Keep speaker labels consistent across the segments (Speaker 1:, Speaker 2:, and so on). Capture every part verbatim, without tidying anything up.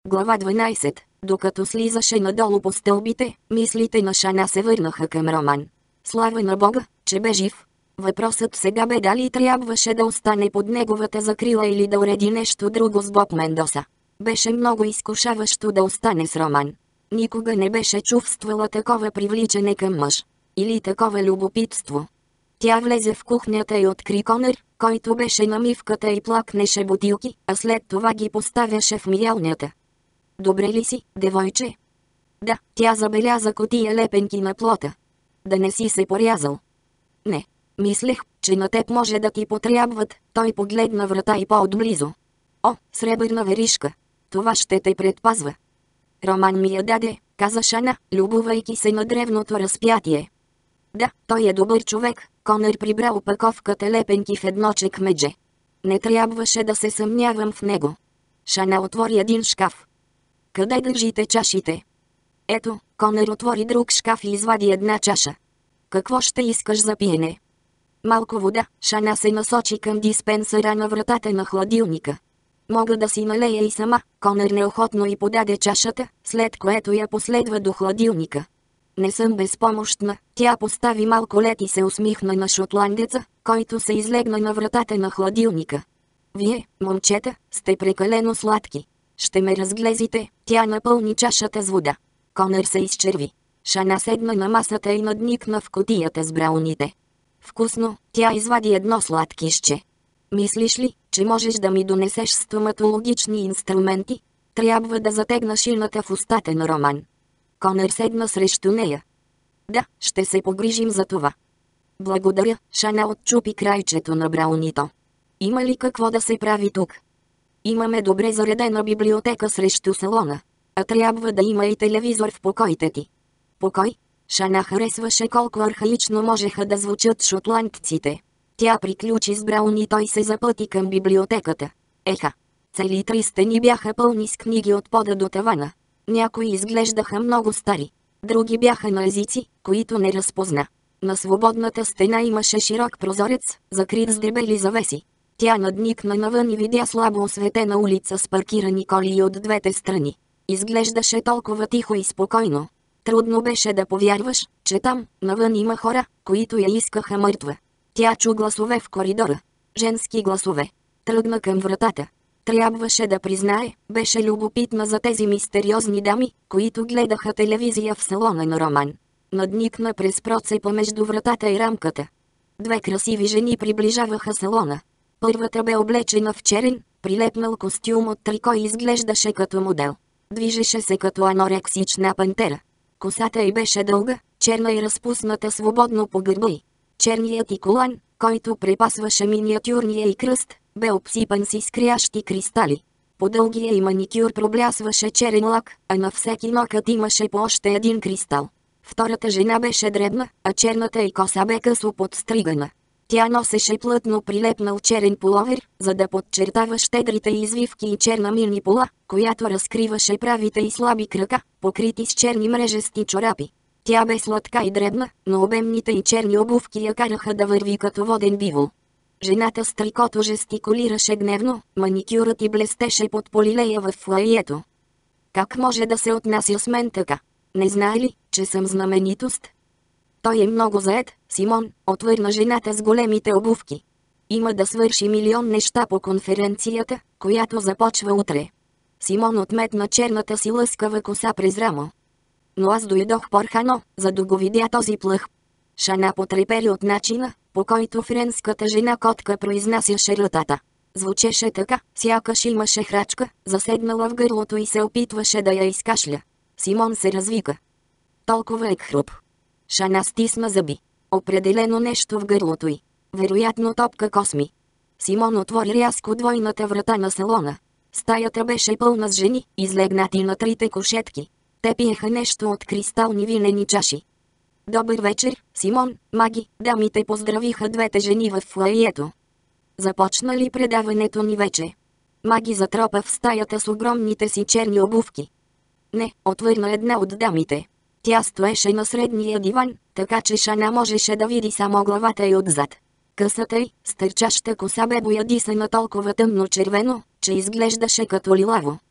Speaker 1: Глава дванайсета. Докато слизаше надолу по стълбите, мислите на Шана се върнаха към Роман. Слава на Бога, че бе жив. Въпросът сега бе дали трябваше да остане под неговата закрила или да уреди нещо друго с Боб Мендоса. Беше много изкушаващо да остане с Роман. Никога не беше чувствала такова привличане към мъж. Или такова любопитство. Тя влезе в кухнята и откри Конър, който беше на мивката и плакнеше бутилки, а след това ги поставяше в миялнята. Добре ли си, девойче? Да, тя забеляза кутия лепенки на плота. Да не си се порязал? Не. Мислех, че на теб може да ти потрябват. Той погледна врата и по-отблизо. О, сребърна веришка. Това ще те предпазва. Роман ми я даде, каза Шана, любовайки се на древното разпятие. Да, той е добър човек. Конър прибра опаковката лепенки в едно чекмедже. Не трябваше да се съмнявам в него. Шана отвори един шкаф. Къде държите чашите? Ето, Конър отвори друг шкаф и извади една чаша. Какво ще искаш за пиене? Малко вода. Шана се насочи към диспенсъра на вратата на хладилника. Мога да си налея и сама. Конър неохотно й подаде чашата, след което я последва до хладилника. Не съм безпомощна. Тя постави малко лед и се усмихна на шотландеца, който се излегна на вратата на хладилника. Вие, момчета, сте прекалено сладки. Ще ме разглезите. Тя напълни чашата с вода. Конър се изчерви. Шана седна на масата и надникна в кутията с брауните. Вкусно. Тя извади едно сладкишче. Мислиш ли, че можеш да ми донесеш стоматологични инструменти? Трябва да затегна шилната в устата на Роман. Конър седна срещу нея. Да, ще се погрижим за това. Благодаря. Шана отчупи крайчето на браунито. Има ли какво да се прави тук? Имаме добре заредена библиотека срещу салона. А трябва да има и телевизор в покоите ти. Покой? Шана харесваше колко архаично можеха да звучат шотландците. Тя приключи с браунито и се запъти към библиотеката. Еха! Цели три стени бяха пълни с книги от пода до тавана. Някои изглеждаха много стари. Други бяха на езици, които не разпозна. На свободната стена имаше широк прозорец, закрит с дебели завеси. Тя надникна навън и видя слабо осветена улица с паркирани коли от двете страни. Изглеждаше толкова тихо и спокойно. Трудно беше да повярваш, че там, навън има хора, които я искаха мъртва. Тя чу гласове в коридора. Женски гласове. Тръгна към вратата. Трябваше да признае, беше любопитна за тези мистериозни дами, които гледаха телевизия в салона на Роман. Надникна през процепа между вратата и рамката. Две красиви жени приближаваха салона. Първата бе облечена в черен, прилепнал костюм от трико и изглеждаше като модел. Движеше се като анорексична пантера. Косата й беше дълга, черна и разпусната свободно по гърба й. Черният й колан, който препасваше миниатюрния й кръст, бе обсипан с изкрящи кристали. По дългия й маникюр проблясваше черен лак, а на всеки нокът имаше по още един кристал. Втората жена беше дребна, а черната й коса бе късо подстригана. Тя носеше плътно прилепнал черен пуловер, за да подчертава щедрите извивки и черна мини пола, която разкриваше правите и слаби крака, покрити с черни мрежести чорапи. Тя бе сладка и дребна, но обемните и черни обувки я караха да върви като воден бивол. Жената с трикото жестикулираше гневно, маникюрът й блестеше под полилея в фоайето. Как може да се отнася с мен така? Не знае ли, че съм знаменитост? Той е много заед, Симон, отвърна жената с големите обувки. Има да свърши милион неща по конференцията, която започва утре. Симон отметна черната си лъскава коса през рамо. Но аз дойдох по-рано, за да го видя този плъх. Шана потрепери от начина, по който френската жена котка произнасяше рътата. Звучеше така, сякаш имаше храчка, заседнала в гърлото и се опитваше да я изкашля. Симон се развика. Толкова е хруп. Шана стисна зъби. Определено нещо в гърлото й. Вероятно топка косми. Симон отвори рязко двойната врата на салона. Стаята беше пълна с жени, излегнати на трите кушетки. Те пиеха нещо от кристални винени чаши. Добър вечер, Симон, Маги, дамите поздравиха двете жени в фоайето. Започна ли предаването ни вече? Маги затропа в стаята с огромните си черни обувки. Не, отвърна една от дамите. Тя стоеше на средния диван, така че Шана можеше да види само главата й отзад. Късата й, стърчаща коса бе боядисана толкова тъмно червено, че изглеждаше като лилаво.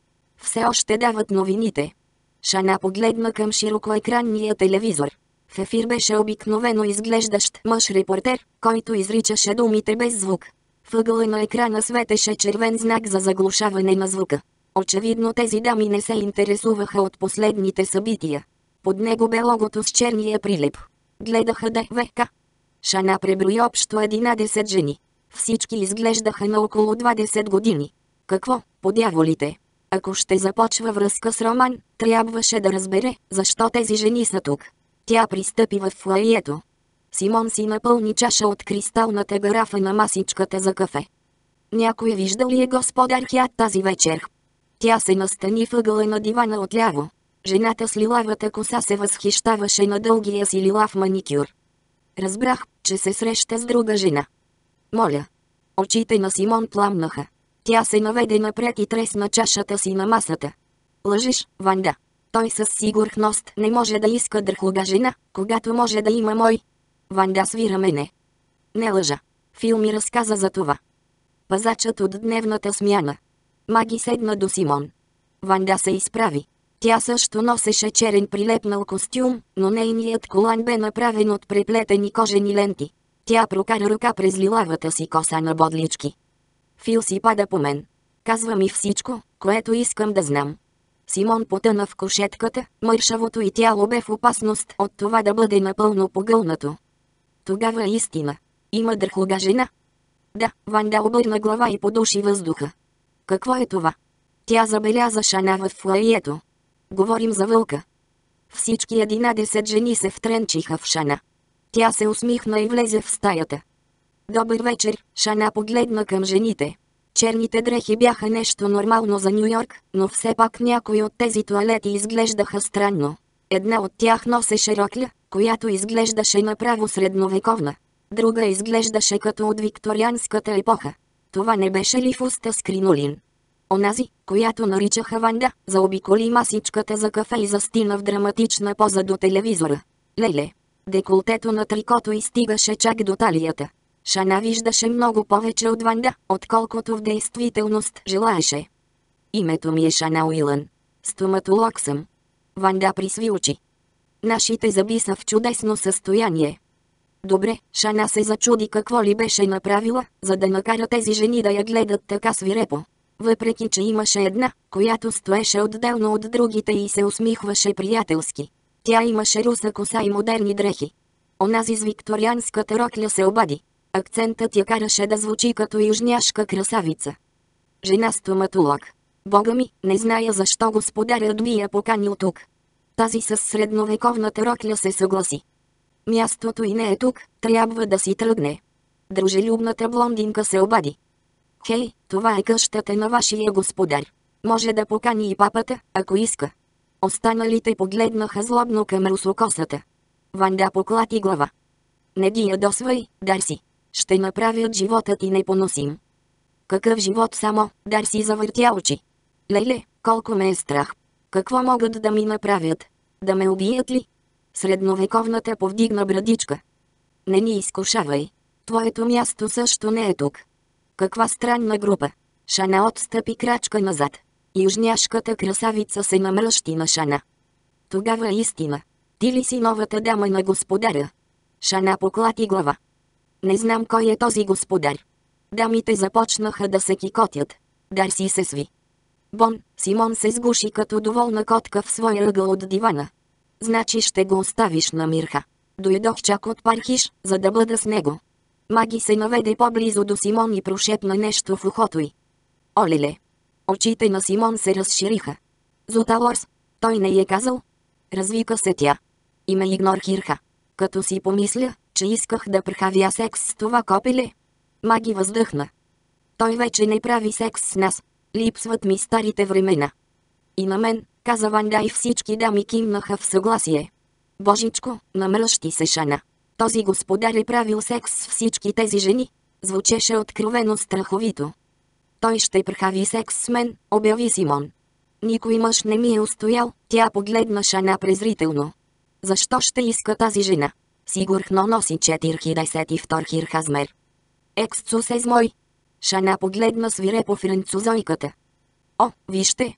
Speaker 1: Все още дават новините. Шана погледна към широкоекранния телевизор. В ефир беше обикновено изглеждащ мъж-репортер, който изричаше думите без звук. В ъгъла на екрана светеше червен знак за заглушаване на звука. Очевидно тези дами не се интересуваха от последните събития. Под него бе логото с черния прилеп. Гледаха ДВК. Шана преброи общо единадесет жени. Всички изглеждаха на около двадесет години. Какво, по дяволите? Ако ще започва връзка с Роман, трябваше да разбере, защо тези жени са тук. Тя пристъпи в фоайето. Симон си напълни чаша от кристалната гарафа на масичката за кафе. Някой виждал ли е господар Хят тази вечер? Тя се настани в ъгъла на дивана отляво. Жената с лилавата коса се възхищаваше на дългия си лилав маникюр. Разбрах, че се среща с друга жена. Моля. Очите на Симон пламнаха. Тя се наведе напред и тресна чашата си на масата. Лъжиш, Ванда. Той със сигурност не може да иска друга жена, когато може да има мой. Ванда свира мене. Не лъжа. Фил ми разказа за това. Пазачът от дневната смяна. Маги седна до Симон. Ванда се изправи. Тя също носеше черен прилепнал костюм, но нейният колан бе направен от преплетени кожени ленти. Тя прокара ръка през лилавата си коса на бодлички. Фил си пада по мен. Казва ми всичко, което искам да знам. Симон потъна в кушетката, мършавото й тяло бе в опасност от това да бъде напълно погълнато. Тогава истина. Има друга жена? Да, Ванда обърна глава и подуши въздуха. Какво е това? Тя забеляза Шана в фоайето. Говорим за вълка. Всички единадесет жени се втренчиха в Шана. Тя се усмихна и влезе в стаята. Добър вечер, Шана погледна към жените. Черните дрехи бяха нещо нормално за Ню Йорк, но все пак някои от тези тоалети изглеждаха странно. Една от тях носеше рокля, която изглеждаше направо средновековна. Друга изглеждаше като от викторианската епоха. Това не беше ли фуста с кринолин? Онази, която наричаха Ванда, заобиколи масичката за кафе и застина в драматична поза до телевизора. Леле! Деколтето на трикото изстигаше чак до талията. Шана виждаше много повече от Ванда, отколкото в действителност желаеше. Името ми е Шана Уилън. Стоматолог съм. Ванда присви очи. Нашите зъби са в чудесно състояние. Добре, Шана се зачуди какво ли беше направила, за да накара тези жени да я гледат така свирепо. Въпреки че имаше една, която стоеше отделно от другите и се усмихваше приятелски. Тя имаше руса коса и модерни дрехи. Онази с викторианската рокля се обади. Акцентът я караше да звучи като южняшка красавица. Жена стоматолог. Бога ми, не зная защо господарят би я поканил тук. Тази с средновековната рокля се съгласи. Мястото и не е тук, трябва да си тръгне. Дружелюбната блондинка се обади. Хей, това е къщата на вашия господар. Може да покани и папата, ако иска. Останалите погледнаха злобно към русокосата. Ванда поклати глава. Не ги ядосвай, Дарси. Ще направят живота ти непоносим. Какъв живот само, Дарси завъртя очи. Леле, колко ме е страх. Какво могат да ми направят? Да ме убият ли? Средновековната повдигна брадичка. Не ни изкушавай. Твоето място също не е тук. Каква странна група. Шана отстъпи крачка назад. Южняшката красавица се намръщи на Шана. Тогава истина. Ти ли си новата дама на господаря? Шана поклати глава. Не знам кой е този господар. Дамите започнаха да се кикотят. Дарси се сви. Бон, Симон се сгуши като доволна котка в своя ъгъл от дивана. Значи ще го оставиш на Мирха. Дойдох чак от Пархиш, за да бъда с него. Маги се наведе по-близо до Симон и прошепна нещо в ухото й. Олеле! Очите на Симон се разшириха. Зуталорс, той не е казал? Развика се тя. И ме игнорираха. Като си помисля, че исках да прехавя секс с това копеле. Маги въздъхна. Той вече не прави секс с нас. Липсват ми старите времена. И на мен, каза Ванда и всички дами кимнаха в съгласие. Божичко, намръщи се Шана. Този господар е правил секс с всички тези жени. Звучеше откровено страховито. Той ще прехави секс с мен, обяви Симон. Никой мъж не ми е устоял, тя погледна Шана презрително. Защо ще иска тази жена? Сигурно носи четиридесет и втори размер. Ексцусез мой. Шана погледна свирепо французойката. О, вижте!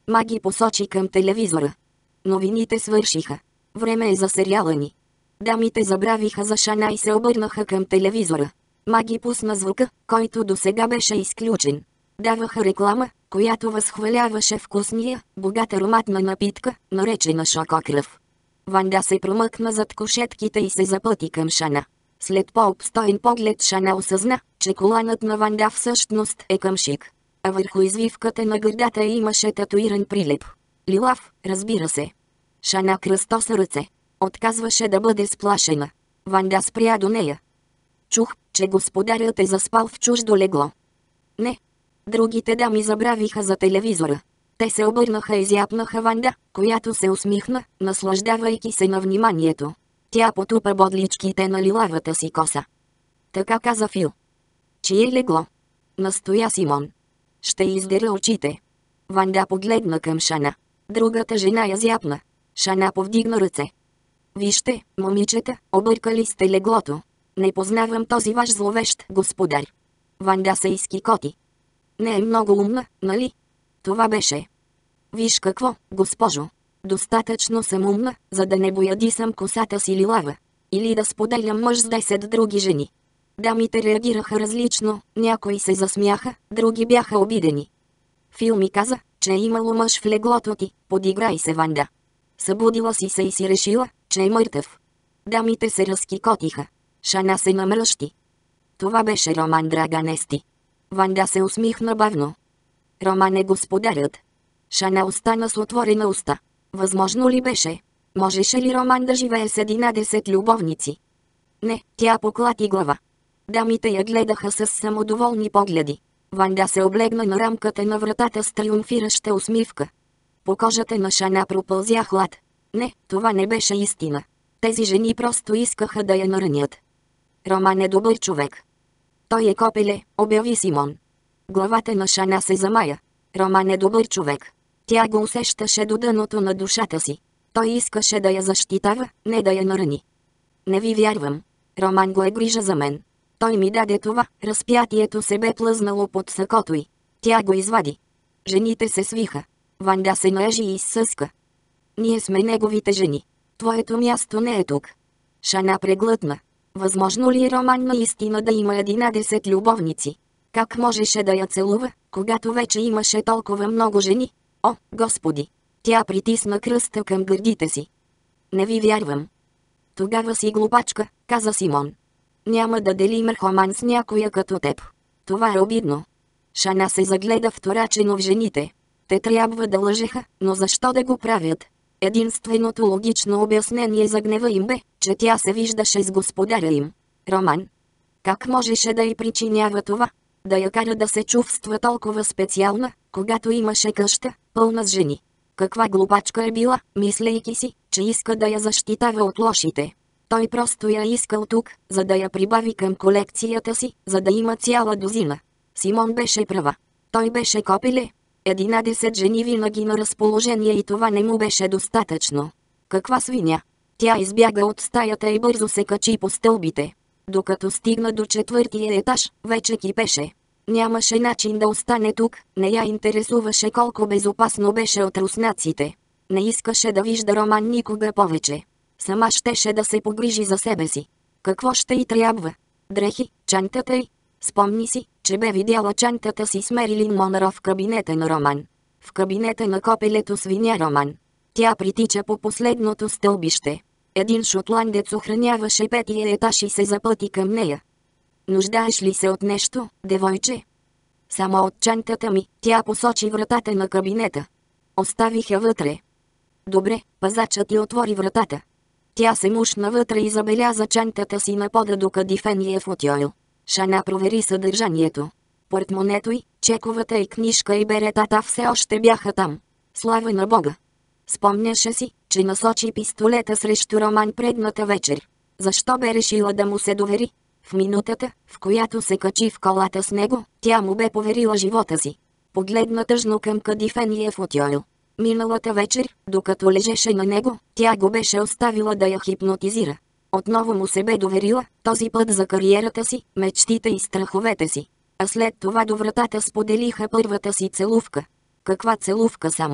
Speaker 1: Маги посочи към телевизора. Новините свършиха. Време е за сериала ни. Дамите забравиха за Шана и се обърнаха към телевизора. Маги пусна звука, който досега беше изключен. Даваха реклама, която възхваляваше вкусния, богат ароматна напитка, наречена шококръв. Ванда се промъкна зад кошетките и се запъти към Шана. След по-обстоен поглед Шана осъзна, че коланът на Ванда всъщност е къмшик. А върху извивката на гърдата имаше татуиран прилеп. Лилав, разбира се. Шана кръстоса ръце. Отказваше да бъде сплашена. Ванда спря до нея. Чух, че господарят е заспал в чуждо легло. Не. Другите дами забравиха за телевизора. Те се обърнаха и зяпнаха Ванда, която се усмихна, наслаждавайки се на вниманието. Тя потупа бодличките на лилавата си коса. Така каза Фил. Чие легло? Настоя Симон. Ще издера очите. Ванда погледна към Шана. Другата жена я зяпна. Шана повдигна ръце. Вижте, момичета, объркали сте леглото. Не познавам този ваш зловещ господар. Ванда се изкикоти. Не е много умна, нали? Това беше. Виж какво, госпожо. Достатъчно съм умна, за да не боядисам косата си лилава. Или да споделям мъж с десет други жени. Дамите реагираха различно, някои се засмяха, други бяха обидени. Фил ми каза, че е имало мъж в леглото ти, подиграй се Ванда. Събудила си се и си решила, че е мъртъв. Дамите се разкикотиха. Шана се намръщи. Това беше Роман Драганести. Ванда се усмихна бавно. Роман е господарят. Шана остана с отворена уста. Възможно ли беше? Можеше ли Роман да живее с единадесет любовници? Не, тя поклати глава. Дамите я гледаха с самодоволни погледи. Ванда се облегна на рамката на вратата с триумфираща усмивка. По кожата на Шана пропълзя хлад. Не, това не беше истина. Тези жени просто искаха да я наранят. Роман е добър човек. Той е копеле, обяви Симон. Главата на Шана се замая. Роман е добър човек. Тя го усещаше до дъното на душата си. Той искаше да я защитава, не да я нарани. Не ви вярвам. Роман го е грижа за мен. Той ми даде това, разпятието се бе плъзнало под сакото й. Тя го извади. Жените се свиха. Ванда се наежи и изсъска. Ние сме неговите жени. Твоето място не е тук. Шана преглътна. Възможно ли е Роман наистина да има единадесет любовници? Как можеше да я целува, когато вече имаше толкова много жени? О, Господи! Тя притисна кръста към гърдите си. Не ви вярвам. Тогава си глупачка, каза Симон. Няма да делим Роман с някоя като теб. Това е обидно. Шана се загледа вторачено в жените. Те трябва да лъжеха, но защо да го правят? Единственото логично обяснение за гнева им бе, че тя се виждаше с господаря им. Роман. Как можеше да й причинява това? Да я кара да се чувства толкова специална, когато имаше къща, пълна с жени. Каква глупачка е била, мислейки си, че иска да я защитава от лошите. Той просто я искал тук, за да я прибави към колекцията си, за да има цяла дозина. Симон беше права. Той беше копеле. Единадесет жени винаги на разположение и това не му беше достатъчно. Каква свиня! Тя избяга от стаята и бързо се качи по стълбите. Докато стигна до четвъртия етаж, вече кипеше. Нямаше начин да остане тук, не я интересуваше колко безопасно беше от руснаците. Не искаше да вижда Роман никога повече. Сама щеше да се погрижи за себе си. Какво ще й трябва? Дрехи, чантата й. Спомни си, че бе видяла чантата си с Мерилин Монро в кабинета на Роман. В кабинета на копелето свиня Роман. Тя притича по последното стълбище. Един шотландец охраняваше петия етаж и се запъти към нея. Нуждаеш ли се от нещо, девойче? Само от чантата ми, тя посочи вратата на кабинета. Оставих я вътре. Добре, пазачът ти отвори вратата. Тя се мушна вътре и забеляза чантата си на пода до кадифения футьол. Шана провери съдържанието. Портмонето й, чековата и книжка и беретата все още бяха там. Слава на Бога! Спомняше си, че насочи пистолета срещу Роман предната вечер. Защо бе решила да му се довери? В минутата, в която се качи в колата с него, тя му бе поверила живота си. Погледна тъжно към кадифения футьол. Миналата вечер, докато лежеше на него, тя го беше оставила да я хипнотизира. Отново му се бе доверила, този път за кариерата си, мечтите и страховете си. А след това до вратата споделиха първата си целувка. Каква целувка само?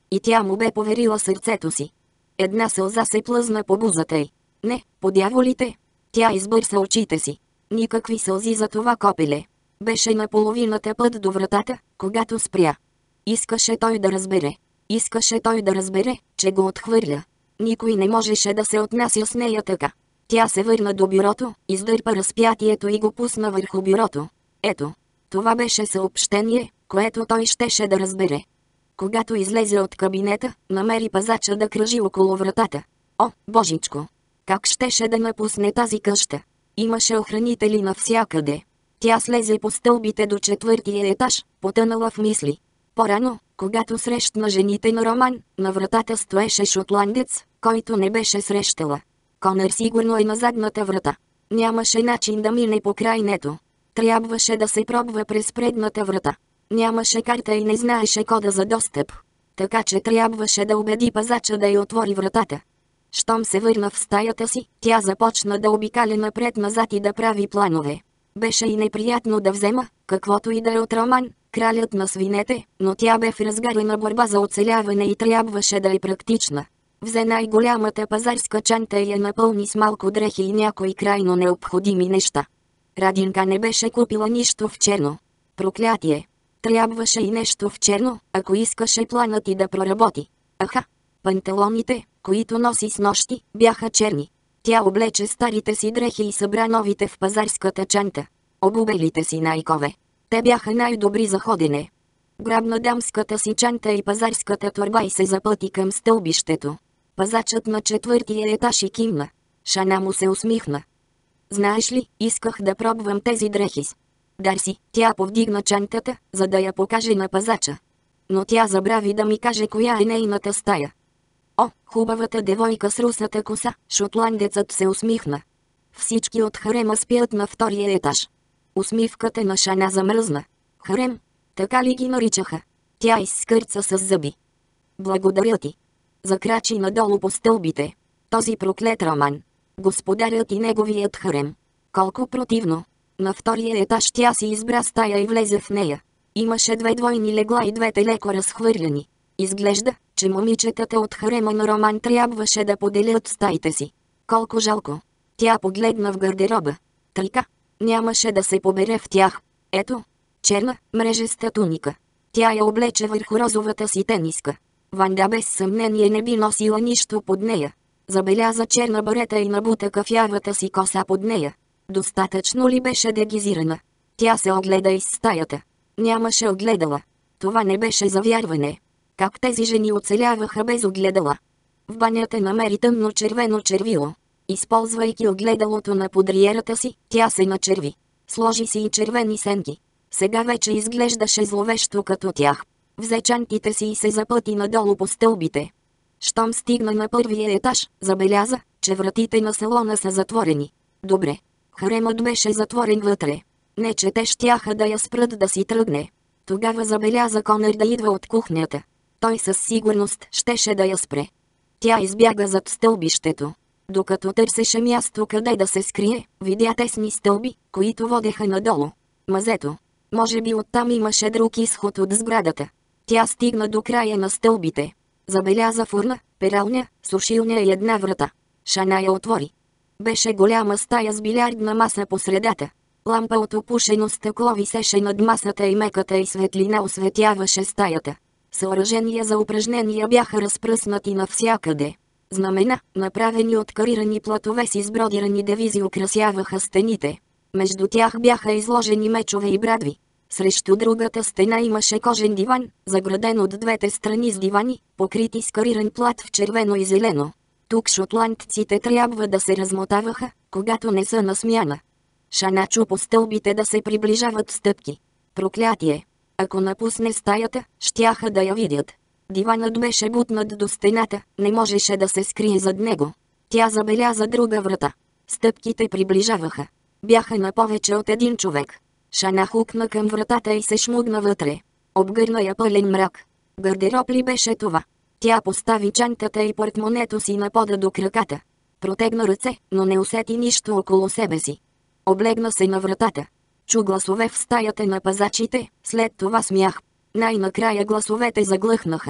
Speaker 1: И тя му бе поверила сърцето си. Една сълза се плъзна по бузата й. Не, по дяволите! Тя избърса очите си. Никакви сълзи за това копеле. Беше на половината път до вратата, когато спря. Искаше той да разбере. Искаше той да разбере, че го отхвърля. Никой не можеше да се отнася с нея така. Тя се върна до бюрото, издърпа разпятието и го пусна върху бюрото. Ето, това беше съобщение, което той щеше да разбере. Когато излезе от кабинета, намери пазача да кръжи около вратата. О, божичко! Как щеше да напусне тази къща? Имаше охранители навсякъде. Тя слезе по стълбите до четвъртия етаж, потънала в мисли. По-рано, когато срещна жените на Роман, на вратата стоеше шотландец, който не беше срещала. Конър сигурно е на задната врата. Нямаше начин да мине по крайнето. Трябваше да се пробва през предната врата. Нямаше карта и не знаеше кода за достъп. Така че трябваше да убеди пазача да й отвори вратата. Щом се върна в стаята си, тя започна да обикаля напред-назад и да прави планове. Беше и неприятно да взема, каквото и да е от Роман, кралят на свинете, но тя бе в разгара на борба за оцеляване и трябваше да е практична. Взе най-голямата пазарска чанта и я напълни с малко дрехи и някои крайно необходими неща. Радинка не беше купила нищо в черно. Проклятие! Трябваше и нещо в черно, ако искаше планът и да проработи. Аха! Панталоните, които носи с нощи, бяха черни. Тя облече старите си дрехи и събра новите в пазарската чанта. Обубелите си найкове. Те бяха най-добри за ходене. Грабна дамската си чанта и пазарската торба и се запъти към стълбището. Пазачът на четвъртия етаж и кимна. Шана му се усмихна. Знаеш ли, исках да пробвам тези дрехи с. Дарси, тя повдигна чантата, за да я покаже на пазача. Но тя забрави да ми каже коя е нейната стая. О, хубавата девойка с русата коса, шотландецът се усмихна. Всички от харема спят на втория етаж. Усмивката на Шана замръзна. Харем? Така ли ги наричаха? Тя изскърца с зъби. Благодаря ти. Закрачи надолу по стълбите. Този проклет Роман. Господарят и неговият харем. Колко противно. На втория етаж тя си избра стая и влезе в нея. Имаше две двойни легла и двете леко разхвърляни. Изглежда, че момичетата от харема на Роман трябваше да поделят стаите си. Колко жалко. Тя погледна в гардероба. Трика. Нямаше да се побере в тях. Ето, черна, мрежеста туника. Тя я облече върху розовата си тениска. Ванда без съмнение не би носила нищо под нея. Забеляза черна барета и набута кафявата си коса под нея. Достатъчно ли беше дегизирана? Тя се огледа из стаята. Нямаше огледала. Това не беше завярване. Как тези жени оцеляваха без огледала? В банята намери тъмно червено червило. Използвайки огледалото на подриерата си, тя се начерви. Сложи си и червени сенки. Сега вече изглеждаше зловещо като тях. Взе чантите си и се запъти надолу по стълбите. Щом стигна на първия етаж, забеляза, че вратите на салона са затворени. Добре. Харемът беше затворен вътре. Не че те щяха да я спрат да си тръгне. Тогава забеляза Конър да идва от кухнята. Той със сигурност щеше да я спре. Тя избяга зад стълбището. Докато търсеше място къде да се скрие, видя тесни стълби, които водеха надолу. Мазето. Може би оттам имаше друг изход от сградата. Тя стигна до края на стълбите. Забеляза фурна, пералня, сушилня и една врата. Шана я отвори. Беше голяма стая с билярдна маса по средата. Лампа от опушено стъкло висеше над масата и меката и светлина осветяваше стаята. Съоръжения за упражнения бяха разпръснати навсякъде. Знамена, направени от карирани платове с избродирани девизи, украсяваха стените. Между тях бяха изложени мечове и брадви. Срещу другата стена имаше кожен диван, заграден от двете страни с дивани, покрити с кариран плат в червено и зелено. Тук шотландците трябва да се размотаваха, когато не са на смяна. Шана чу по стълбите да се приближават стъпки. Проклятие! Ако напусне стаята, щяха да я видят. Диванът беше бутнат до стената, не можеше да се скрие зад него. Тя забеляза друга врата. Стъпките приближаваха. Бяха на повече от един човек. Шана хукна към вратата и се шмугна вътре. Обгърна я пълен мрак. Гардероб ли беше това? Тя постави чантата и портмонето си на пода до краката. Протегна ръце, но не усети нищо около себе си. Облегна се на вратата. Чу гласове в стаята на пазачите, след това смях. Най-накрая гласовете заглъхнаха.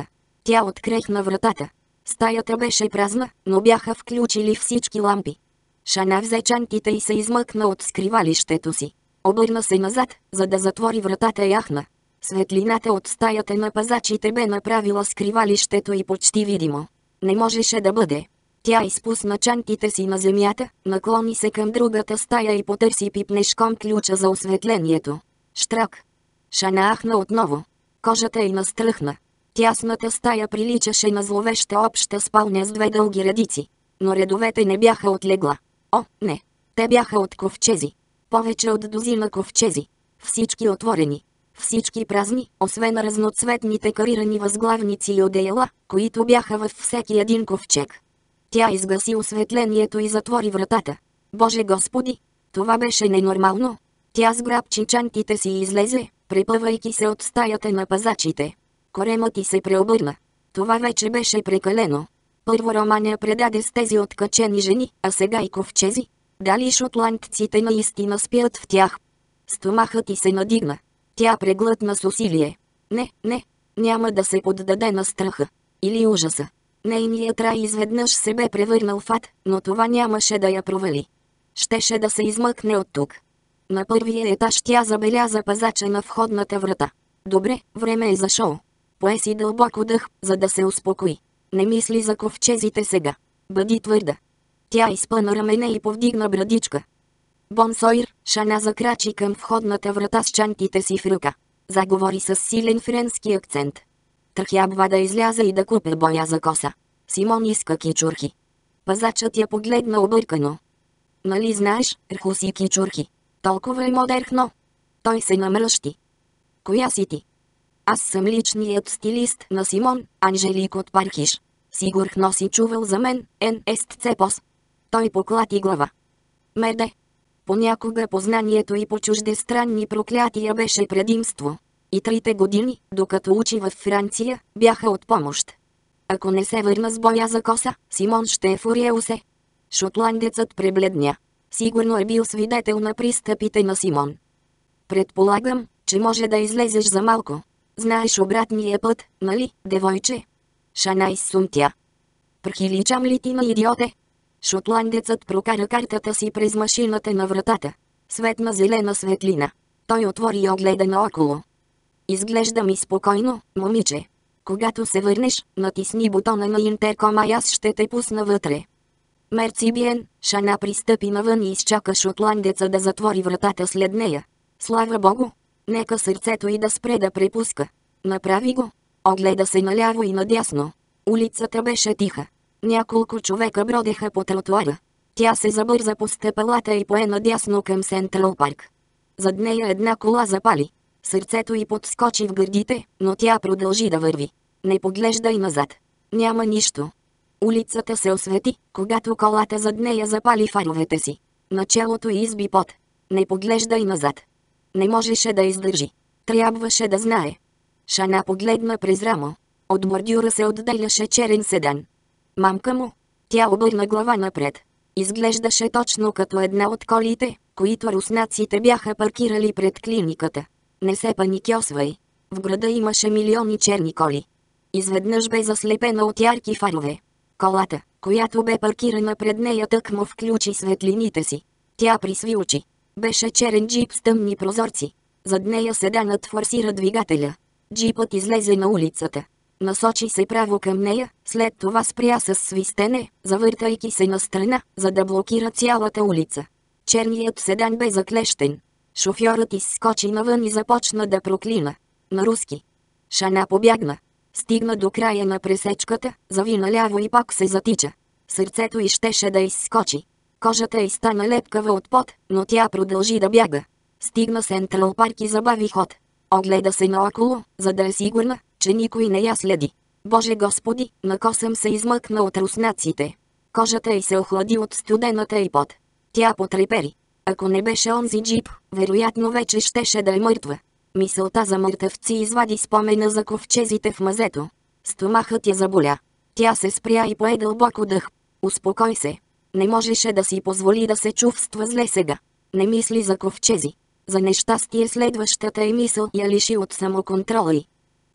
Speaker 1: Тя открехна вратата. Стаята беше празна, но бяха включили всички лампи. Шана взе чантите и се измъкна от скривалището си. Обърна се назад, за да затвори вратата и яхна. Светлината от стаята на пазачите бе направила скривалището и почти видимо. Не можеше да бъде. Тя изпусна чантите си на земята, наклони се към другата стая и потърси пипнешком ключа за осветлението. Штрак! Шана ахна отново. Кожата й настръхна. Тясната стая приличаше на зловеща обща спалня с две дълги редици. Но редовете не бяха от легла. О, не! Те бяха от ковчези. Повече от дозина ковчези. Всички отворени. Всички празни, освен разноцветните карирани възглавници и одеяла, които бяха във всеки един ковчег. Тя изгаси осветлението и затвори вратата. Боже Господи! Това беше ненормално. Тя сграбчи чантите си и излезе, препъвайки се от стаята на пазачите. Коремът й се преобърна. Това вече беше прекалено. Първо Романя предаде с тези откачени жени, а сега и ковчези. Дали шотландците наистина спят в тях? Стомахът й се надигна. Тя преглътна с усилие. Не, не, няма да се поддаде на страха. Или ужаса. Нейният рай изведнъж се бе превърнал в ад, но това нямаше да я провали. Щеше да се измъкне от тук. На първия етаж тя забеляза пазача на входната врата. Добре, време е за шоу. Пое си дълбоко дъх, за да се успокои. Не мисли за ковчезите сега. Бъди твърда. Тя изпъна рамене и повдигна брадичка. Бон Сойер, Шана закрачи към входната врата с чантите си в ръка. Заговори с силен френски акцент. Трябва да изляза и да купя боя за коса. Симон иска кичурхи. Пазачът я погледна объркано. Нали знаеш, рхуси кичурхи. Толкова е модерно. Той се намръщи. Коя си ти? Аз съм личният стилист на Симон, Анжелик от Пархиш. Сигурно си чувал за мен, ен ест цепос. Той поклати глава. Мерде. Понякога познанието и по чуждестранни проклятия беше предимство. И трите години, докато учи във Франция, бяха от помощ. Ако не се върна с боя за коса, Симон ще е фуриеусе. Шотландецът пребледня. Сигурно е бил свидетел на пристъпите на Симон. Предполагам, че може да излезеш за малко. Знаеш обратния път, нали, девойче? Шана изсумтя. Прехиличам ли ти на идиоте? Шотландецът прокара картата си през машината на вратата. Светна зелена светлина. Той отвори и огледа наоколо. Изглежда ми спокойно, момиче. Когато се върнеш, натисни бутона на интеркома и аз ще те пусна вътре. Мерци биен, Шана пристъпи навън и изчака шотландеца да затвори вратата след нея. Слава Богу! Нека сърцето й да спре да препуска. Направи го. Огледа се наляво и надясно. Улицата беше тиха. Няколко човека бродеха по тротуара. Тя се забърза по стъпалата и пое надясно към Сентрал Парк. Зад нея една кола запали. Сърцето й подскочи в гърдите, но тя продължи да върви. Не поглеждай назад. Няма нищо. Улицата се освети, когато колата зад нея запали фаровете си. Началото й изби пот. Не поглеждай назад. Не можеше да издържи. Трябваше да знае. Шана погледна през рамо. От бордюра се отделяше черен седан. Мамка му. Тя обърна глава напред. Изглеждаше точно като една от колите, които руснаците бяха паркирали пред клиниката. Не се паникьосвай. В града имаше милиони черни коли. Изведнъж бе заслепена от ярки фарове. Колата, която бе паркирана пред нея, тъкмо включи светлините си. Тя присви очи. Беше черен джип с тъмни прозорци. Зад нея седанът форсира двигателя. Джипът излезе на улицата. Насочи се право към нея, след това спря с свистене, завъртайки се настрана, за да блокира цялата улица. Черният седан бе заклещен. Шофьорът изскочи навън и започна да проклина. На руски. Шана побягна. Стигна до края на пресечката, зави наляво и пак се затича. Сърцето й щеше да изскочи. Кожата й стана лепкава от пот, но тя продължи да бяга. Стигна Сентрал Парк и забави ход. Огледа се наоколо, за да е сигурна, че никой не я следи. Боже Господи, на косъм се измъкна от руснаците. Кожата й се охлади от студената й пот. Тя потрепери. Ако не беше онзи джип, вероятно вече щеше да е мъртва. Мисълта за мъртъвци извади спомена за ковчезите в мазето. Стомахът я заболя. Тя се спря и пое дълбоко дъх. Успокой се. Не можеше да си позволи да се чувства зле сега. Не мисли за ковчези. За нещастие следващата е мисъл я лиши от самоконтрола й.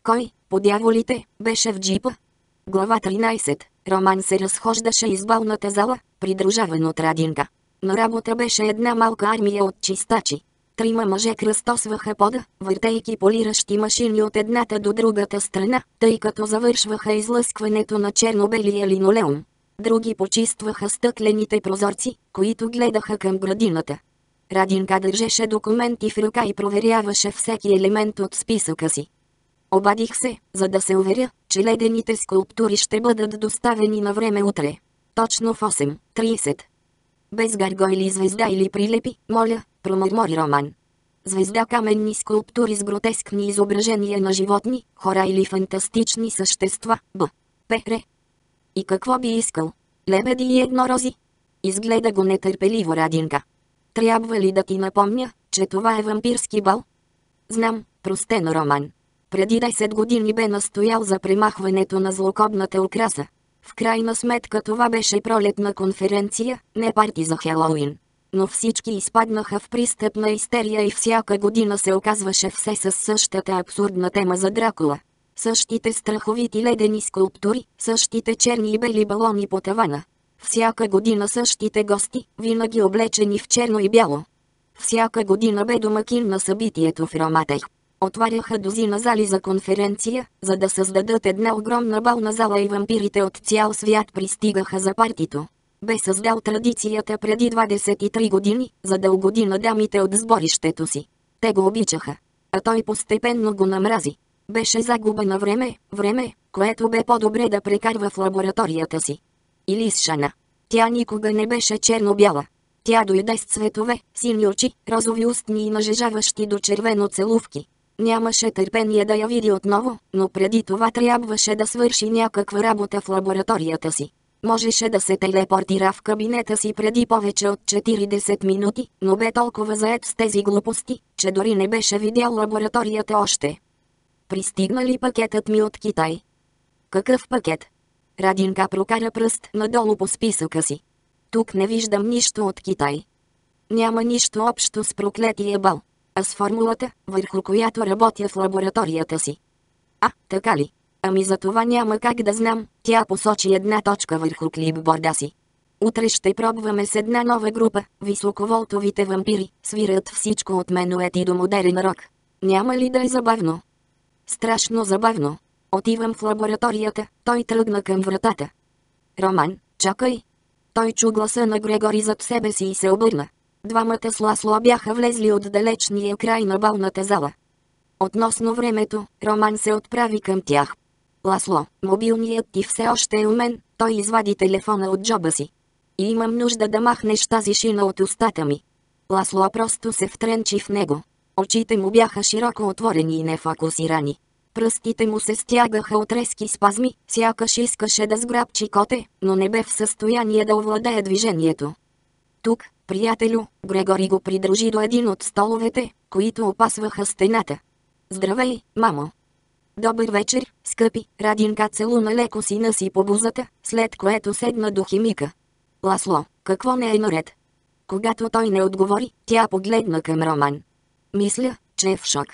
Speaker 1: Кой, по дяволите, беше в джипа? Глава тринайсет. Роман се разхождаше из балната зала, придружаван от Радинка. На работа беше една малка армия от чистачи. Трима мъже кръстосваха пода, въртейки полиращи машини от едната до другата страна, тъй като завършваха излъскването на черно-белия линолеум. Други почистваха стъклените прозорци, които гледаха към градината. Радинка държеше документи в ръка и проверяваше всеки елемент от списъка си. Обадих се, за да се уверя, че ледените скулптури ще бъдат доставени на време утре. Точно в осем трийсет. Без гаргойли, звезда или прилепи, моля, промърмори Роман. Звезда, каменни скулптури с гротескни изображения на животни, хора или фантастични същества, б. Пере. И какво би искал? Лебеди и еднорози? Изгледа го нетърпеливо Радинка. Трябва ли да ти напомня, че това е вампирски бал? Знам, простено Роман. Преди десет години бе настоял за премахването на злокобната украса. В крайна сметка това беше пролетна конференция, не парти за Хелоуин. Но всички изпаднаха в пристъп на истерия и всяка година се оказваше все със същата абсурдна тема за Дракула. Същите страховити ледени скулптури, същите черни и бели балони по тавана. Всяка година същите гости, винаги облечени в черно и бяло. Всяка година бе домакин на събитието в Роматех. Отваряха дозина зали за конференция, за да създадат една огромна бална зала и вампирите от цял свят пристигаха за партито. Бе създал традицията преди двадесет и три години, за да угоди на дамите от сборището си. Те го обичаха. А той постепенно го намрази. Беше загуба на време, време, което бе по-добре да прекарва в лабораторията си. Или с Шана. Тя никога не беше черно-бяла. Тя дойде с цветове, сини очи, розови устни и нажежаващи до червено целувки. Нямаше търпение да я види отново, но преди това трябваше да свърши някаква работа в лабораторията си. Можеше да се телепортира в кабинета си преди повече от четиридесет минути, но бе толкова заед с тези глупости, че дори не беше видял лабораторията още. Пристигна ли пакетът ми от Китай? Какъв пакет? Радинка прокара пръст надолу по списъка си. Тук не виждам нищо от Китай. Няма нищо общо с проклетия бал, а с формулата, върху която работя в лабораторията си. А, така ли? Ами за това няма как да знам, тя посочи една точка върху клипборда си. Утре ще пробваме с една нова група, високоволтовите вампири, свират всичко от менует и до модерен рок. Няма ли да е забавно? Страшно забавно. Отивам в лабораторията, той тръгна към вратата. Роман, чакай. Той чу гласа на Грегори зад себе си и се обърна. Двамата с Ласло бяха влезли от далечния край на балната зала. Относно времето, Роман се отправи към тях. Ласло, мобилният ти все още е у мен, той извади телефона от джоба си. И имам нужда да махнеш тази шина от устата ми. Ласло просто се втренчи в него. Очите му бяха широко отворени и нефокусирани. Пръстите му се стягаха от резки спазми, сякаш искаше да сграбчи коте, но не бе в състояние да овладее движението. Тук, приятелю, Грегори го придружи до един от столовете, които опасваха стената. Здравей, мамо! Добър вечер, скъпи, Радинка целуна леко сина си по бузата, след което седна до химика. Ласло, какво не е наред? Когато той не отговори, тя погледна към Роман. Мисля, че е в шок.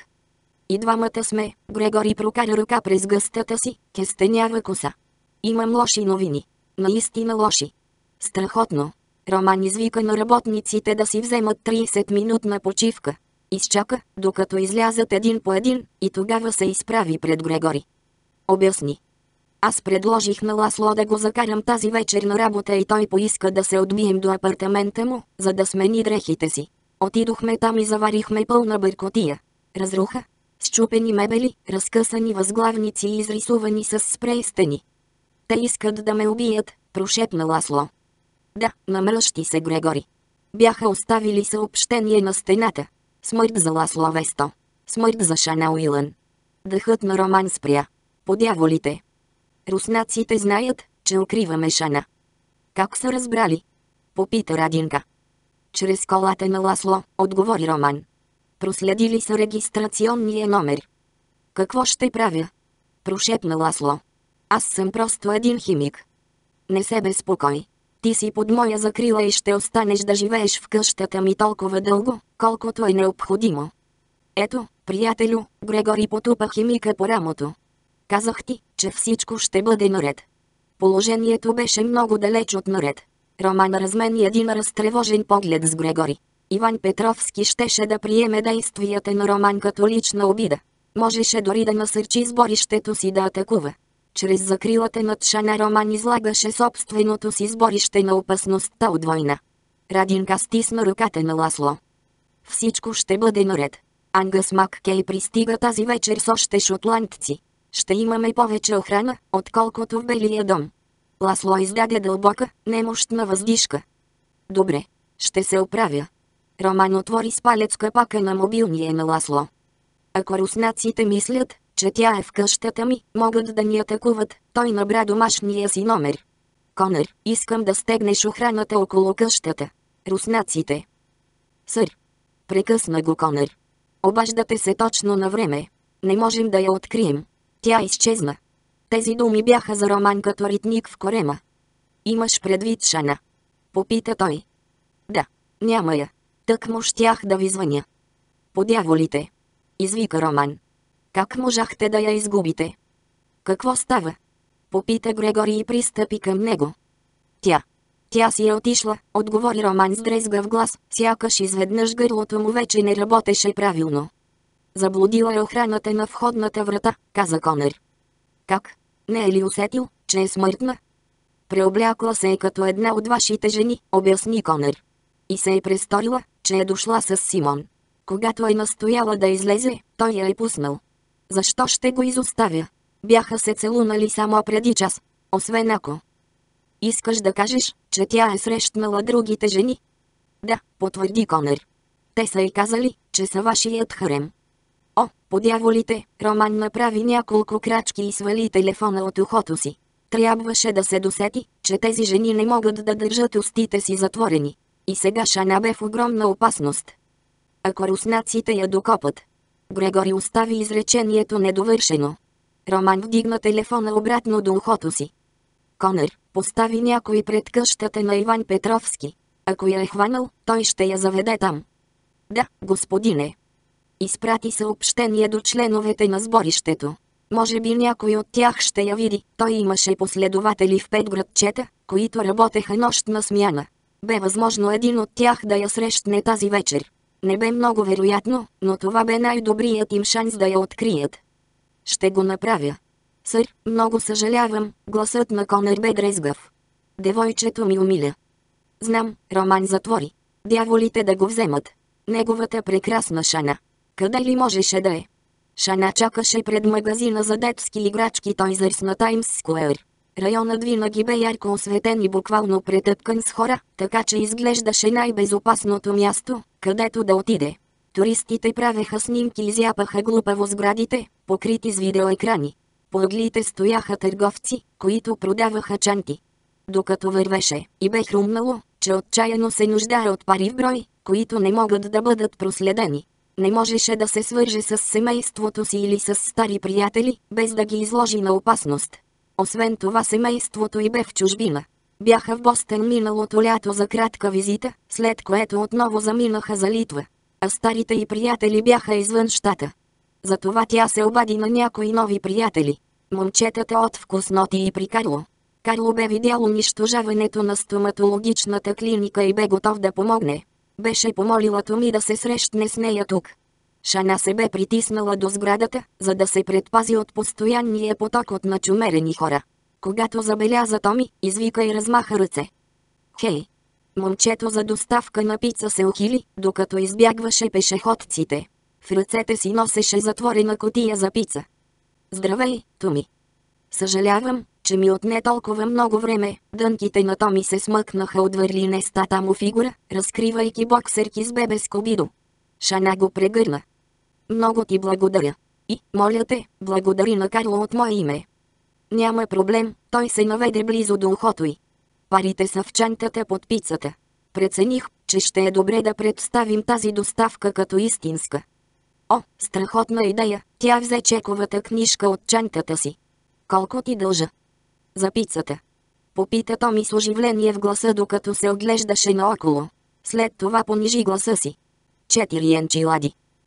Speaker 1: И двамата сме, Грегори прокара ръка през гъстата си, кестенява коса. Имам лоши новини. Наистина лоши. Страхотно. Роман извика на работниците да си вземат трийсетминутна почивка. Изчака, докато излязат един по един, и тогава се изправи пред Грегори. Обясни. Аз предложих на Ласло да го закарам тази вечер на работа и той поиска да се отбием до апартамента му, за да смени дрехите си. Отидохме там и заварихме пълна бъркотия. Разруха, счупени мебели, разкъсани възглавници и изрисувани с спрей стени. Те искат да ме убият, прошепна Ласло. Да, намръщи се Грегори. Бяха оставили съобщение на стената. Смърт за Ласло Весто. Смърт за Шана Уилън. Дъхът на Роман спря. По дяволите. Руснаците знаят, че укриваме Шана. Как са разбрали? Попита Радинка. Чрез колата на Ласло, отговори Роман. Проследили са регистрационния номер. Какво ще правя? Прошепна Ласло. Аз съм просто един химик. Не се безпокой. Ти си под моя закрила и ще останеш да живееш в къщата ми толкова дълго, колкото е необходимо. Ето, приятелю, Грегори потупа химика по рамото. Казах ти, че всичко ще бъде наред. Положението беше много далеч от наред. Роман размени един разтревожен поглед с Грегори. Иван Петровски щеше да приеме действията на Роман като лична обида. Можеше дори да насърчи сборището си да атакува. Чрез закрилата над Шана Роман излагаше собственото си сборище на опасността от война. Радинка стисна ръката на Ласло. Всичко ще бъде наред. Ангъс Маккей пристига тази вечер с още шотландци. Ще имаме повече охрана, отколкото в Белия дом. Ласло издаде дълбока, немощна въздишка. Добре, ще се оправя. Роман отвори с палец капака на мобилния на Ласло. Ако руснаците мислят, че тя е в къщата ми, могат да ни атакуват. Той набра домашния си номер. Конър, искам да стегнеш охраната около къщата. Руснаците. Сър. Прекъсна го Конър. Обаждате се точно на време. Не можем да я открием. Тя изчезна. Тези думи бяха за Роман като ритник в корема. Имаш предвид Шана? Попита той. Да, няма я. Тък му щях да ви звъня. По дяволите. Извика Роман. Как можахте да я изгубите? Какво става? Попита Грегори и пристъпи към него. Тя. Тя си е отишла, отговори Роман с дрезгав глас, сякаш изведнъж гърлото му вече не работеше правилно. Заблудила е охраната на входната врата, каза Конър. Как? Не е ли усетил, че е смъртна? Преоблякла се е като една от вашите жени, обясни Конър. И се е престорила, че е дошла с Симон. Когато е настояла да излезе, той я е пуснал. Защо ще го изоставя? Бяха се целунали само преди час. Освен ако. Искаш да кажеш, че тя е срещнала другите жени? Да, потвърди Конър. Те са й казали, че са вашият харем. О, по дяволите, Роман направи няколко крачки и свали телефона от ухото си. Трябваше да се досети, че тези жени не могат да държат устите си затворени. И сега Шана бе в огромна опасност. Ако руснаците я докопат. Грегори остави изречението недовършено. Роман вдигна телефона обратно до ухото си. Конър, постави някой пред къщата на Иван Петровски. Ако я е хванал, той ще я заведе там. Да, господине. Изпрати съобщение до членовете на сборището. Може би някой от тях ще я види. Той имаше последователи в пет градчета, които работеха нощна смяна. Бе възможно един от тях да я срещне тази вечер. Не бе много вероятно, но това бе най-добрият им шанс да я открият. Ще го направя. Сър, много съжалявам, гласът на Конър бе дрезгав. Девойчето ми умиля. Знам, Роман затвори. Дяволите да го вземат. Неговата прекрасна Шана. Къде ли можеше да е? Шана чакаше пред магазина за детски играчки Тойзърс на Таймс Скуер. Районът винаги бе ярко осветен и буквално претъпкан с хора, така че изглеждаше най-безопасното място, където да отиде. Туристите правеха снимки и зяпаха глупаво сградите, покрити с видеоекрани. По ъглите стояха търговци, които продаваха чанти. Докато вървеше, и бе хрумнало, че отчаяно се нуждае от пари в брой, които не могат да бъдат проследени. Не можеше да се свърже с семейството си или с стари приятели, без да ги изложи на опасност. Освен това семейството й бе в чужбина. Бяха в Бостън миналото лято за кратка визита, след което отново заминаха за Литва. А старите й приятели бяха извън щата. Затова тя се обади на някои нови приятели. Момчетата от вкусноти и при Карло. Карло бе видял унищожаването на стоматологичната клиника и бе готов да помогне. Беше помолила Томи да се срещне с нея тук. Шана се бе притиснала до сградата, за да се предпази от постоянния поток от начумерени хора. Когато забеляза Томи, извика и размаха ръце. Хей! Момчето за доставка на пица се ухили, докато избягваше пешеходците. В ръцете си носеше затворена кутия за пица. Здравей, Томи! Съжалявам, че ми отне толкова много време. Дънките на Томи се смъкнаха от върлинестата му фигура, разкривайки боксерки с бебе Скобидо. Шана го прегърна. Много ти благодаря. И, моля те, благодари на Карло от мое име. Няма проблем, той се наведе близо до ухото й. Парите са в чантата под пицата. Прецених, че ще е добре да представим тази доставка като истинска. О, страхотна идея, тя взе чековата книжка от чантата си. Колко ти дължа? За пицата. Попита Томи с оживление в гласа, докато се оглеждаше наоколо. След това понижи гласа си. Четири енчилади.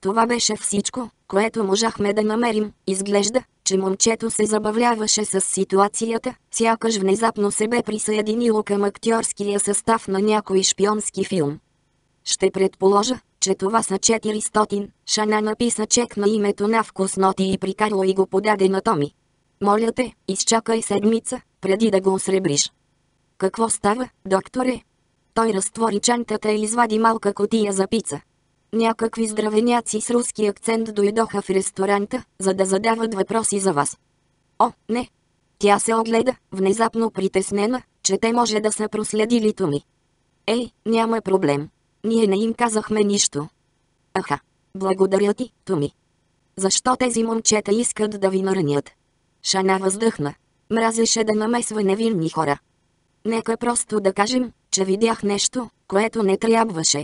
Speaker 1: Това беше всичко, което можахме да намерим. Изглежда, че момчето се забавляваше с ситуацията, сякаш внезапно се бе присъединило към актьорския състав на някой шпионски филм. Ще предположа, че това са четиристотин. Шана написа чек на името на вкусноти и прикарла и го подаде на Томи. Моля те, изчакай седмица, преди да го осребриш. Какво става, докторе? Той разтвори чантата и извади малка кутия за пица. Някакви здравеняци с руски акцент дойдоха в ресторанта, за да задават въпроси за вас. О, не! Тя се огледа, внезапно притеснена, че те може да са проследили Томи. Ей, няма проблем. Ние не им казахме нищо. Аха, благодаря ти, Томи. Защо тези момчета искат да ви наранят? Шана въздъхна. Мразеше да намесва невинни хора. Нека просто да кажем, че видях нещо, което не трябваше.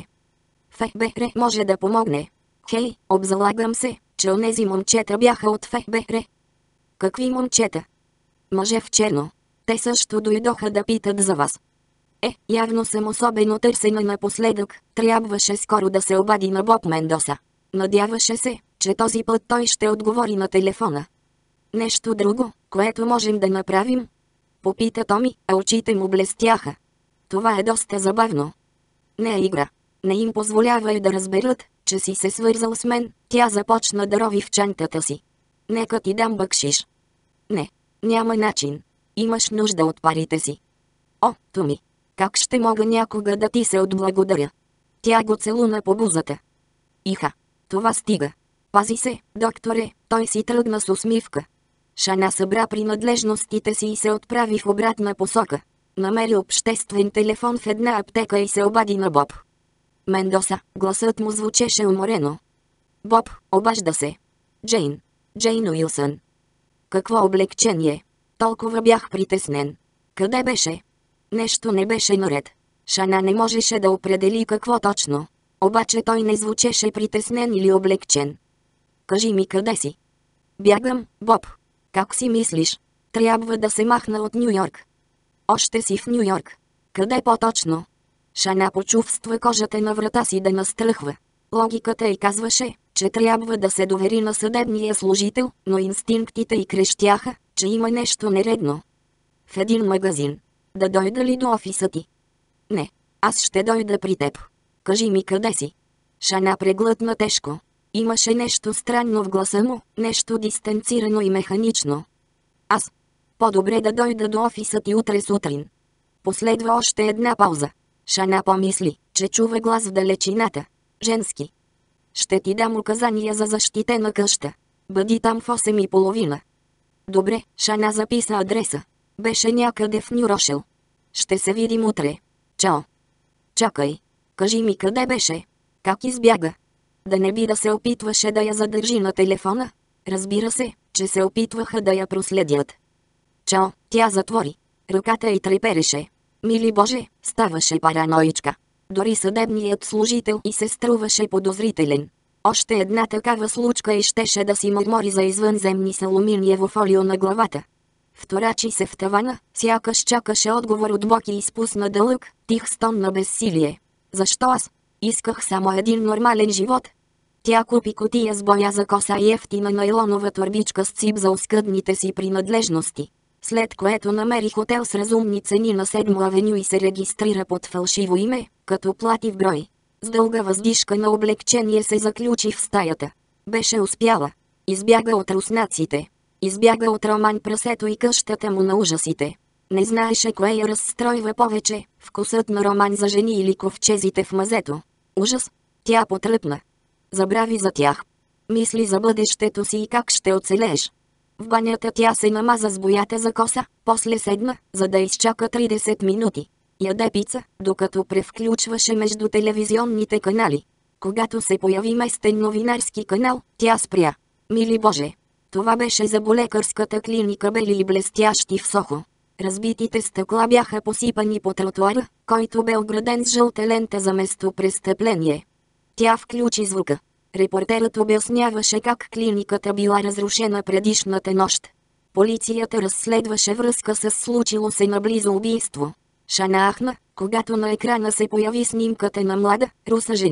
Speaker 1: ФБР може да помогне. Хей, обзалагам се, че онези момчета бяха от ФБР. Какви момчета? Мъже в черно. Те също дойдоха да питат за вас. Е, явно съм особено търсена напоследък, трябваше скоро да се обади на Боб Мендоса. Надяваше се, че този път той ще отговори на телефона. Нещо друго, което можем да направим? Попита Томи, а очите му блестяха. Това е доста забавно. Не е игра. Не им позволявай да разберат, че си се свързал с мен. Тя започна да рови в чантата си. Нека ти дам бакшиш. Не, няма начин. Имаш нужда от парите си. О, Томи, как ще мога някога да ти се отблагодаря? Тя го целуна по бузата. Иха, това стига. Пази се, докторе, той си тръгна с усмивка. Шана събра принадлежностите си и се отправи в обратна посока. Намери обществен телефон в една аптека и се обади на Боб. Мендоса, гласът му звучеше уморено. Боб, обажда се. Джейн. Джейн Уилсън. Какво облегчение. Толкова бях притеснен. Къде беше? Нещо не беше наред. Шана не можеше да определи какво точно. Обаче той не звучеше притеснен или облегчен. Кажи ми къде си? Бягам, Боб. Как си мислиш? Трябва да се махна от Ню Йорк. Още си в Ню Йорк. Къде по-точно? Шана почувства кожата на врата си да настръхва. Логиката й казваше, че трябва да се довери на съдебния служител, но инстинктите й крещяха, че има нещо нередно. В един магазин. Да дойда ли до офиса ти? Не, аз ще дойда при теб. Кажи ми къде си. Шана преглътна тежко. Имаше нещо странно в гласа му, нещо дистанцирано и механично. Аз. По-добре да дойда до офиса ти утре сутрин. Последва още една пауза. Шана помисли, че чува глас в далечината. Женски. Ще ти дам указания за защитена къща. Бъди там в осем и половина. Добре, Шана записа адреса. Беше някъде в Ню Рошел. Ще се видим утре. Чао. Чакай. Кажи ми къде беше? Как избяга? Да не би да се опитваше да я задържи на телефона? Разбира се, че се опитваха да я проследят. Чао, тя затвори. Ръката й трепереше. Мили Боже, ставаше параноичка. Дори съдебният служител и се струваше подозрителен. Още една такава случка и щеше да си мърмори за извънземни с алуминиево фолио на главата. Вторачи се в тавана, сякаш чакаше отговор от Бог и изпусна дълъг, тих стон на безсилие. Защо аз? Исках само един нормален живот. Тя купи кутия с боя за коса и ефтина найлонова торбичка с цип за оскъдните си принадлежности. След което намери хотел с разумни цени на седма авеню и се регистрира под фалшиво име, като плати в брой. С дълга въздишка на облегчение се заключи в стаята. Беше успяла. Избяга от руснаците. Избяга от Роман прасето и къщата му на ужасите. Не знаеше кое я разстройва повече, вкусът на Роман за жени или ковчезите в мазето. Ужас! Тя потръпна. Забрави за тях. Мисли за бъдещето си и как ще оцелееш. В банята тя се намаза с боята за коса, после седна, за да изчака тридесет минути. Яде пица, докато превключваше между телевизионните канали. Когато се появи местен новинарски канал, тя спря. Мили Боже! Това беше заболекарската клиника бели и блестящи в Сохо. Разбитите стъкла бяха посипани по тротуара, който бе ограден с жълта лента за местопрестъпление. Тя включи звука. Репортерът обясняваше как клиниката била разрушена предишната нощ. Полицията разследваше връзка с случило се наблизо убийство. Шана ахна, когато на екрана се появи снимката на млада, руса жена.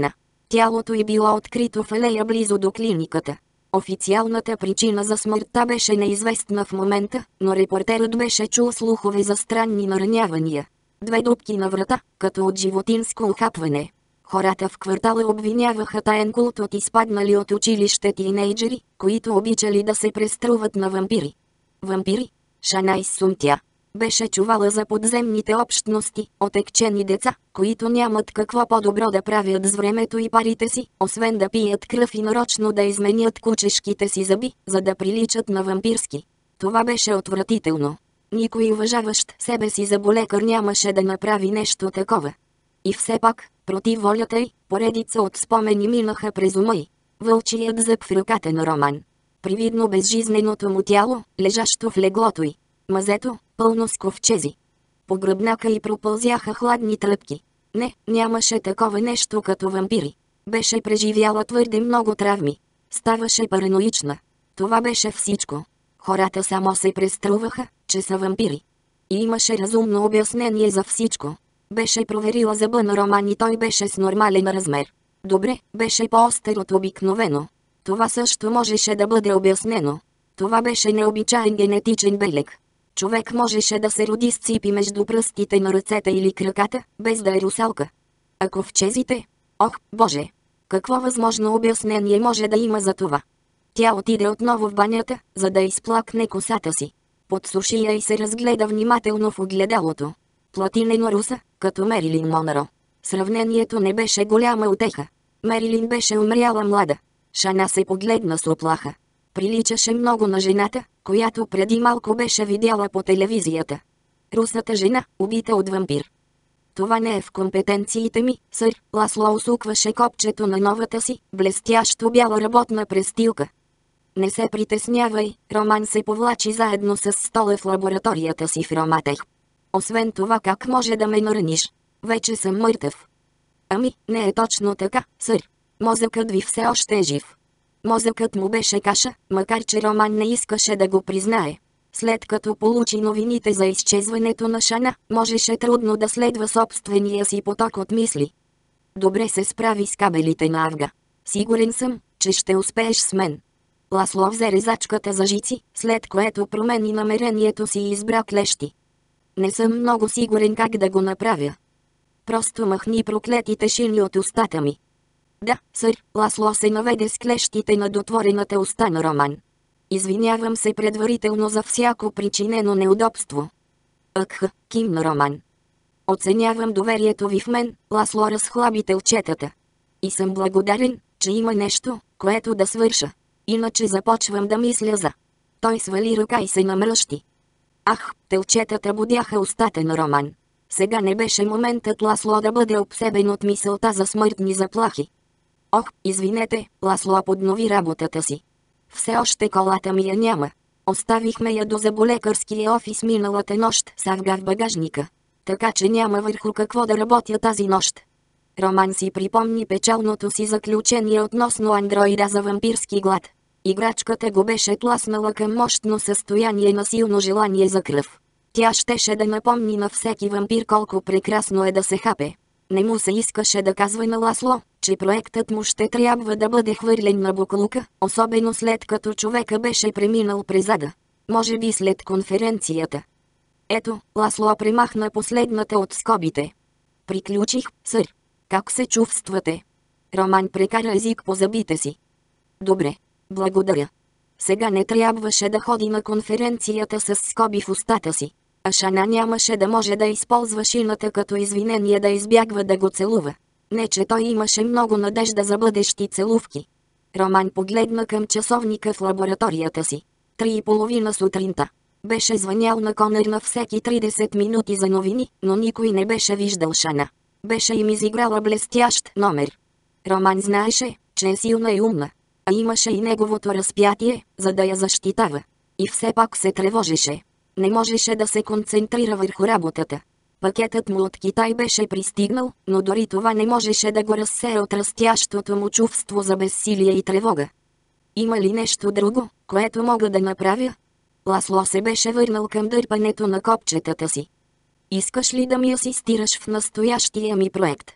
Speaker 1: Тялото й било открито в алея близо до клиниката. Официалната причина за смъртта беше неизвестна в момента, но репортерът беше чул слухове за странни наранявания. Две дупки на врата, като от животинско ухапване. Хората в квартала обвиняваха таен култ от изпаднали от училище тинейджери, които обичали да се преструват на вампири. Вампири? Шана изсумтя. Беше чувала за подземните общности, отекчени деца, които нямат какво по-добро да правят с времето и парите си, освен да пият кръв и нарочно да изменят кучешките си зъби, за да приличат на вампирски. Това беше отвратително. Никой уважаващ себе си заболекар нямаше да направи нещо такова. И все пак, против волята й, поредица от спомени минаха през ума й. Вълчият зъб в ръката на Роман. Привидно безжизненото му тяло, лежащо в леглото й. Мазето, пълно с ковчези. По гръбнака й пропълзяха хладни тръпки. Не, нямаше такова нещо като вампири. Беше преживяла твърде много травми. Ставаше параноична. Това беше всичко. Хората само се преструваха, че са вампири. И имаше разумно обяснение за всичко. Беше проверила зъба на Роман и той беше с нормален размер. Добре, беше по-остър от обикновено. Това също можеше да бъде обяснено. Това беше необичаен генетичен белег. Човек можеше да се роди с ципи между пръстите на ръцете или краката, без да е русалка. А ковчезите? Ох, Боже! Какво възможно обяснение може да има за това? Тя отиде отново в банята, за да изплакне косата си. Подсуши я и се разгледа внимателно в огледалото. Платинено руса, като Мерилин Монро. Сравнението не беше голяма утеха. Мерилин беше умряла млада. Шана се погледна с оплаха. Приличаше много на жената, която преди малко беше видяла по телевизията. Русата жена, убита от вампир. Това не е в компетенциите ми, сър. Ласло усукваше копчето на новата си, блестящо бяла работна престилка. Не се притеснявай, Роман се повлачи заедно с стола в лабораторията си в Роматех. Освен това, как може да ме нараниш? Вече съм мъртъв. Ами, не е точно така, сър. Мозъкът ви все още е жив. Мозъкът му беше каша, макар че Роман не искаше да го признае. След като получи новините за изчезването на Шана, можеше трудно да следва собствения си поток от мисли. Добре се справи с кабелите на Авга. Сигурен съм, че ще успееш с мен. Ласло взе резачката за жици, след което промени намерението си и избра клещи. Не съм много сигурен как да го направя. Просто махни проклетите шини от устата ми. Да, сър, Ласло се наведе с клещите над отворената уста на Роман. Извинявам се предварително за всяко причинено неудобство. Акха, кимна Роман. Оценявам доверието ви в мен, Ласло разхлаби телчетата. И съм благодарен, че има нещо, което да свърша. Иначе започвам да мисля за... Той свали ръка и се намръщи. Ах, телчетата будяха устата на Роман. Сега не беше моментът Ласло да бъде обсебен от мисълта за смъртни заплахи. Ох, извинете, Ласло поднови работата си. Все още колата ми я няма. Оставихме я до заболекарския офис миналата нощ с Авга в багажника. Така че няма върху какво да работя тази нощ. Роман си припомни печалното си заключение относно андроида за вампирски глад. Играчката го беше тласнала към мощно състояние на силно желание за кръв. Тя щеше да напомни на всеки вампир колко прекрасно е да се хапе. Не му се искаше да казва на Ласло, че проектът му ще трябва да бъде хвърлен на буклука, особено след като човека беше преминал през ада. Може би след конференцията. Ето, Ласло премахна последната от скобите. Приключих, сър. Как се чувствате? Роман прекара език по зъбите си. Добре. Благодаря. Сега не трябваше да ходи на конференцията с скоби в устата си. А Шана нямаше да може да използва шината като извинение да избягва да го целува. Не, че той имаше много надежда за бъдещи целувки. Роман погледна към часовника в лабораторията си. Три и половина сутринта. Беше звънял на Конър на всеки тридесет минути за новини, но никой не беше виждал Шана. Беше им изиграла блестящ номер. Роман знаеше, че е силна и умна. А имаше и неговото разпятие, за да я защитава. И все пак се тревожеше. Не можеше да се концентрира върху работата. Пакетът му от Китай беше пристигнал, но дори това не можеше да го разсее от растящото му чувство за безсилие и тревога. Има ли нещо друго, което мога да направя? Ласло се беше върнал към дърпането на копчетата си. Искаш ли да ми асистираш в настоящия ми проект?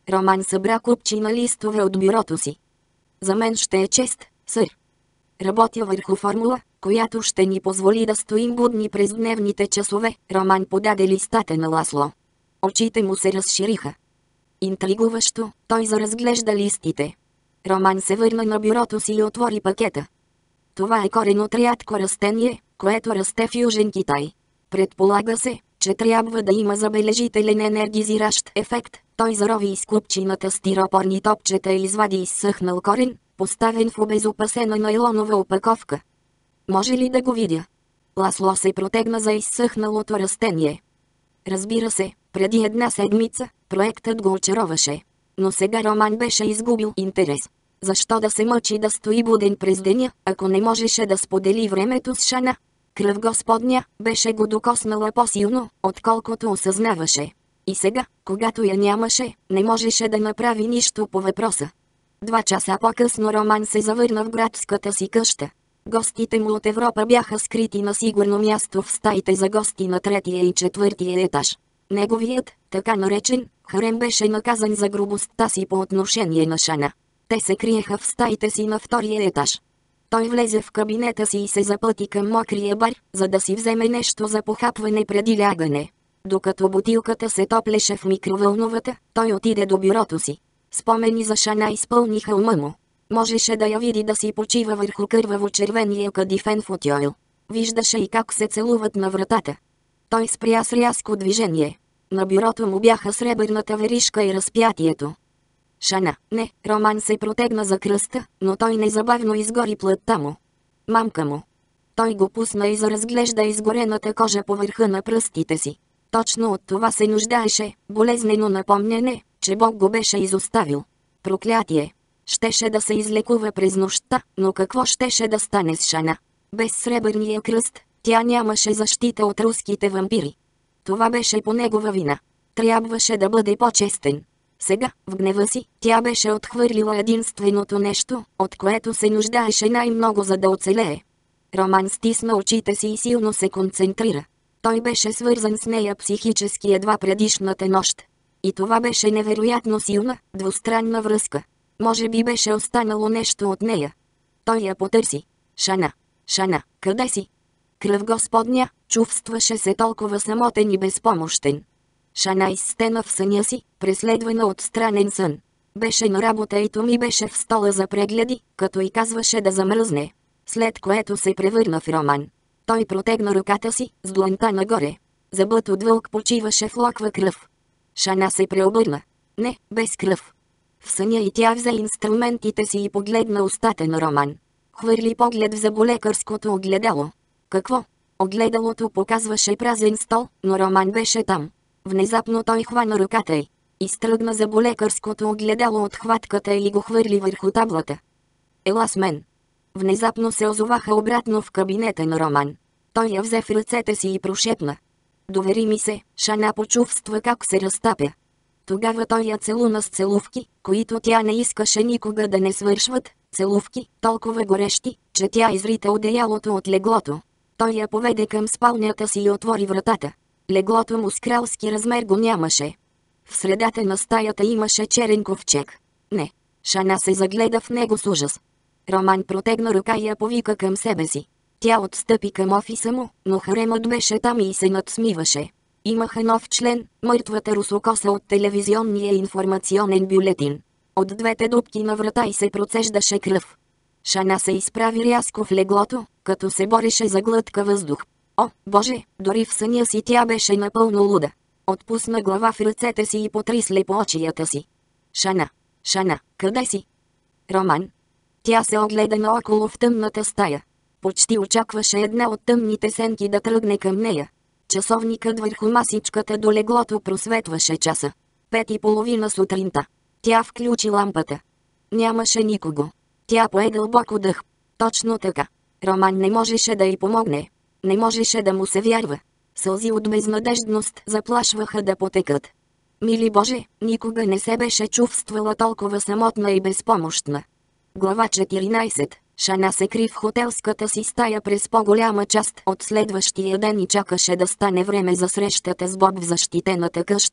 Speaker 1: Роман събра купчина листове от бюрото си. За мен ще е чест, сър. Работя върху формула, която ще ни позволи да стоим будни през дневните часове. Роман подаде листата на Ласло. Очите му се разшириха. Интригуващо, той заразглежда листите. Роман се върна на бюрото си и отвори пакета. Това е корен от рядко растение, което расте в Южен Китай. Предполага се, че трябва да има забележителен енергизиращ ефект. Той зарови из купчината стиропорни топчета и извади изсъхнал корен, поставен в обезопасена найлонова опаковка. Може ли да го видя? Ласло се протегна за изсъхналото растение. Разбира се, преди една седмица, проектът го очароваше. Но сега Роман беше изгубил интерес. Защо да се мъчи да стои буден през деня, ако не можеше да сподели времето с Шана? Кръв Господня беше го докоснала по-силно, отколкото осъзнаваше. И сега, когато я нямаше, не можеше да направи нищо по въпроса. Два часа по-късно Роман се завърна в градската си къща. Гостите му от Европа бяха скрити на сигурно място в стаите за гости на третия и четвъртия етаж. Неговият, така наречен, харем беше наказан за грубостта си по отношение на Шана. Те се криеха в стаите си на втория етаж. Той влезе в кабинета си и се запъти към мокрия бар, за да си вземе нещо за похапване преди лягане. Докато бутилката се топлеше в микровълновата, той отиде до бюрото си. Спомени за Шана изпълниха ума му. Можеше да я види да си почива върху кърваво-червения кадифен футьойл. Виждаше и как се целуват на вратата. Той спря с рязко движение. На бюрото му бяха сребърната веришка и разпятието. Шана, не, Роман се протегна за кръста, но той незабавно изгори плътта му. Мамка му. Той го пусна и заразглежда изгорената кожа по върха на пръстите си. Точно от това се нуждаеше, болезнено напомняне, че Бог го беше изоставил. Проклятие! Щеше да се излекува през нощта, но какво щеше да стане с Шана? Без сребърния кръст, тя нямаше защита от руските вампири. Това беше по негова вина. Трябваше да бъде по-честен. Сега, в гнева си, тя беше отхвърлила единственото нещо, от което се нуждаеше най-много, за да оцелее. Роман стисна очите си и силно се концентрира. Той беше свързан с нея психически едва предишната нощ. И това беше невероятно силна, двустранна връзка. Може би беше останало нещо от нея. Той я потърси. Шана, Шана, къде си? Кръв Господня, чувстваше се толкова самотен и безпомощен. Шана изстена в съня си, преследвана от странен сън. Беше на работа и Томи беше в стола за прегледи, като й казваше да замръзне. След което се превърна в Роман. Той протегна ръката си, с дланта нагоре. Зъбът от вълк почиваше в локва кръв. Шана се преобърна. Не, без кръв. В съня и тя взе инструментите си и погледна устата на Роман. Хвърли поглед в заболекарското огледало. Какво? Огледалото показваше празен стол, но Роман беше там. Внезапно той хвана ръката й. Изтръгна заболекарското огледало от хватката и го хвърли върху таблата. Ела с мен. Внезапно се озоваха обратно в кабинета на Роман. Той я взе в ръцете си и прошепна. Довери ми се. Шана почувства как се разтапя. Тогава той я целуна с целувки, които тя не искаше никога да не свършват, целувки, толкова горещи, че тя изрита одеялото от леглото. Той я поведе към спалнята си и отвори вратата. Леглото му с кралски размер го нямаше. В средата на стаята имаше черен ковчег. Не. Шана се загледа в него с ужас. Роман протегна ръка и я повика към себе си. Тя отстъпи към офиса му, но харемът беше там и се надсмиваше. Имаха нов член, мъртвата русокоса от телевизионния информационен бюлетин. От двете дупки на врата й се процеждаше кръв. Шана се изправи рязко в леглото, като се бореше за глътка въздух. О, Боже, дори в съня си тя беше напълно луда. Отпусна глава в ръцете си и потри слепо очията си. Шана, Шана, къде си? Роман. Тя се огледа наоколо в тъмната стая. Почти очакваше една от тъмните сенки да тръгне към нея. Часовникът върху масичката до леглото просветваше часа. Пет и половина сутринта. Тя включи лампата. Нямаше никого. Тя пое дълбоко дъх. Точно така. Роман не можеше да й помогне. Не можеше да му се вярва. Сълзи от безнадеждност заплашваха да потекат. Мили Боже, никога не се беше чувствала толкова самотна и безпомощна. Глава четиринайсета. Шана се кри в хотелската си стая през по-голяма част от следващия ден и чакаше да стане време за срещата с Боб в защитената къща.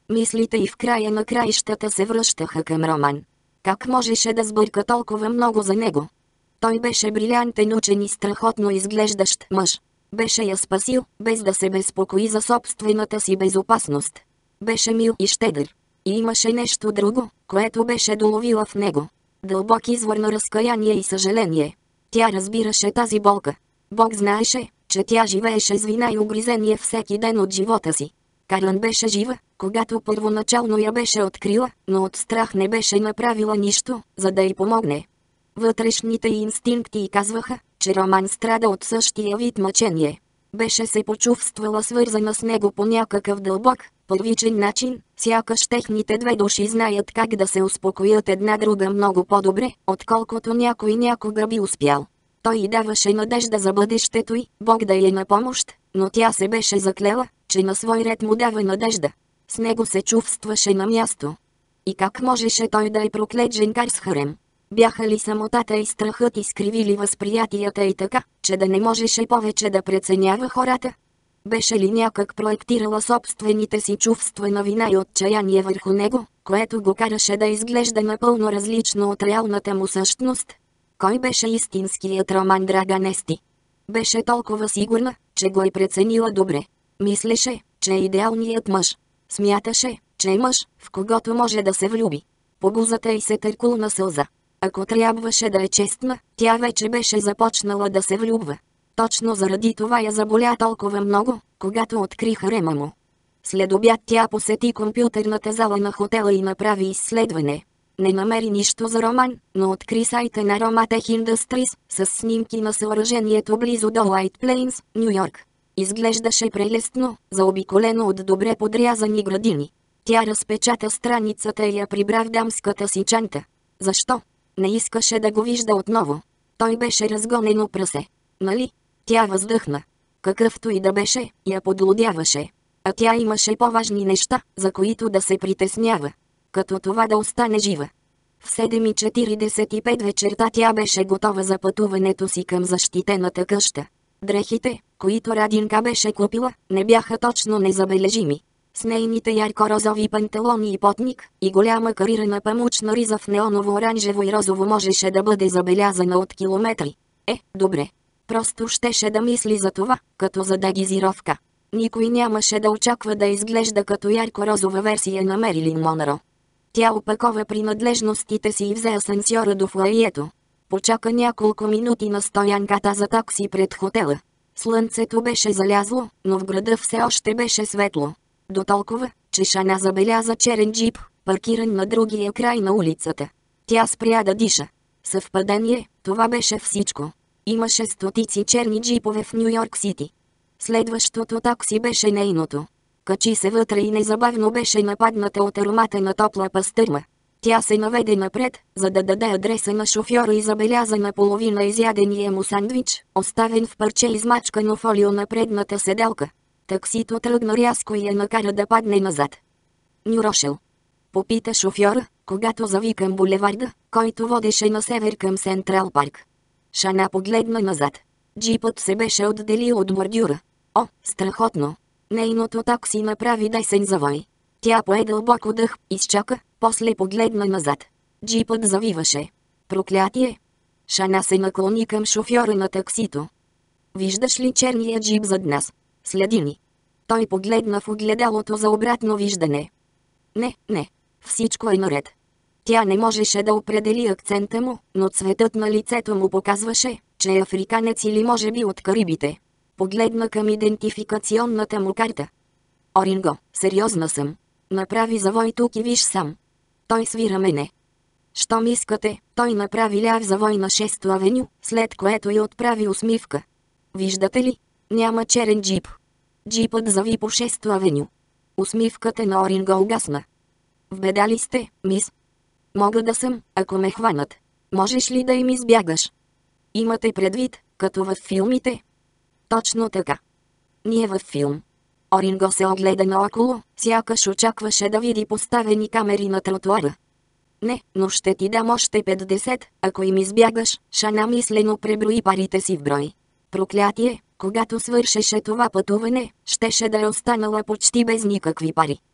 Speaker 1: Мислите и в края на краищата се връщаха към Роман. Как можеше да сбърка толкова много за него? Той беше брилянтен учен и страхотно изглеждащ мъж. Беше я спасил, без да се безпокои за собствената си безопасност. Беше мил и щедър. И имаше нещо друго, което беше доловила в него. Дълбок извор на разкаяние и съжаление. Тя разбираше тази болка. Бог знаеше, че тя живееше с вина и угризение всеки ден от живота си. Карън беше жива, когато първоначално я беше открила, но от страх не беше направила нищо, за да й помогне. Вътрешните й инстинкти й казваха, че Роман страда от същия вид мъчение. Беше се почувствала свързана с него по някакъв дълбок, първичен начин, сякаш техните две души знаят как да се успокоят една друга много по-добре, отколкото някой някога би успял. Той й даваше надежда за бъдещето й, Бог да й е на помощ, но тя се беше заклела, че на свой ред му дава надежда. С него се чувстваше на място. И как можеше той да е проклет женкар с харем? Бяха ли самотата и страхът изкривили възприятията й така, че да не можеше повече да преценява хората? Беше ли някак проектирала собствените си чувства на вина и отчаяние върху него, което го караше да изглежда напълно различно от реалната му същност? Кой беше истинският Роман Драганести? Беше толкова сигурна, че го е преценила добре. Мислеше, че е идеалният мъж. Смяташе, че е мъж, в когото може да се влюби. По бузата й се търкулна сълза. Ако трябваше да е честна, тя вече беше започнала да се влюбва. Точно заради това я заболя толкова много, когато откри харема му. След обяд тя посети компютърната зала на хотела и направи изследване. Не намери нищо за Роман, но откри сайта на Romatech Industries с снимки на съоръжението близо до White Plains, Ню Йорк. Изглеждаше прелестно, заобиколено от добре подрязани градини. Тя разпечата страницата и я прибра в дамската си чанта. Защо? Не искаше да го вижда отново. Той беше разгонено прасе. Нали? Тя въздъхна. Какъвто и да беше, я подлудяваше. А тя имаше по-важни неща, за които да се притеснява. Като това да остане жива. В седем и четиридесет и пет вечерта тя беше готова за пътуването си към защитената къща. Дрехите, които Радинка беше купила, не бяха точно незабележими. С нейните ярко-розови панталони и потник, и голяма карирана памучна риза в неоново-оранжево и розово можеше да бъде забелязана от километри. Е, добре. Просто щеше да мисли за това, като за дегизировка. Никой нямаше да очаква да изглежда като ярко-розова версия на Мерилин Монро. Тя опакова принадлежностите си и взе асансьора до фоайето. Почака няколко минути на стоянката за такси пред хотела. Слънцето беше залязло, но в града все още беше светло. Дотолкова, че Шана забеляза черен джип, паркиран на другия край на улицата. Тя спря да диша. Съвпадение, това беше всичко. Имаше стотици черни джипове в Ню Йорк Сити. Следващото такси беше нейното. Качи се вътре и незабавно беше нападната от аромата на топла пастърма. Тя се наведе напред, за да даде адреса на шофьора и забеляза наполовина изядения му сандвич, оставен в парче измачкано фолио на предната седалка. Таксито тръгна рязко и я накара да падне назад. Ню Рошел. Попита шофьора, когато зави към булеварда, който водеше на север към Сентрал Парк. Шана погледна назад. Джипът се беше отделил от бордюра. О, страхотно! Нейното такси направи десен завой. Тя пое дълбоко дъх, изчака, после погледна назад. Джипът завиваше. Проклятие! Шана се наклони към шофьора на таксито. Виждаш ли черния джип зад нас? Следи ни. Той погледна в огледалото за обратно виждане. Не, не. Всичко е наред. Тя не можеше да определи акцента му, но цветът на лицето му показваше, че е африканец или може би от Карибите. Погледна към идентификационната му карта. Оринго, сериозна съм. Направи завой тук и виж сам. Той свира мене. Щом искате, той направи ляв завой на шесто авеню, след което й отправи усмивка. Виждате ли? Няма черен джип. Джипът зави по шесто авеню. Усмивката на Оринго угасна. В беда ли сте, мис? Мога да съм, ако ме хванат. Можеш ли да им избягаш? Имате предвид, като във филмите? Точно така. Ние във филм. Оринго се огледа наоколо, сякаш очакваше да види поставени камери на тротуара. Не, но ще ти дам още петдесет, ако им избягаш. Шана мислено преброи парите си в брой. Проклятие, когато свършеше това пътуване, щеше да е останала почти без никакви пари.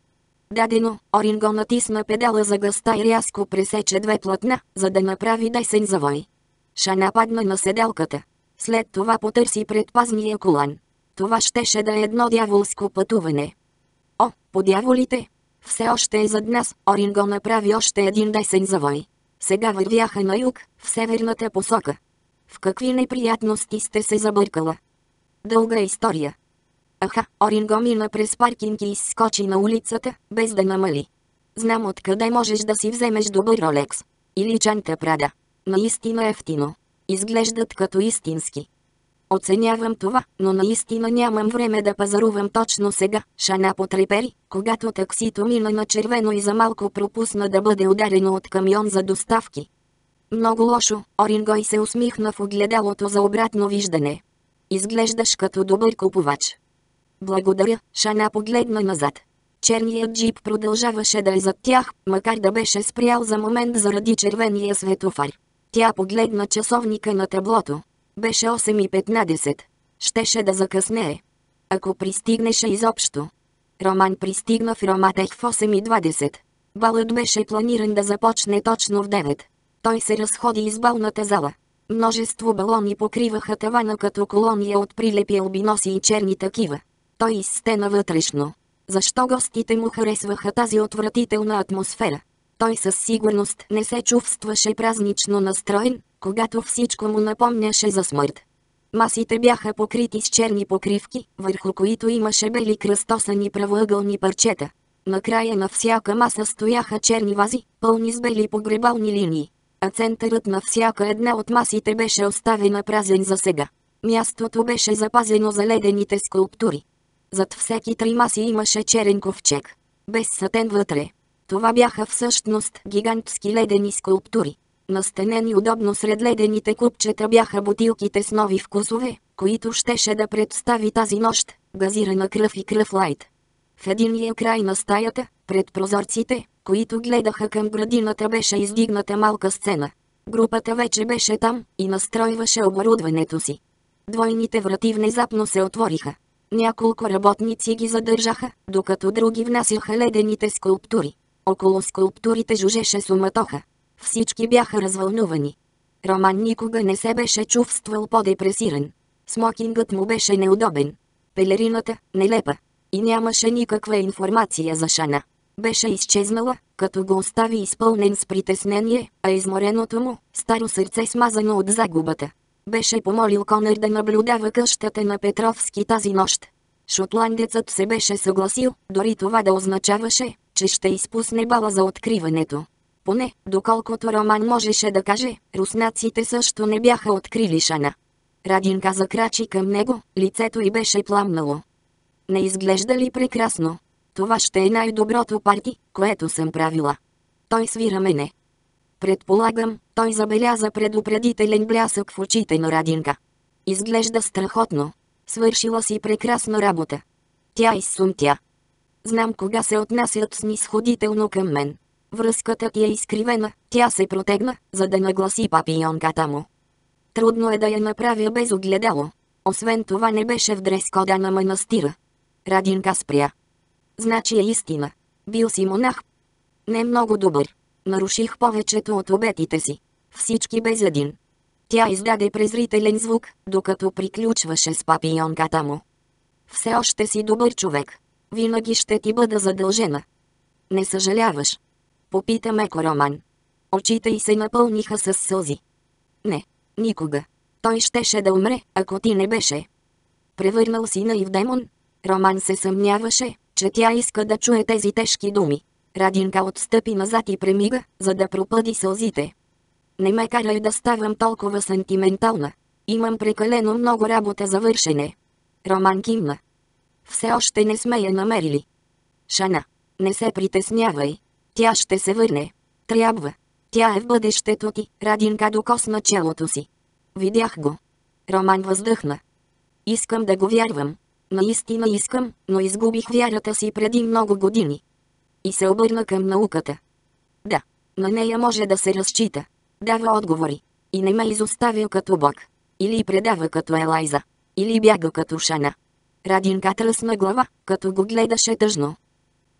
Speaker 1: Дадено, Оринго натисна педала за газта и рязко пресече две платна, за да направи десен завой. Шана падна на седалката. След това потърси предпазния колан. Това щеше да е едно дяволско пътуване. О, по дяволите! Все още е зад нас, Оринго направи още един десен завой. Сега вървяха на юг, в северната посока. В какви неприятности сте се забъркала? Дълга история. Аха, Оринго мина през паркинг и изскочи на улицата, без да намали. Знам откъде можеш да си вземеш добър Ролекс. Или Чанта Прада. Наистина ефтино. Изглеждат като истински. Оценявам това, но наистина нямам време да пазарувам точно сега. Шана потрепери, когато таксито мина на червено и за малко пропусна да бъде ударено от камион за доставки. Много лошо, Орингой се усмихна в огледалото за обратно виждане. Изглеждаш като добър купувач. Благодаря, Шана погледна назад. Черният джип продължаваше да е зад тях, макар да беше спрял за момент заради червения светофар. Тя погледна часовника на таблото. Беше осем и петнадесет. Щеше да закъснее. Ако пристигнеше изобщо. Роман пристигна в Роматех в осем и двадесет. Балът беше планиран да започне точно в девет. Той се разходи из балната зала. Множество балони покриваха тавана като колония от прилепи албиноси и черни такива. Той изстена вътрешно. Защо гостите му харесваха тази отвратителна атмосфера? Той със сигурност не се чувстваше празнично настроен, когато всичко му напомняше за смърт. Масите бяха покрити с черни покривки, върху които имаше бели кръстосани правоъгълни парчета. Накрая на всяка маса стояха черни вази, пълни с бели погребални линии. А центърът на всяка една от масите беше оставена празен за сега. Мястото беше запазено за ледените скулптури. Зад всеки три маси имаше черен ковчег. Без сатен вътре. Това бяха всъщност гигантски ледени скулптури. Настанени удобно сред ледените купчета бяха бутилките с нови вкусове, които щеше да представи тази нощ, газирана кръв и кръв лайт. В единия край на стаята, пред прозорците, които гледаха към градината, беше издигната малка сцена. Групата вече беше там и настройваше оборудването си. Двойните врати внезапно се отвориха. Няколко работници ги задържаха, докато други внасяха ледените скулптури. Около скулптурите жужеше суматоха. Всички бяха развълнувани. Роман никога не се беше чувствал по-депресиран. Смокингът му беше неудобен. Пелерината – нелепа. И нямаше никаква информация за Шана. Беше изчезнала, като го остави изпълнен с притеснение, а измореното му, старо сърце смазано от загубата. Беше помолил Конър да наблюдава къщата на Петровски тази нощ. Шотландецът се беше съгласил, дори това да означаваше, че ще изпусне бала за откриването. Поне, доколкото Роман можеше да каже, руснаците също не бяха открили Шана. Радинка закрачи към него, лицето й беше пламнало. Не изглежда ли прекрасно? Това ще е най-доброто парти, което съм правила. Той свира мене. Предполагам, той забеляза предупредителен блясък в очите на Радинка. Изглежда страхотно. Свършила си прекрасна работа. Тя изсумтя. Знам кога се отнасят снисходително към мен. Връзката ти е изкривена, тя се протегна, за да нагласи папионката му. Трудно е да я направя без огледало. Освен това не беше в дрес-кода на манастира. Радинка спря. Значи е истина. Бил си монах. Не много добър. Наруших повечето от обетите си. Всички без един. Тя издаде презрителен звук, докато приключваше с папионката му. Все още си добър човек. Винаги ще ти бъда задължена. Не съжаляваш? Попита меко Роман. Очите й се напълниха с сълзи. Не, никога. Той щеше да умре, ако ти не беше. Превърнал сина и в демон. Роман се съмняваше, че тя иска да чуе тези тежки думи. Радинка отстъпи назад и премига, за да пропъди сълзите. Не ме карай да ставам толкова сантиментална. Имам прекалено много работа за вършене. Роман кимна. Все още не сме я намерили. Шана, не се притеснявай. Тя ще се върне. Трябва. Тя е в бъдещето ти. Радинка докосна челото си. Видях го. Роман въздъхна. Искам да го вярвам. Наистина искам, но изгубих вярата си преди много години. И се обърна към науката. Да, на нея може да се разчита. Дава отговори. И не ме изоставя като Бог. Или предава като Елайза. Или бяга като Шана. Радинка тръсна глава, като го гледаше тъжно.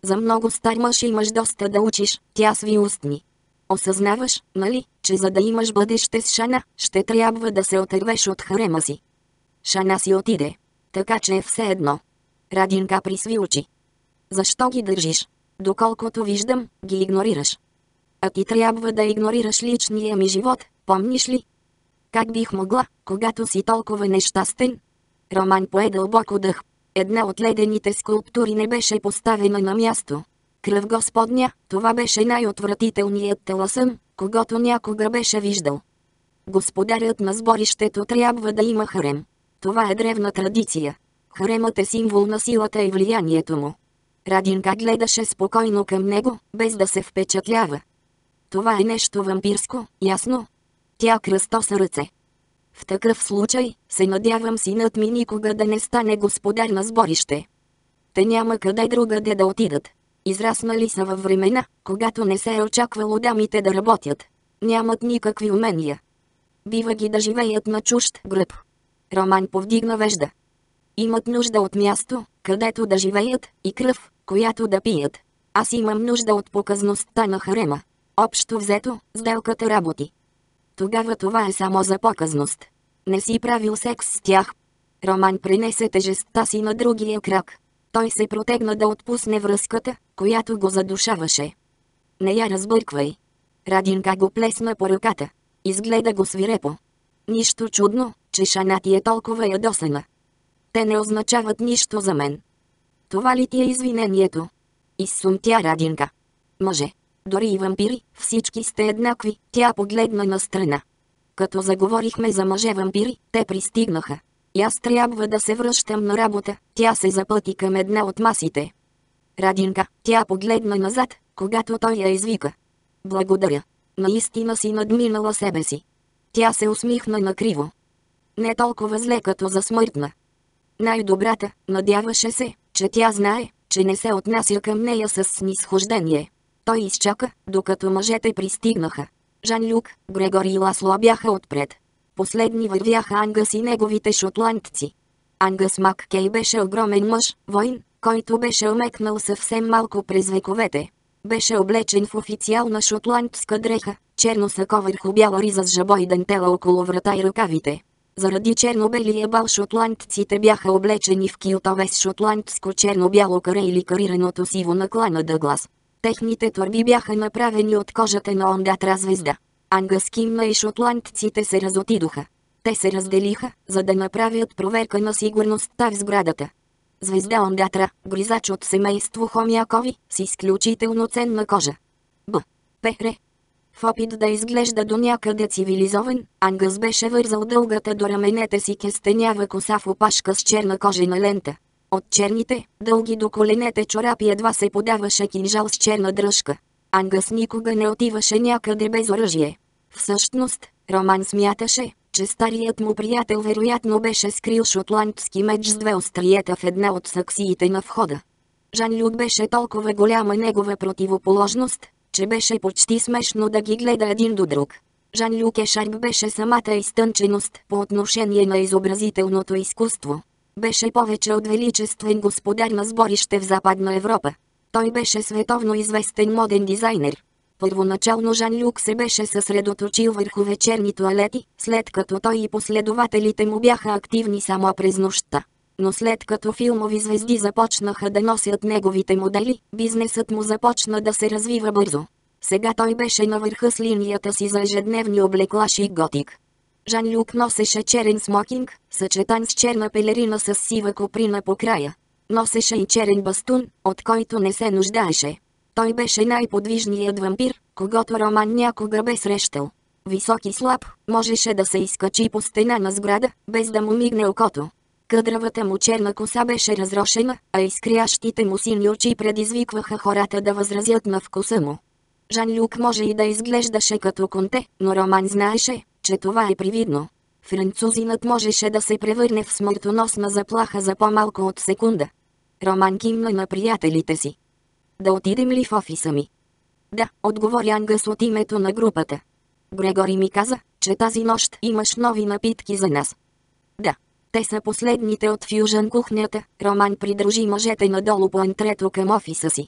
Speaker 1: За много стар мъж имаш доста да учиш, тя сви устни. Осъзнаваш, нали, че за да имаш бъдеще с Шана, ще трябва да се отървеш от харема си. Шана си отиде. Така че е все едно. Радинка присви очи. Защо ги държиш? Доколкото виждам, ги игнорираш. А ти трябва да игнорираш личния ми живот, помниш ли? Как бих могла, когато си толкова нещастен? Роман пое дълбоко дъх. Една от ледените скулптури не беше поставена на място. Кръв Господня, това беше най-отвратителният таласъм, когато някога беше виждал. Господарят на сборището трябва да има харем. Това е древна традиция. Харемът е символ на силата и влиянието му. Радинка гледаше спокойно към него, без да се впечатлява. Това е нещо вампирско, ясно? Тя кръстоса ръце. В такъв случай, се надявам синът ми никога да не стане господар на сборище. Те няма къде другаде да отидат. Израснали са във времена, когато не се е очаквало дамите да работят. Нямат никакви умения. Бива ги да живеят на чужд гръб. Роман повдигна вежда. Имат нужда от място, където да живеят, и кръв, която да пият. Аз имам нужда от показността на харема. Общо взето, сделката работи. Тогава това е само за показност. Не си правил секс с тях. Роман пренесе тежестта си на другия крак. Той се протегна да отпусне връзката, която го задушаваше. Не я разбърквай. Радинка го плесна по ръката. Изгледа го свирепо. Нищо чудно, че Шана ти е толкова ядосана. Те не означават нищо за мен. Това ли ти е извинението? Изсумтя Радинка. Мъже. Дори и вампири, всички сте еднакви, тя погледна настрана. Като заговорихме за мъже-вампири, те пристигнаха. И аз трябва да се връщам на работа, тя се запъти към една от масите. Радинка, тя погледна назад, когато той я извика. Благодаря. Наистина си надминала себе си. Тя се усмихна накриво. Не толкова зле като за смъртна. Най-добрата, надяваше се, че тя знае, че не се отнася към нея с снисхождение. Той изчака, докато мъжете пристигнаха. Жан-Люк, Грегори и Ласло бяха отпред. Последни вървяха Ангъс и неговите шотландци. Ангъс Маккей беше огромен мъж, войн, който беше омекнал съвсем малко през вековете. Беше облечен в официална шотландска дреха, черно сако върху бяла риза с жабо и дентела около врата и ръкавите. Заради черно-белия бал шотландците бяха облечени в килтове с шотландско черно-бяло каре или карираното сиво наклана дъглас. Техните торби бяха направени от кожата на ондатра звезда. Ангъс кимна и шотландците се разотидоха. Те се разделиха, за да направят проверка на сигурността в сградата. Звезда ондатра, гризач от семейство хомякови, с изключително ценна кожа. Б. Пере. В опит да изглежда до някъде цивилизован, Ангъс беше вързал дългата до раменете си кестенява коса в опашка с черна кожена лента. От черните, дълги до коленете чорапи едва се подаваше кинжал с черна дръжка. Ангъс никога не отиваше някъде без оръжие. Всъщност, Роман смяташе, че старият му приятел вероятно беше скрил шотландски меч с две остриета в една от саксиите на входа. Жан-Люк беше толкова голяма негова противоположност, че беше почти смешно да ги гледа един до друг. Жан-Люк Ешарп беше самата изтънченост по отношение на изобразителното изкуство. Беше повече от величествен господар на сборище в Западна Европа. Той беше световно известен моден дизайнер. Първоначално Жан-Люк се беше съсредоточил върху вечерни тоалети, след като той и последователите му бяха активни само през нощта. Но след като филмови звезди започнаха да носят неговите модели, бизнесът му започна да се развива бързо. Сега той беше на върха с линията си за ежедневни облекла шик готик. Жан-Люк носеше черен смокинг, съчетан с черна пелерина с сива коприна по края. Носеше и черен бастун, от който не се нуждаеше. Той беше най-подвижният вампир, когото Роман някога бе срещал. Висок и слаб, можеше да се изкачи по стена на сграда, без да му мигне окото. Къдравата му черна коса беше разрошена, а изкрящите му сини очи предизвикваха хората да възразят на вкуса му. Жан-Люк може и да изглеждаше като конте, но Роман знаеше, че това е привидно. Французинът можеше да се превърне в смъртоносна заплаха за по-малко от секунда. Роман кимна на приятелите си. Да отидем ли в офиса ми? Да, отговори Ангъс от името на групата. Грегори ми каза, че тази нощ имаш нови напитки за нас. Да, те са последните от фюжън кухнята. Роман придружи мъжете надолу по антрето към офиса си.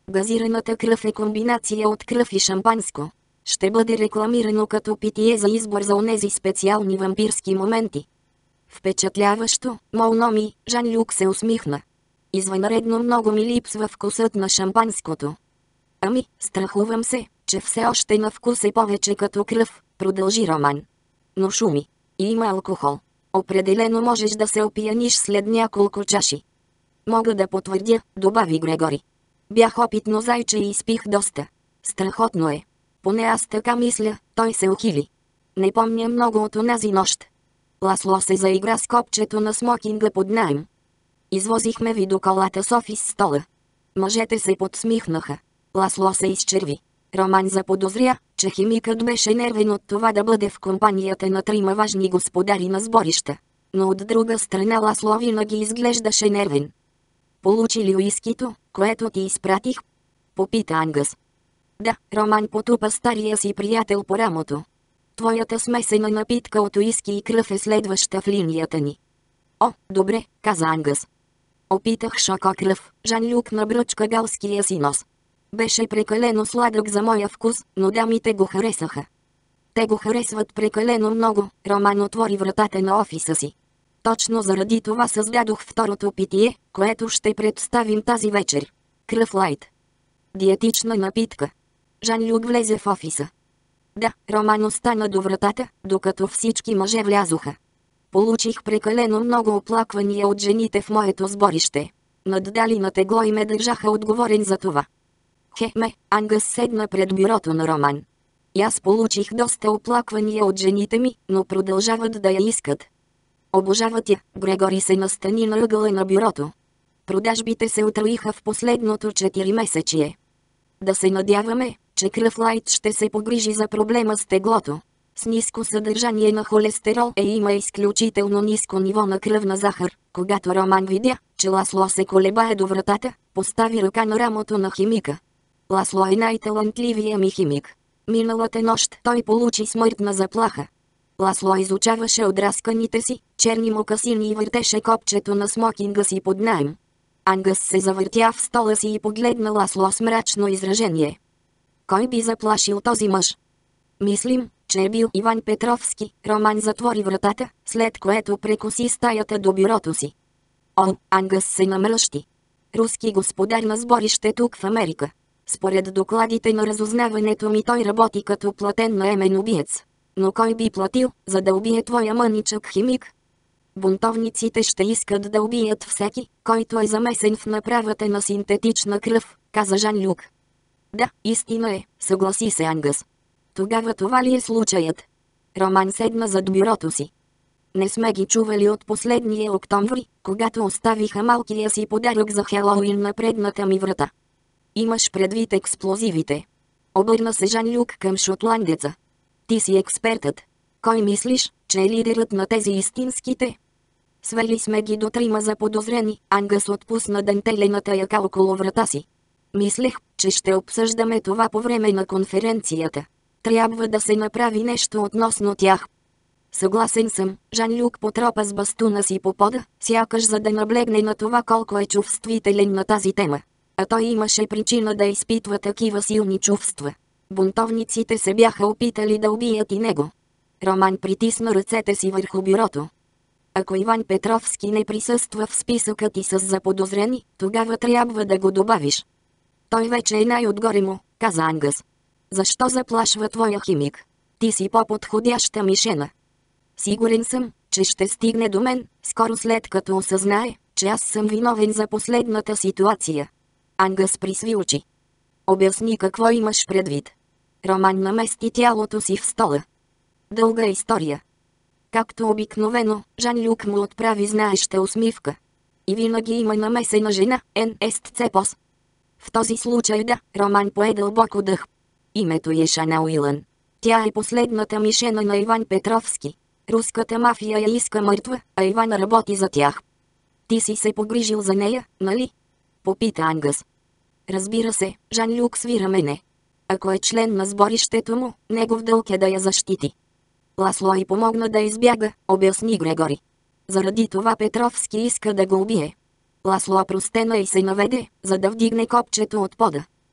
Speaker 1: Газираната кръв е комбинация от кръв и шампанско. Ще бъде рекламирано като питие за избор за онези специални вампирски моменти. Впечатляващо, Молноми, Жан-Люк се усмихна. Извънредно много ми липсва вкусът на шампанското. Ами, страхувам се, че все още на вкус е повече като кръв, продължи Роман. Но шуми. И има алкохол. Определено можеш да се опияниш след няколко чаши. Мога да потвърдя, добави Грегори. Бях опитно зайче и изпих доста. Страхотно е. Поне аз така мисля, той се ухили. Не помня много от онази нощ. Ласло се заигра с копчето на смокинга под наем. Извозихме ви до колата с офис стола. Мъжете се подсмихнаха. Ласло се изчерви. Роман заподозря, че химикът беше нервен от това да бъде в компанията на трима важни господари на сборища. Но от друга страна Ласло винаги изглеждаше нервен. Получи ли уискито, което ти изпратих? Попита Ангъс. Да, Роман потупа стария си приятел по рамото. Твоята смесена напитка от уиски и кръв е следваща в линията ни. О, добре, каза Ангъс. Опитах шоко кръв, Жан-Люк набръчка галския си нос. Беше прекалено сладък за моя вкус, но дамите го харесаха. Те го харесват прекалено много, Роман отвори вратата на офиса си. Точно заради това създадох второто питие, което ще представим тази вечер. Кръв лайт. Диетична напитка. Жан-Люк влезе в офиса. Да, Роман остана до вратата, докато всички мъже влязоха. Получих прекалено много оплаквания от жените в моето сборище. Наддали на тегло и ме държаха отговорен за това. Хе-ме, Ангъс седна пред бюрото на Роман. И аз получих доста оплаквания от жените ми, но продължават да я искат. Обожават я, Грегори се настани на ъгъла на бюрото. Продажбите се утроиха в последното четиримесечие. Да се надяваме, че Кръв Лайт ще се погрижи за проблема с теглото. С ниско съдържание на холестерол е има изключително ниско ниво на кръвна захар. Когато Роман видя, че Ласло се колебае до вратата, постави ръка на рамото на химика. Ласло е най-талантливия ми химик. Миналата нощ той получи смъртна заплаха. Ласло изучаваше отрасканите си черни мокасини и въртеше копчето на смокинга си под наем. Ангъс се завъртя в стола си и погледна Ласло с мрачно изражение. Кой би заплашил този мъж? Мислим, че е бил Иван Петровски. Роман затвори вратата, след което прекоси стаята до бюрото си. О, Ангъс се намръщи. Руски господар на сборище тук в Америка. Според докладите на разузнаването ми той работи като платен наемен убиец. Но кой би платил, за да убие твоя мъничък химик? Бунтовниците ще искат да убият всеки, който е замесен в направата на синтетична кръв, каза Жан-Люк. Да, истина е, съгласи се Ангъс. Тогава това ли е случаят? Роман седна зад бюрото си. Не сме ги чували от последния октомври, когато оставиха малкия си подарък за Хелоуин на предната ми врата. Имаш предвид експлозивите. Обърна се Жан-Люк към шотландеца. Ти си експертът. Кой мислиш, че е лидерът на тези истинските? Свели сме ги до трима заподозрени, Ангъс отпусна дантелената яка около врата си. Мислех, че ще обсъждаме това по време на конференцията. Трябва да се направи нещо относно тях. Съгласен съм, Жан-Люк потропа с бастуна си по пода, сякаш за да наблегне на това колко е чувствителен на тази тема. А той имаше причина да изпитва такива силни чувства. Бунтовниците се бяха опитали да убият и него. Роман притисна ръцете си върху бюрото. Ако Иван Петровски не присъства в списъка ти с заподозрени, тогава трябва да го добавиш. Той вече е най-отгоре му, каза Ангъс. Защо заплашва твоя химик? Ти си по-подходяща мишена. Сигурен съм, че ще стигне до мен, скоро след като осъзнае, че аз съм виновен за последната ситуация. Ангъс присви очи. Обясни какво имаш предвид. Роман намести тялото си в стола. Дълга история. Както обикновено, Жан-Люк му отправи знаеща усмивка. И винаги има намесена жена, ен естцепос. В този случай да, Роман пое дълбоко дъх. Името е Шана Уилън. Тя е последната мишена на Иван Петровски. Руската мафия я иска мъртва, а Иван работи за тях. Ти си се погрижил за нея, нали? Попита Ангъс. Разбира се, Жан-Люк свира мене. Ако е член на сборището му, негов дълг е да я защити. Ласло й помогна да избяга, обясни Грегори. Заради това Петровски иска да го убие. Ласло простена и се наведе, за да вдигне копчето от пода.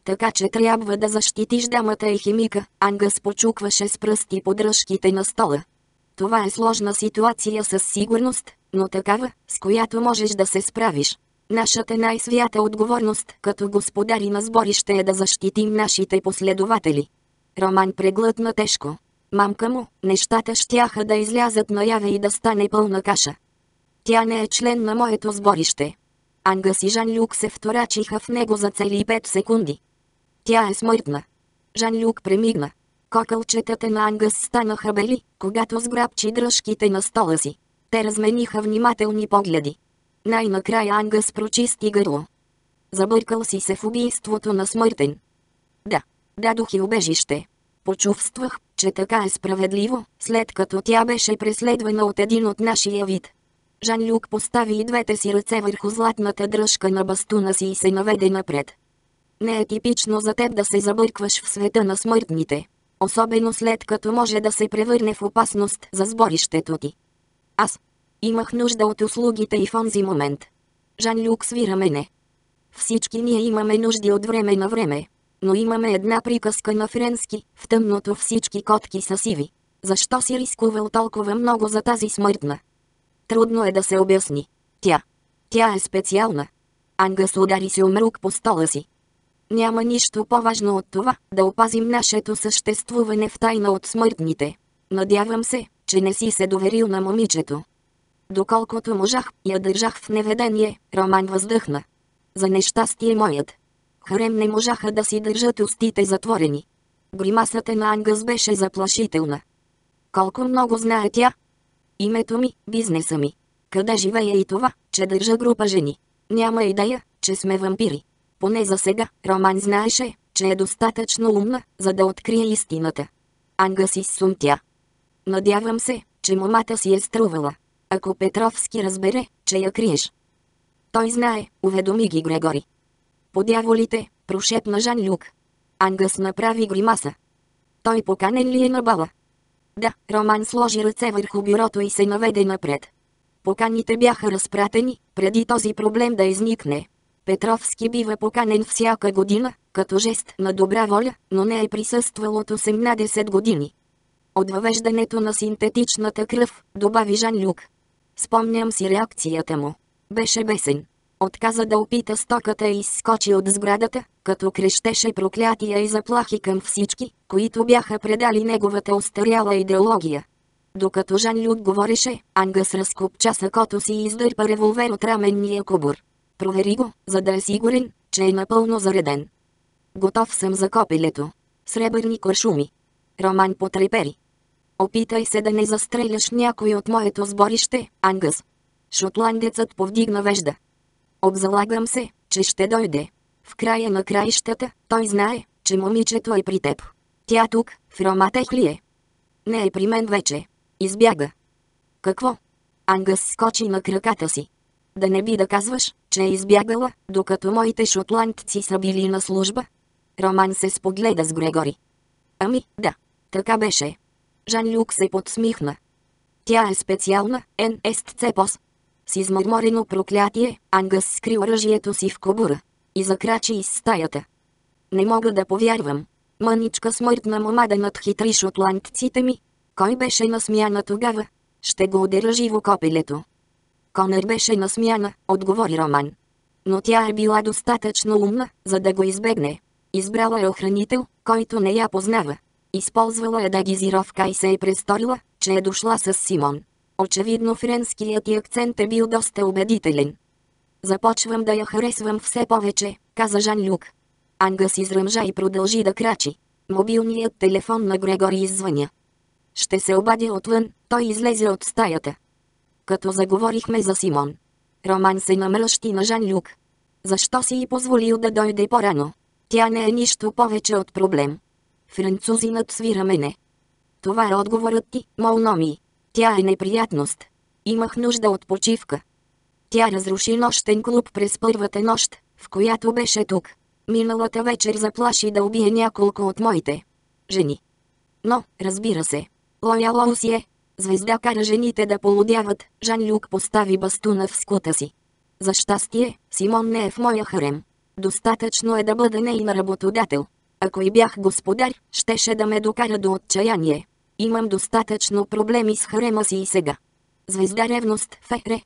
Speaker 1: Така че трябва да защитиш дамата и химика. Ангъс почукваше с пръсти подръжките на стола. Това е сложна ситуация със сигурност, но такава, с която можеш да се справиш. Нашата най-свята отговорност като господари на сборище е да защитим нашите последователи. Роман преглътна тежко. Мамка му, нещата щяха да излязат наяве и да стане пълна каша. Тя не е член на моето сборище. Ангъс и Жан-Люк се вторачиха в него за цели пет секунди. Тя е смъртна. Жан-Люк премигна. Кокълчетата на Ангъс станаха бели, когато сграбчи дръжките на стола си. Те размениха внимателни погледи. Най-накрая Ангъс прочисти гърло. Забъркал си се в убийството на смъртен. Да, дадох и убежище. Почувствах, че така е справедливо, след като тя беше преследвана от един от нашия вид. Жан-Люк постави и двете си ръце върху златната дръжка на бастуна си и се наведе напред. Не е типично за теб да се забъркваш в света на смъртните. Особено след като може да се превърне в опасност за сборището ти. Аз имах нужда от услугите и в онзи момент. Жан-Люк свира мене. Всички ние имаме нужди от време на време. Но имаме една приказка на френски, в тъмното всички котки са сиви. Защо си рискувал толкова много за тази смъртна? Трудно е да се обясни. Тя. Тя е специална. Ангъс удари се умрук по стола си. Няма нищо по-важно от това, да опазим нашето съществуване в тайна от смъртните. Надявам се, че не си се доверил на момичето. Доколкото можах, я държах в неведение, Роман въздъхна. За нещастие моят. Харем не можаха да си държат устите затворени. Гримасата на Ангъс беше заплашителна. Колко много знае тя? Името ми, бизнеса ми. Къде живея и това, че държа група жени. Няма идея, че сме вампири. Поне за сега, Роман знаеше, че е достатъчно умна, за да открие истината. Ангъс изсумтя. Надявам се, че момата си е струвала. Ако Петровски разбере, че я криеш. Той знае, уведоми ги Грегори. Подяволите, прошепна Жан-Люк. Ангъс направи гримаса. Той поканен ли е на бала? Да, Роман сложи ръце върху бюрото и се наведе напред. Поканите бяха разпратени, преди този проблем да изникне. Петровски бива поканен всяка година, като жест на добра воля, но не е присъствал от осемнадесет години. От въвеждането на синтетичната кръв, добави Жан-Люк. Спомням си реакцията му. Беше бесен. Отказа да опита стоката и изскочи от сградата, като крещеше проклятия и заплахи към всички, които бяха предали неговата остаряла идеология. Докато Жан-Люк говореше, Ангъс разкопча сакото си и издърпа револвер от раменния кобур. Провери го, за да е сигурен, че е напълно зареден. Готов съм за копилето. Сребърни куршуми. Роман потрепери. Опитай се да не застреляш някой от моето сборище, Ангъс. Шотландецът повдигна вежда. Обзалагам се, че ще дойде. В края на краищата, той знае, че момичето е при теб. Тя тук, в Роматех ли е? Не е при мен вече. Избяга. Какво? Ангъс скочи на краката си. Да не би да казваш, че е избягала, докато моите шотландци са били на служба? Роман се спогледа с Грегори. Ами, да. Така беше. Жан-Люк се подсмихна. Тя е специална, ен естцепос. С измърморено проклятие, Ангъс скри оръжието си в кобура. И закрачи из стаята. Не мога да повярвам. Мъничка смъртна мома да надхитри шотландците ми. Кой беше на смяна тогава? Ще го удера живо копилето. Конър беше на смяна, отговори Роман. Но тя е била достатъчно умна, за да го избегне. Избрала е охранител, който не я познава. Използвала е дегизировка и се е престорила, че е дошла с Симон. Очевидно френският ѝ акцент е бил доста убедителен. Започвам да я харесвам все повече, каза Жан-Люк. Ангъс изръмжа и продължи да крачи. Мобилният телефон на Грегори иззвъня. Ще се обадя отвън, той излезе от стаята. Като заговорихме за Симон. Роман се намръщи на Жан-Люк. Защо си й позволил да дойде по-рано? Тя не е нищо повече от проблем. Французинът свира мене. Това е отговорът ти, Молноми. Тя е неприятност. Имах нужда от почивка. Тя разруши нощен клуб през първата нощ, в която беше тук. Миналата вечер заплаши да убие няколко от моите жени. Но, разбира се, лояло си е. Звезда кара жените да полудяват, Жан-Люк постави бастуна в скута си. За щастие, Симон не е в моя харем. Достатъчно е да бъда нейна работодател. Ако и бях господар, щеше да ме докара до отчаяние. Имам достатъчно проблеми с харема си и сега. Звезда ревност Фере.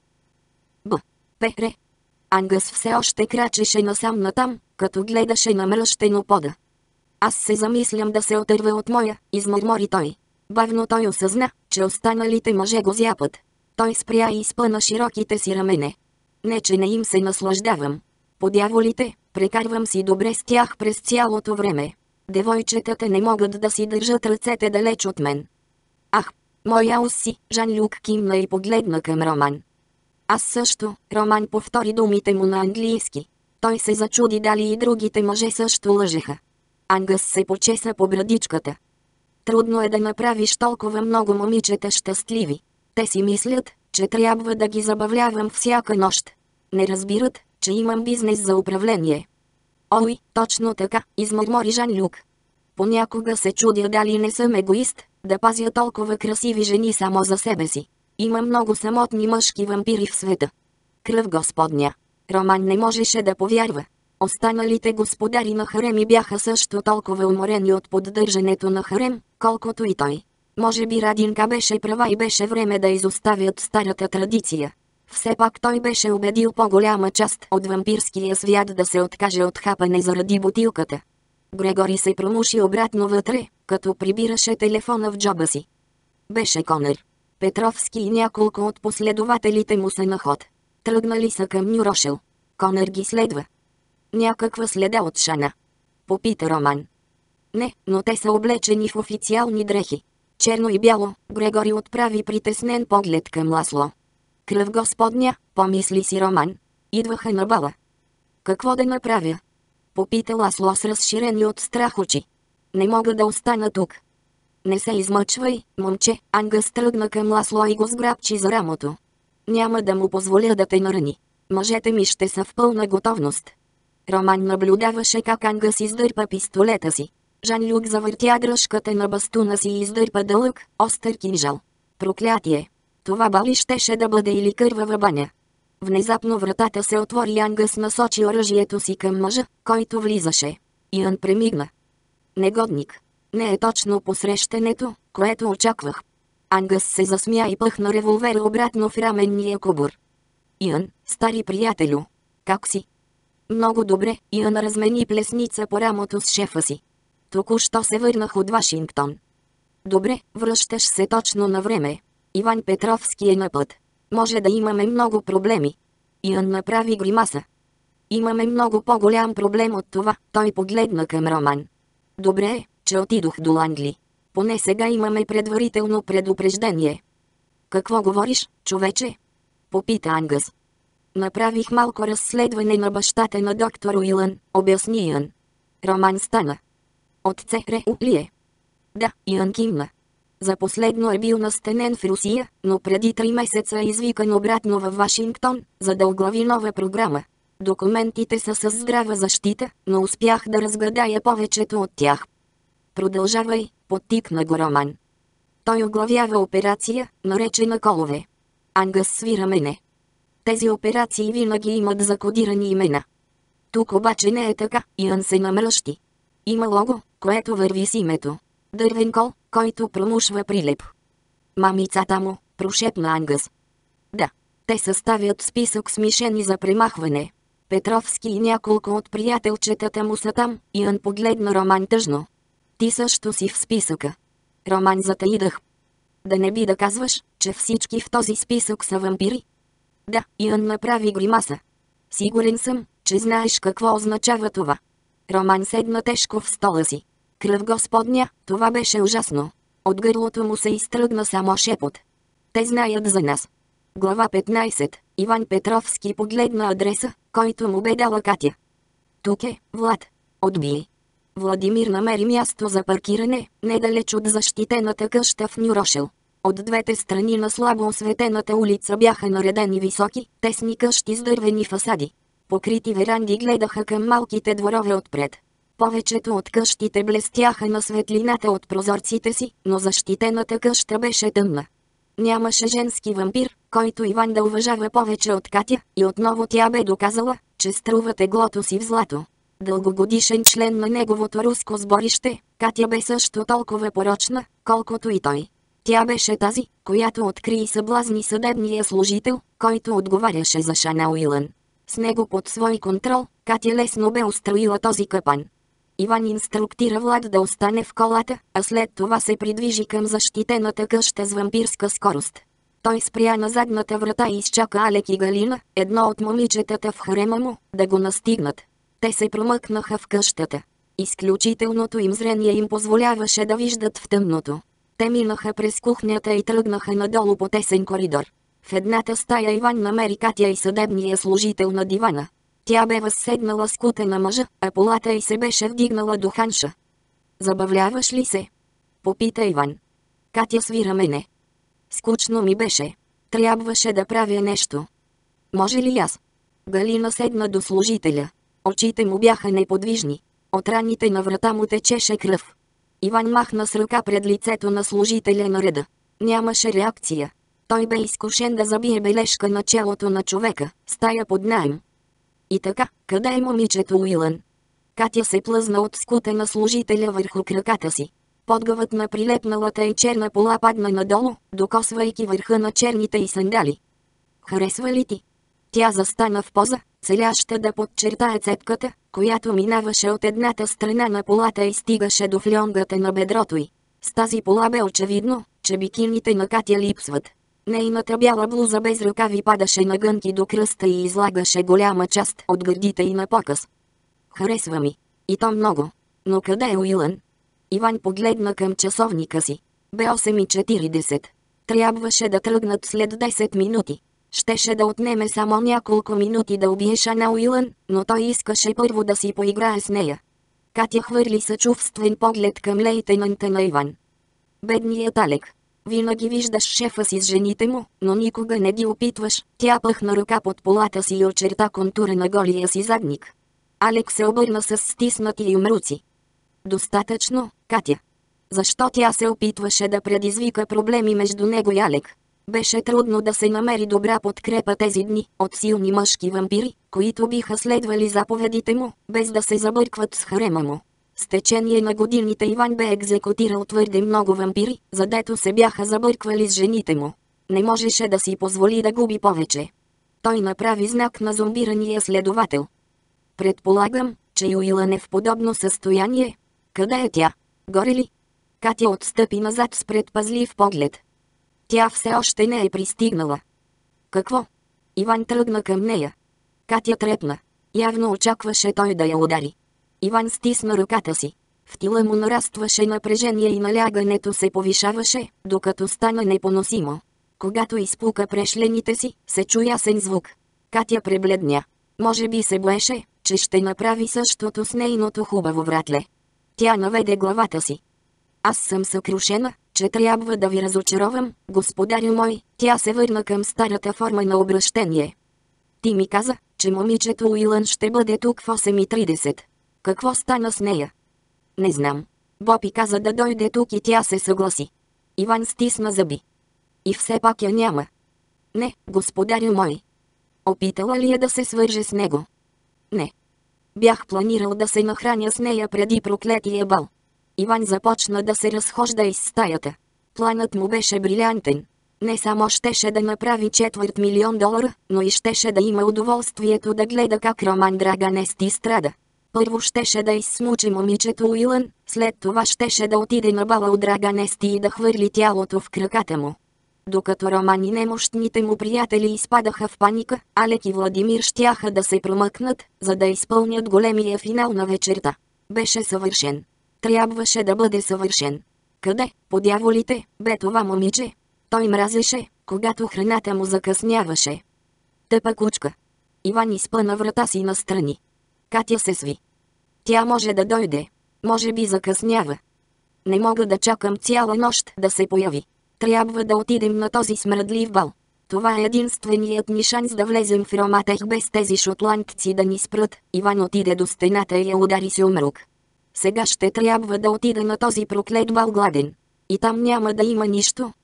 Speaker 1: Б. Пере. Ангъс все още крачеше насам-натам, като гледаше намръщено пода. Аз се замислям да се отърва от моя, измърмори той. Бавно той осъзна, че останалите мъже го зяпат. Той спря и изпъна широките си рамене. Не, че не им се наслаждавам. По дяволите, прекарвам си добре с тях през цялото време. Девойчетата не могат да си държат ръцете далеч от мен. Ах, моя ус си, Жан-Люк кимна и погледна към Роман. Аз също, Роман повтори думите му на английски. Той се зачуди дали и другите мъже също лъжеха. Ангъс се почеса по брадичката. Трудно е да направиш толкова много момичета щастливи. Те си мислят, че трябва да ги забавлявам всяка нощ. Не разбират, че имам бизнес за управление. Ой, точно така, измърмори Жан-Люк. Понякога се чудя дали не съм егоист, да пазя толкова красиви жени само за себе си. Има много самотни мъжки вампири в света. Кръв Господня. Роман не можеше да повярва. Останалите господари на хареми бяха също толкова уморени от поддържането на харем, колкото и той. Може би Радинка беше права и беше време да изоставят старата традиция. Все пак той беше убедил по-голяма част от вампирския свят да се откаже от хапане заради бутилката. Грегори се промуши обратно вътре, като прибираше телефона в джоба си. Беше Конър. Петровски и няколко от последователите му са на ход. Тръгнали са към Ню Рошел. Конър ги следва. Някаква следа от Шана? Попита Роман. Не, но те са облечени в официални дрехи. Черно и бяло, Грегори отправи притеснен поглед към Ласло. Кръв Господня, помисли си Роман. Идваха на бала. Какво да направя? Попита Ласло с разширени от страх очи. Не мога да остана тук. Не се измъчвай, момче, Ангъс тръгна към Ласло и го сграбчи за рамото. Няма да му позволя да те нарани. Мъжете ми ще са в пълна готовност. Роман наблюдаваше как Ангъс издърпа пистолета си. Жан-Люк завъртя дръжката на бастуна си и издърпа дълъг, остър кинжал. Проклятие! Това бали щеше да бъде или кървава баня. Внезапно вратата се отвори и Ангъс насочи оръжието си към мъжа, който влизаше. Иан премигна. Негодник. Не е точно посрещането, което очаквах. Ангъс се засмя и пъхна револвера обратно в раменния кобур. Иан, стари приятелю. Как си? Много добре, Иан размени плесница по рамото с шефа си. Току-що се върнах от Вашингтон. Добре, връщаш се точно на време. Иван Петровски е на път. Може да имаме много проблеми. Иан направи гримаса. Имаме много по-голям проблем от това, той погледна към Роман. Добре е, че отидох до Лангли. Поне сега имаме предварително предупреждение. Какво говориш, човече? Попита Ангъс. Направих малко разследване на бащата на доктор Уилън, обясни Иан. Роман стана. От ЦРУ ли е? Да, Иан кимна. За последно е бил настанен в Русия, но преди три месеца е извикан обратно във Вашингтон, за да оглави нова програма. Документите са с здрава защита, но успях да разгадая повечето от тях. Продължавай, подтикна го Роман. Той оглавява операция, наречена Колове. Ангъс свира мене. Тези операции винаги имат закодирани имена. Тук обаче не е така, Иан се намръщи. Има лого, което върви с името. Дървен кол, който промушва прилеп. Мамицата му, прошепна Ангъс. Да, те съставят списък с мишени за премахване. Петровски и няколко от приятелчетата му са там, Иан погледна Роман тъжно. Ти също си в списъка. Роман затаи дъх. Да не би да казваш, че всички в този списък са вампири? Да, Иан направи гримаса. Сигурен съм, че знаеш какво означава това. Роман седна тежко в стола си. Кръв Господня, това беше ужасно. От гърлото му се изтръгна само шепот. Те знаят за нас. Глава петнайсет. Иван Петровски погледна адреса, който му бе дала Катя. Тук е, Влад. Отбили. Владимир намери място за паркиране, недалеч от защитената къща в Ню Рошел. От двете страни на слабо осветената улица бяха наредени високи, тесни къщи с дървени фасади. Покрити веранди гледаха към малките дворове отпред. Повечето от къщите блестяха на светлината от прозорците си, но защитената къща беше тъмна. Нямаше женски вампир, който Иван да уважава повече от Катя, и отново тя бе доказала, че струва теглото си в злато. Дългогодишен член на неговото руско сборище, Катя бе също толкова порочна, колкото и той. Тя беше тази, която откри и съблазни съдебния служител, който отговаряше за Шана Уилън. С него под свой контрол, Катя лесно бе устроила този капан. Иван инструктира Влад да остане в колата, а след това се придвижи към защитената къща с вампирска скорост. Той спря на задната врата и изчака Алек и Галина, едно от момичетата в харема му, да го настигнат. Те се промъкнаха в къщата. Изключителното им зрение им позволяваше да виждат в тъмното. Те минаха през кухнята и тръгнаха надолу по тесен коридор. В едната стая Иван намери Катя и съдебния служител на дивана. Тя бе възседнала с кута на мъжа, а полата й се беше вдигнала до ханша. "Забавляваш ли се?" попита Иван. Катя свира мене. "Скучно ми беше. Трябваше да правя нещо. Може ли аз?" Галина седна до служителя. Очите му бяха неподвижни. От раните на врата му течеше кръв. Иван махна с ръка пред лицето на служителя на реда. Нямаше реакция. Той бе изкушен да забие бележка на челото на човека, стая под наем. "И така, къде е момичето Уилън?" Катя се плъзна от скута на служителя върху краката си. Подгъвът на прилепналата и черна пола падна надолу, докосвайки върха на черните й сандали. "Харесва ли ти?" Тя застана в поза, целяща да подчертае цепката, която минаваше от едната страна на полата и стигаше до фльонгата на бедрото й. С тази пола бе очевидно, че бикините на Катя липсват. Нейната бяла блуза без ръкави падаше на гънки до кръста и излагаше голяма част от гърдите й на показ. "Харесва ми. И то много. Но къде е Уилън?" Иван погледна към часовника си. Бе осем и четиридесет. Трябваше да тръгнат след десет минути. Щеше да отнеме само няколко минути да убие Шана Уилън, но той искаше първо да си поиграе с нея. Катя хвърли съчувствен поглед към лейтенанта на Иван. "Бедният Алек. Винаги виждаш шефа си с жените му, но никога не ги опитваш." Тя пъхна ръка под полата си и очерта контура на голия си задник. Алек се обърна с стиснати юмруци. "Достатъчно, Катя." Защо тя се опитваше да предизвика проблеми между него и Алек? Беше трудно да се намери добра подкрепа тези дни от силни мъжки вампири, които биха следвали заповедите му, без да се забъркват с харема му. С течение на годините Иван бе екзекутирал твърде много вампири, задето се бяха забърквали с жените му. Не можеше да си позволи да губи повече. Той направи знак на зомбирания следовател. "Предполагам, че Уилън е в подобно състояние. Къде е тя? Горе ли?" Катя отстъпи назад с предпазлив поглед. "Тя все още не е пристигнала." "Какво?" Иван тръгна към нея. Катя трепна. Явно очакваше той да я удари. Иван стисна ръката си. В тила му нарастваше напрежение и налягането се повишаваше, докато стана непоносимо. Когато изпука прешлените си, се чу ясен звук. Катя пребледня. Може би се боеше, че ще направи същото с нейното хубаво вратле. Тя наведе главата си. "Аз съм съкрушена, че трябва да ви разочаровам, господарю мой." Тя се върна към старата форма на обращение. "Ти ми каза, че момичето Уилън ще бъде тук в осем и тридесет. Какво стана с нея?" "Не знам. Бопи каза да дойде тук и тя се съгласи." Иван стисна зъби. "И все пак я няма." "Не, господарю мой." "Опитала ли е да се свърже с него?" "Не. Бях планирал да се нахраня с нея преди проклетия бал." Иван започна да се разхожда из стаята. Планът му беше брилянтен. Не само щеше да направи четвърт милион долара, но и щеше да има удоволствието да гледа как Роман Драганести страда. Първо щеше да изсмучи момичето Уилън, след това щеше да отиде на бала от Драганести и да хвърли тялото в краката му. Докато Роман и немощните му приятели изпадаха в паника, Алек и Владимир щяха да се промъкнат, за да изпълнят големия финал на вечерта. Беше съвършен. Трябваше да бъде съвършен. Къде, по дяволите, бе това момиче? Той мразеше, когато храната му закъсняваше. Тъпа кучка. Иван изпъна врата си настрани. Катя се сви. Тя може да дойде. Може би закъснява. Не мога да чакам цяла нощ да се появи. Трябва да отидем на този смръдлив бал. Това е единственият ни шанс да влезем в Роматех без тези шотландци да ни спрат. Иван отиде до стената и я удари с умрук. Сега ще трябва да отида на този проклет бал гладен. И там няма да има нищо,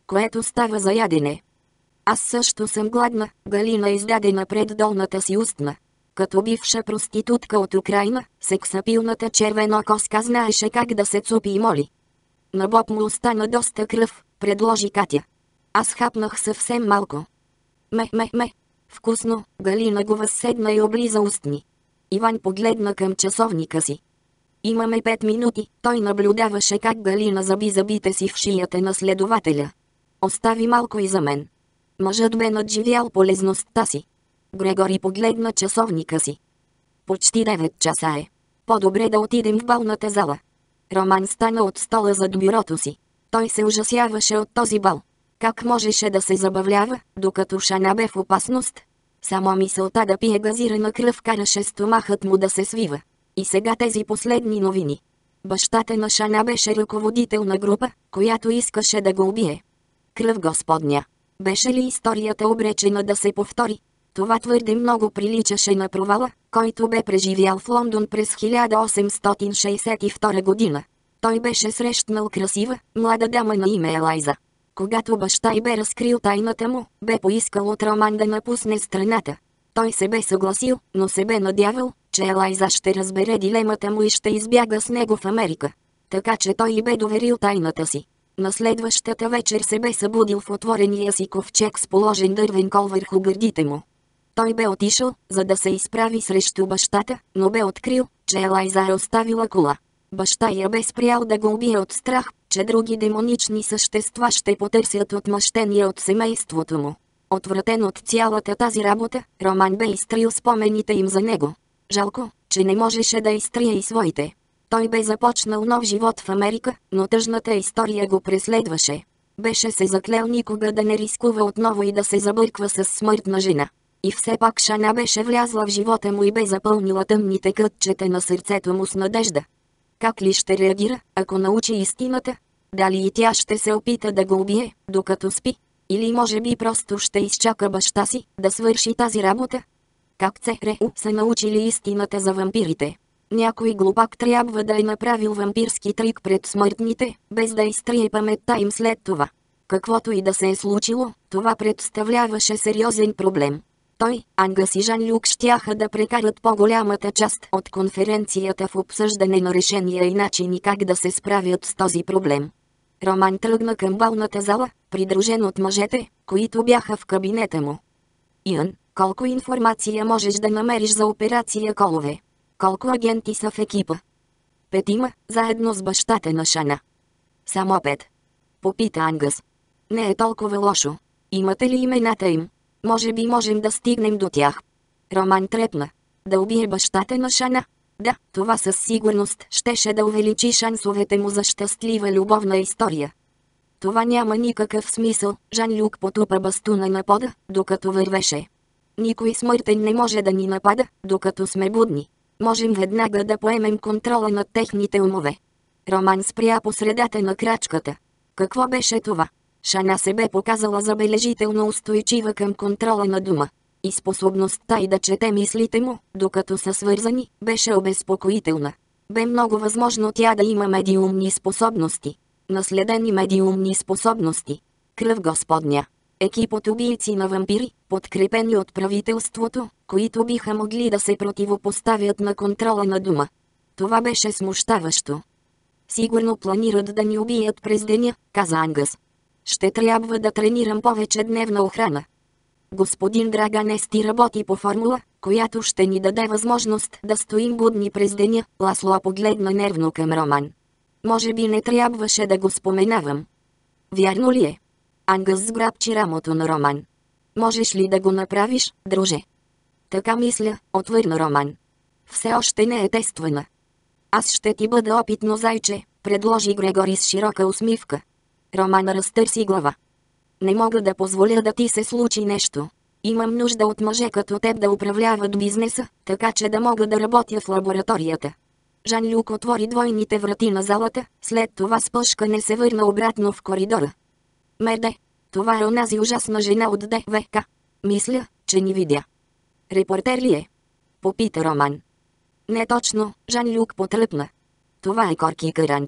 Speaker 1: което става за ядене. Аз също съм гладна, Галина издаде напред долната си устна. Като бивша проститутка от Украйна, сексапилната червенокоска знаеше как да се цупи и моли. На Боб му остана доста кръв, предложи Катя. Аз хапнах съвсем малко. Ме-ме-ме. Вкусно, Галина го възседна и облиза устни. Иван погледна към часовника си. Имаме пет минути, той наблюдаваше как Галина заби зъбите си в шията на следователя. Остави малко и за мен. Мъжът бе надживял полезността си. Грегори погледна часовника си. Почти девет часа е. По-добре да отидем в балната зала. Роман стана от стола зад бюрото си. Той се ужасяваше от този бал. Как можеше да се забавлява, докато Шана бе в опасност? Само мисълта да пие газирана кръв караше стомахът му да се свива. И сега тези последни новини. Бащата на Шана беше ръководител на група, която искаше да го убие. Кръв Господня. Беше ли историята обречена да се повтори? Това твърде много приличаше на провала, който бе преживял в Лондон през хиляда осемстотин шейсет и втора година. Той беше срещнал красива, млада дама на име Елайза. Когато баща й бе разкрил тайната му, бе поискал от Роман да напусне страната. Той се бе съгласил, но се бе надявал, че Елайза ще разбере дилемата му и ще избяга с него в Америка. Така че той й бе доверил тайната си. На следващата вечер се бе събудил в отворения си ковчег с положен дървен кол върху гърдите му. Той бе отишъл, за да се изправи срещу бащата, но бе открил, че Елайза е оставила кола. Баща я бе спрял да го убие от страх, че други демонични същества ще потърсят отмъщение от семейството му. Отвратен от цялата тази работа, Роман бе изтрил спомените им за него. Жалко, че не можеше да изтрие и своите. Той бе започнал нов живот в Америка, но тъжната история го преследваше. Беше се заклел никога да не рискува отново и да се забърква с смъртна жена. И все пак Шана беше влязла в живота му и бе запълнила тъмните кътчета на сърцето му с надежда. Как ли ще реагира, ако научи истината? Дали и тя ще се опита да го убие, докато спи? Или може би просто ще изчака баща си, да свърши тази работа? Как ЦРУ са научили истината за вампирите? Някой глупак трябва да е направил вампирски трик пред смъртните, без да изтрие паметта им след това. Каквото и да се е случило, това представляваше сериозен проблем. Той, Ангас и Жан-Люк щяха да прекарат по-голямата част от конференцията в обсъждане на решения и начини как да се справят с този проблем. Роман тръгна към балната зала, придружен от мъжете, които бяха в кабинета му. Иан, колко информация можеш да намериш за операция Колове? Колко агенти са в екипа? Петима, заедно с бащата на Шана. Само пет. Попита Ангас. Не е толкова лошо. Имате ли имената им? Може би можем да стигнем до тях. Роман трепна. Да убие бащата на Шана? Да, това със сигурност щеше да увеличи шансовете му за щастлива любовна история. Това няма никакъв смисъл, Жан-Люк потупа бастуна на пода, докато вървеше. Никой смъртен не може да ни напада, докато сме будни. Можем веднага да поемем контрола над техните умове. Роман спря по средата на крачката. Какво беше това? Шана се бе показала забележително устойчива към контрола на дума. И способността й да чете мислите му, докато са свързани, беше обезпокоителна. Бе много възможно тя да има медиумни способности. Наследени медиумни способности. Кръв Господня. Екип от убийци на вампири, подкрепени от правителството, които биха могли да се противопоставят на контрола на дума. Това беше смущаващо. Сигурно планират да ни убият през деня, каза Ангас. Ще трябва да тренирам повече дневна охрана. Господин Драганести работи по формула, която ще ни даде възможност да стоим будни през деня, Ласло погледна нервно към Роман. Може би не трябваше да го споменавам. Вярно ли е? Ангас сграбчи рамото на Роман. Можеш ли да го направиш, друже? Така мисля, отвърна Роман. Все още не е тествана. Аз ще ти бъда опитно зайче, предложи Грегори с широка усмивка. Роман разтърси глава. Не мога да позволя да ти се случи нещо. Имам нужда от мъже като теб да управляват бизнеса, така че да мога да работя в лабораторията. Жан-Люк отвори двойните врати на залата, след това с пъшкане се върна обратно в коридора. Мерде, това е онази ужасна жена от ДВК. Мисля, че ни видя. Репортер ли е? Попита Роман. Не точно, Жан-Люк потръпна. Това е Корки Кърант.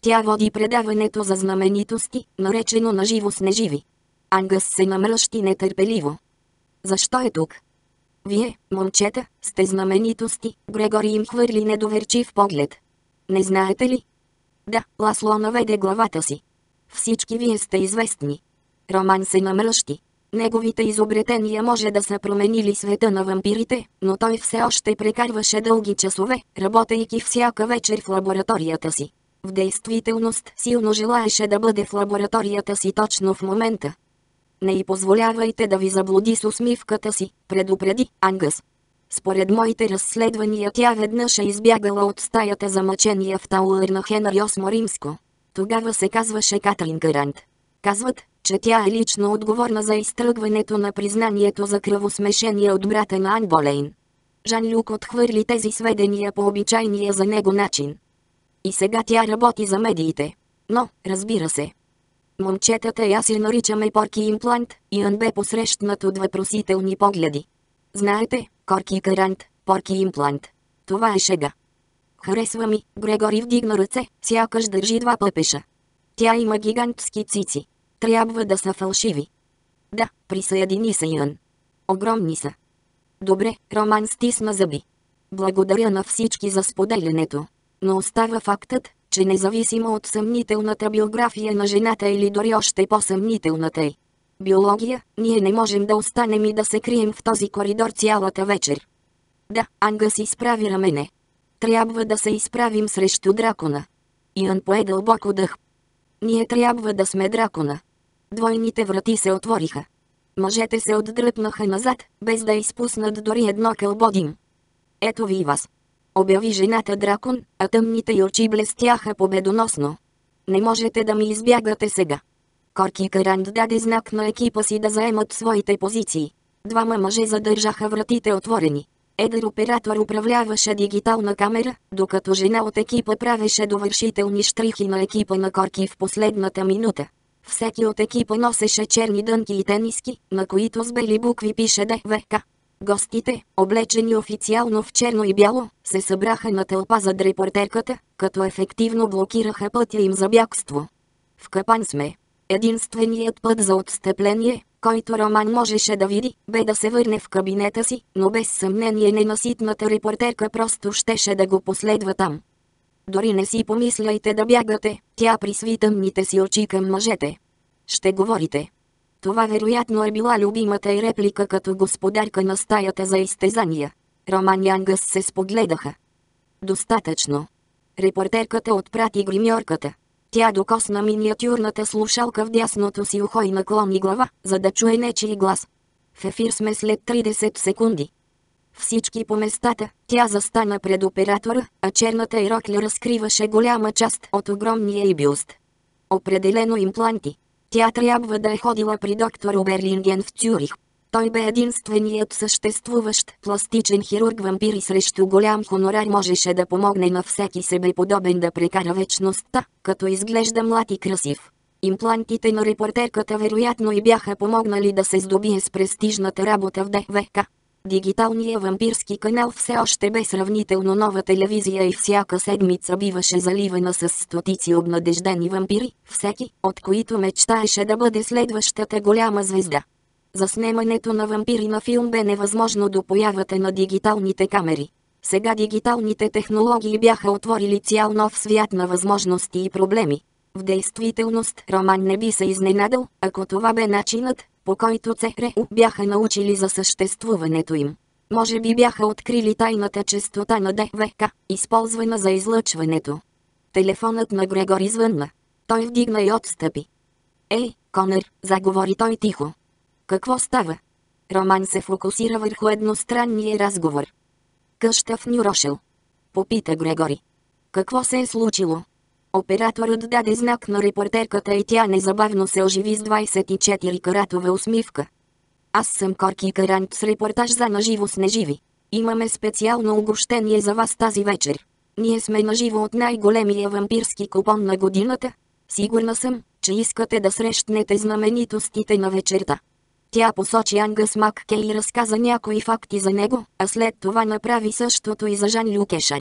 Speaker 1: Тя води предаването за знаменитости, наречено на живо с неживи. Ангъс се намръщи нетърпеливо. Защо е тук? Вие, момчета, сте знаменитости, Грегори им хвърли недоверчив поглед. Не знаете ли? Да, Ласло наведе главата си. Всички вие сте известни. Роман се намръщи. Неговите изобретения може да са променили света на вампирите, но той все още прекарваше дълги часове, работейки всяка вечер в лабораторията си. В действителност силно желаеше да бъде в лабораторията си точно в момента. Не й позволявайте да ви заблуди с усмивката си, предупреди Ангъс. Според моите разследвания тя веднъж е избягала от стаята за мъчения в Тауър на Хенри осмо римско. Тогава се казваше Катрин Гърант. Казват, че тя е лично отговорна за изтръгването на признанието за кръвосмешение от брата на Ан Болейн. Жан-Люк отхвърли тези сведения по обичайния за него начин. И сега тя работи за медиите. Но, разбира се. Момчетата и аз я наричаме Порки Имплант, Иън бе посрещнат от въпросителни погледи. Знаете, Корки Карант, Порки Имплант. Това е шега. Харесва ми, Грегори вдигна ръце, сякаш държи два пъпеша. Тя има гигантски цици. Трябва да са фалшиви. Да, присъедини се Иън. Огромни са. Добре, Роман стисна зъби. Благодаря на всички за споделянето. Но остава фактът, че независимо от съмнителната биография на жената или дори още по-съмнителната й биология, ние не можем да останем и да се крием в този коридор цялата вечер. Да, Ангъс изправи рамене. Трябва да се изправим срещу дракона. Иън пое дълбоко дъх. Ние трябва да сме дракона. Двойните врати се отвориха. Мъжете се отдръпнаха назад, без да изпуснат дори едно кълбо дим. Ето ви и вас. Обяви жената дракон, а тъмните й очи блестяха победоносно. Не можете да ми избягате сега. Корки Карант даде знак на екипа си да заемат своите позиции. Двама мъже задържаха вратите отворени. Едър оператор управляваше дигитална камера, докато жена от екипа правеше довършителни щрихи на екипа на Корки в последната минута. Всеки от екипа носеше черни дънки и тениски, на които с бели букви пише ДВК. Гостите, облечени официално в черно и бяло, се събраха на тълпа зад репортерката, като ефективно блокираха пътя им за бягство. В капан сме. Единственият път за отстъпление, който Роман можеше да види, бе да се върне в кабинета си, но без съмнение ненаситната репортерка просто щеше да го последва там. Дори не си помисляйте да бягате, тя присви тъмните си очи към мъжете. Ще говорите. Това вероятно е била любимата й реплика като господарка на стаята за изтезания. Роман и Ангъс се спогледаха. Достатъчно. Репортерката отпрати гримьорката. Тя докосна миниатюрната слушалка в дясното си ухо и наклони глава, за да чуе нечий глас. В ефир сме след тридесет секунди. Всички по местата, тя застана пред оператора, а черната й рокля разкриваше голяма част от огромния й бюст. Определено импланти. Тя трябва да е ходила при доктор Оберлинген в Цюрих. Той бе единственият съществуващ пластичен хирург-вампир и срещу голям хонорар можеше да помогне на всеки себеподобен да прекара вечността, като изглежда млад и красив. Имплантите на репортерката вероятно и бяха помогнали да се здобие с престижната работа в ДВК. Дигиталният вампирски канал все още бе сравнително нова телевизия и всяка седмица биваше заливана с стотици обнадеждени вампири, всеки, от които мечтаеше да бъде следващата голяма звезда. Заснемането на вампири на филм бе невъзможно до появата на дигиталните камери. Сега дигиталните технологии бяха отворили цял нов свят на възможности и проблеми. В действителност Роман не би се изненадал, ако това бе начинът, по който ЦРУ бяха научили за съществуването им. Може би бяха открили тайната честота на ДВК, използвана за излъчването. Телефонът на Грегори звънна. Той вдигна и отстъпи. Ей, Конър, заговори той тихо. Какво става? Роман се фокусира върху едностранния разговор. Къща в Ню Рошел. Попита Грегори. Какво се е случило? Операторът даде знак на репортерката и тя незабавно се оживи с двайсет и четири каратова усмивка. Аз съм Корки Карант с репортаж за наживо с неживи. Имаме специално угощение за вас тази вечер. Ние сме наживо от най-големия вампирски купон на годината. Сигурна съм, че искате да срещнете знаменитостите на вечерта. Тя посочи Ангъс Маккей и разказа някои факти за него, а след това направи същото и за Жан-Люк Ешарп.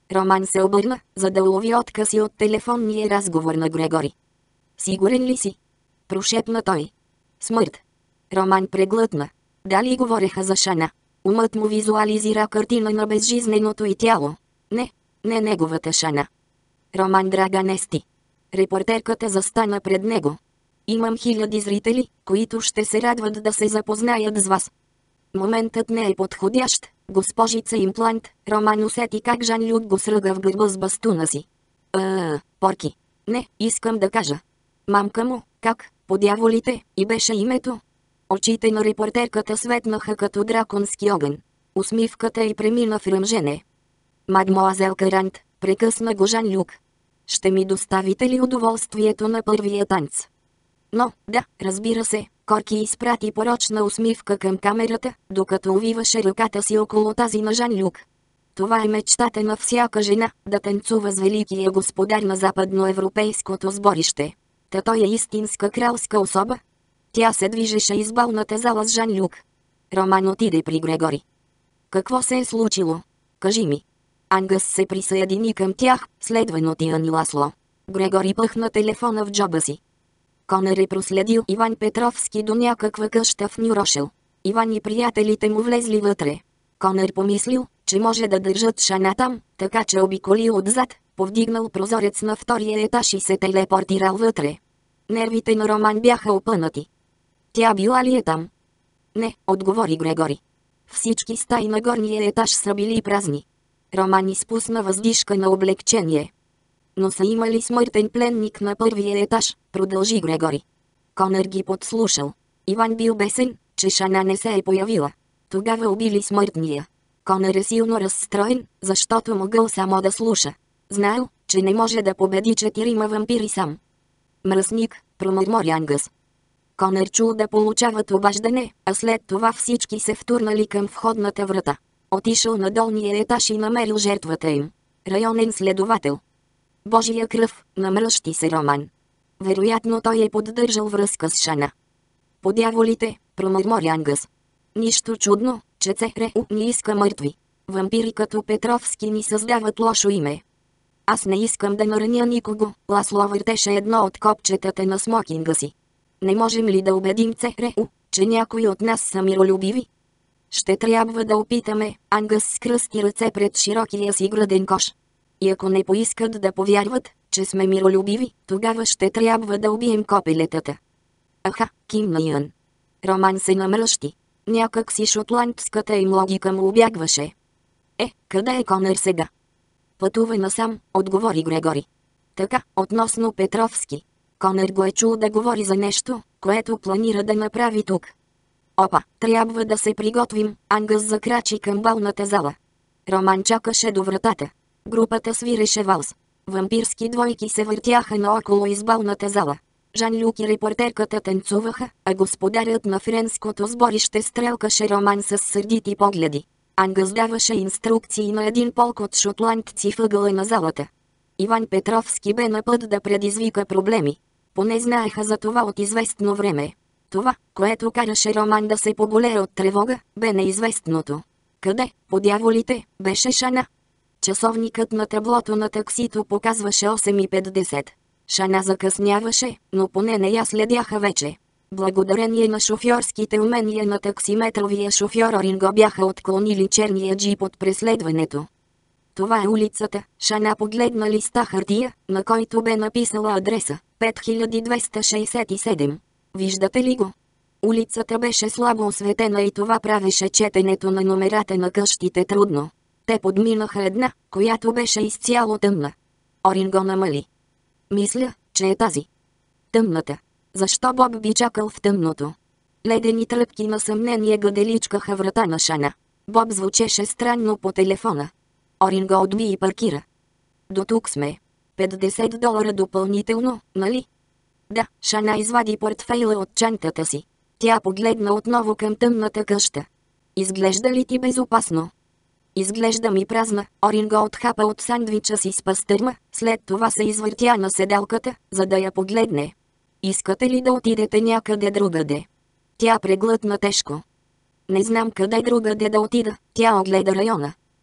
Speaker 1: Роман се обърна, за да улови откъси от телефонния разговор на Грегори. Сигурен ли си? Прошепна той. Смърт. Роман преглътна. Дали говореха за Шана? Умът му визуализира картина на безжизненото й тяло. Не, не неговата Шана. Роман Драганести. Репортерката застана пред него. Имам хиляди зрители, които ще се радват да се запознаят с вас. Моментът не е подходящ, госпожица имплант. Роман усети как Жан-Люк го сръга в гърба с бастуна си. Ааа, порки. Не, искам да кажа. Мамка му, как, по дяволите, и беше името? Очите на репортерката светнаха като драконски огън. Усмивката й премина в ръмжене. Мадмоазел Карант, прекъсна го Жан-Люк. Ще ми доставите ли удоволствието на първия танц? Но, да, разбира се, Корки изпрати порочна усмивка към камерата, докато увиваше ръката си около тази на Жан-Люк. Това е мечтата на всяка жена, да танцува с великия господар на западноевропейското сборище. Та той е истинска кралска особа. Тя се движеше из балната зала с Жан-Люк. Роман отиде при Грегори. Какво се е случило? Кажи ми. Ангъс се присъедини към тях, следван от Иан и Ласло. Грегори пъхна телефона в джоба си. Конър е проследил Иван Петровски до някаква къща в Нюрошел. Иван и приятелите му влезли вътре. Конър помислил, че може да държат Шана там, така че обиколил отзад, повдигнал прозорец на втория етаж и се телепортирал вътре. Нервите на Роман бяха опънати. Тя била ли е там? Не, отговори Грегори. Всички стаи на горния етаж са били празни. Роман изпусна въздишка на облегчение. Но са имали смъртен пленник на първия етаж, продължи Грегори. Конър ги подслушал. Иван бил бесен, че Шана не се е появила. Тогава убили смъртния. Конър е силно разстроен, защото могъл само да слуша. Знаел, че не може да победи четирима вампири сам. Мръсник, промърмори Ангъс. Конър чул да получават обаждане, а след това всички се втурнали към входната врата. Отишъл на долния етаж и намерил жертвата им. Районен следовател. Божия кръв, намръщи се Роман. Вероятно той е поддържал връзка с Шана. По дяволите, промърмори Ангъс. Нищо чудно, че ЦРУ ни иска мъртви. Вампири като Петровски ни създават лошо име. Аз не искам да нараня никого. Ласло въртеше едно от копчетата на смокинга си. Не можем ли да убедим ЦРУ, че някои от нас са миролюбиви? Ще трябва да опитаме. Ангъс скръсти ръце пред широкия си граден кош. И ако не поискат да повярват, че сме миролюбиви, тогава ще трябва да убием копелетата. Аха, кимна Иан. Роман се намръщи. Някак си шотландската им логика му обягваше. Е, къде е Конър сега? Пътува насам, отговори Грегори. Така, относно Петровски. Конър го е чул да говори за нещо, което планира да направи тук. Опа, трябва да се приготвим. Ангъс закрачи към балната зала. Роман чакаше до вратата. Групата свиреше валс. Вампирски двойки се въртяха наоколо из балната зала. Жан-Люк и репортерката танцуваха, а господарят на френското сборище стрелкаше Роман с сърдити погледи. Ангъс даваше инструкции на един полк от шотландци в ъгъла на залата. Иван Петровски бе на път да предизвика проблеми. Поне знаеха за това от известно време. Това, което караше Роман да се поболее от тревога, бе неизвестното. Къде, по дяволите, беше Шана? Часовникът на таблото на таксито показваше осем и петдесет. Шана закъсняваше, но поне не я следяха вече. Благодарение на шофьорските умения на таксиметровия шофьор Оринго бяха отклонили черния джип от преследването. Това е улицата. Шана погледна листа хартия, на който бе написала адреса пет хиляди двеста шейсет и седем. Виждате ли го? Улицата беше слабо осветена и това правеше четенето на номерата на къщите трудно. Те подминаха една, която беше изцяло тъмна. Оринго намали. Мисля, че е тази. Тъмната. Защо Боб би чакал в тъмното? Ледени тръпки на съмнение гаделичкаха врата на Шана. Боб звучеше странно по телефона. Оринго отби и паркира. До тук сме. петдесет долара допълнително, нали? Да, Шана извади портфейла от чантата си. Тя погледна отново към тъмната къща. Изглежда ли ти безопасно? Изглежда ми празна. Оринго отхапа от сандвича си с пастърма, след това се извъртя на седалката, за да я погледне. Искате ли да отидете някъде другаде? Тя преглътна тежко. Не знам къде другаде да отида. Тя огледа района.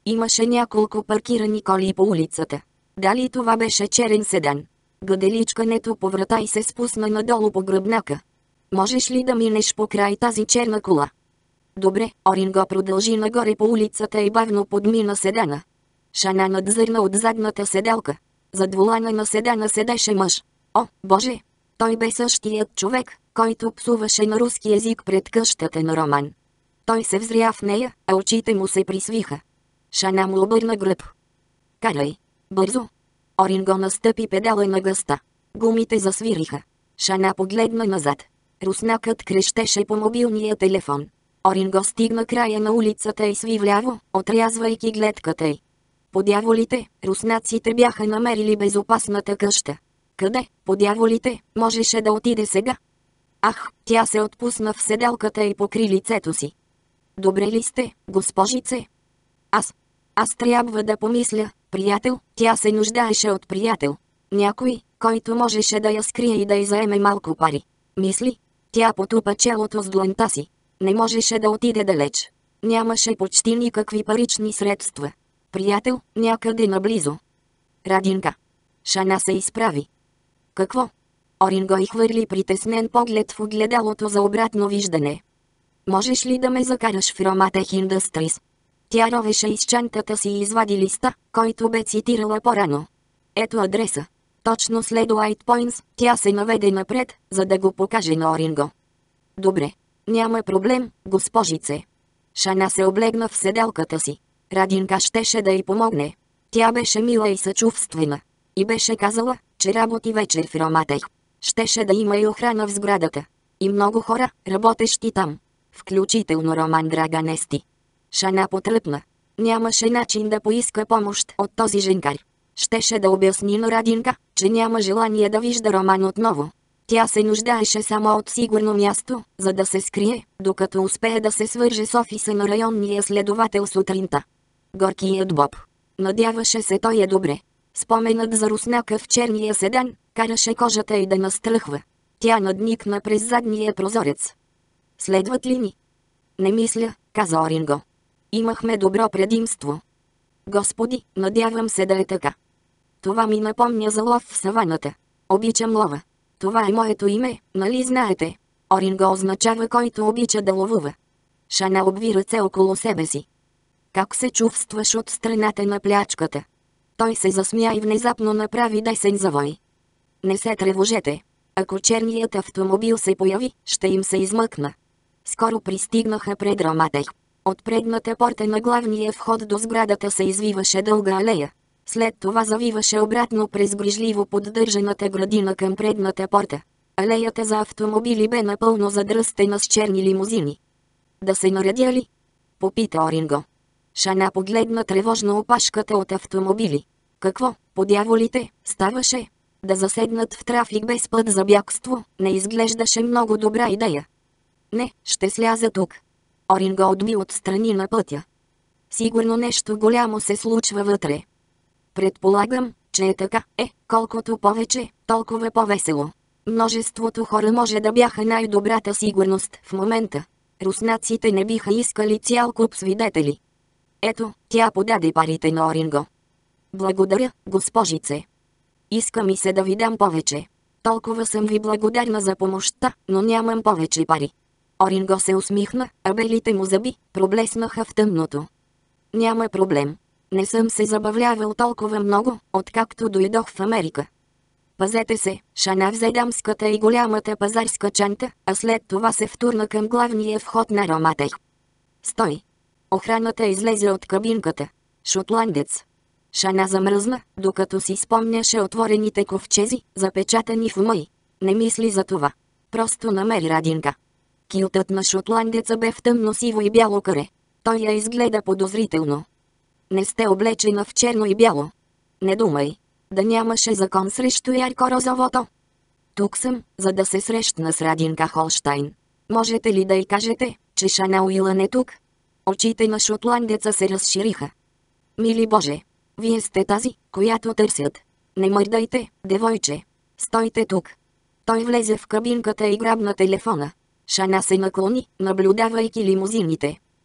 Speaker 1: Имаше няколко паркирани коли по улицата. Дали това беше черен седан? Гаделичкането по врата и се спусна надолу по гръбнака. Можеш ли да минеш покрай тази черна кола? Добре, Оринго продължи нагоре по улицата и бавно подмина седана. Шана надзърна от задната седалка. Зад волана на седана седеше мъж. О, Боже! Той бе същият човек, който псуваше на руски език пред къщата на Роман. Той се взря в нея, а очите му се присвиха. Шана му обърна гръб. Карай! Бързо! Оринго настъпи педала на гъста. Гумите засвириха. Шана погледна назад. Руснакът крещеше по мобилния телефон. Оринго стигна края на улицата и сви вляво, отрязвайки гледката й. По дяволите, руснаците бяха намерили безопасната къща. Къде, по дяволите, можеше да отиде сега? Ах, тя се отпусна в седалката и покри лицето си. Добре ли сте, госпожице? Аз. Аз трябва да помисля, приятел, тя се нуждаеше от приятел. Някой, който можеше да я скрие и да й заеме малко пари. Мисли? Тя потупа челото с дланта си. Не можеше да отиде далеч. Нямаше почти никакви парични средства. Приятел, някъде наблизо. Радинка. Шана се изправи. Какво? Оринго й хвърли притеснен поглед в огледалото за обратно виждане. Можеш ли да ме закараш в Роmatech Industries? Тя ровеше из чантата си и извади листа, който бе цитирала по-рано. Ето адреса. Точно след White Points, тя се наведе напред, за да го покаже на Оринго. Добре. Няма проблем, госпожице. Шана се облегна в седалката си. Радинка щеше да й помогне. Тя беше мила и съчувствена. И беше казала, че работи вечер в Romatech. Щеше да има и охрана в сградата. И много хора, работещи там. Включително Роман Драганести. Шана потръпна. Нямаше начин да поиска помощ от този женкар. Щеше да обясни на Радинка, че няма желание да вижда Роман отново. Тя се нуждаеше само от сигурно място, за да се скрие, докато успее да се свърже с офиса на районния следовател сутринта. Горкият Боб. Надяваше се той е добре. Споменът за руснака в черния седан караше кожата й да настръхва. Тя надникна през задния прозорец. Следват ли ни? Не мисля, каза Оринго. Имахме добро предимство. Господи, надявам се да е така. Това ми напомня за лов в саваната. Обичам лова. Това е моето име, нали знаете? Оринго означава който обича да ловува. Шана обви ръце около себе си. Как се чувстваш от страната на плячката? Той се засмя и внезапно направи десен завой. Не се тревожете. Ако черният автомобил се появи, ще им се измъкна. Скоро пристигнаха пред Romatech. От предната порта на главния вход до сградата се извиваше дълга алея. След това завиваше обратно през грижливо поддържаната градина към предната порта. Алеята за автомобили бе напълно задръстена с черни лимузини. Да се наредя ли? Попита Оринго. Шана погледна тревожно опашката от автомобили. Какво, по дяволите, ставаше? Да заседнат в трафик без път за бягство, не изглеждаше много добра идея. Не, ще сляза тук. Оринго отби отстрани на пътя. Сигурно нещо голямо се случва вътре. Предполагам, че е така. Е, колкото повече, толкова по-весело. Множеството хора може да бяха най-добрата сигурност в момента. Руснаците не биха искали цял куп свидетели. Ето, тя подаде парите на Оринго. Благодаря, госпожице. Иска ми се да ви дам повече. Толкова съм ви благодарна за помощта, но нямам повече пари. Оринго се усмихна, а белите му зъби проблеснаха в тъмното. Няма проблем. Не съм се забавлявал толкова много, откакто дойдох в Америка. Пазете се, Шана взе дамската и голямата пазарска чанта, а след това се втурна към главния вход на Romatech. Стой! Охраната излезе от кабинката. Шотландец. Шана замръзна, докато си спомняше отворените ковчези, запечатани в ума й. Не мисли за това. Просто намери Радинка. Килтът на шотландеца бе в тъмно сиво и бяло каре. Той я изгледа подозрително. Не сте облечена в черно и бяло. Не думай. Да нямаше закон срещу ярко-розовото. Тук съм, за да се срещна с Радинка Холштайн. Можете ли да й кажете, че Шана Уилън е тук? Очите на шотландеца се разшириха. Мили Боже, вие сте тази, която търсят. Не мърдайте, девойче. Стойте тук. Той влезе в кабинката и грабна телефона. Шана се наклони, наблюдавайки лимузините.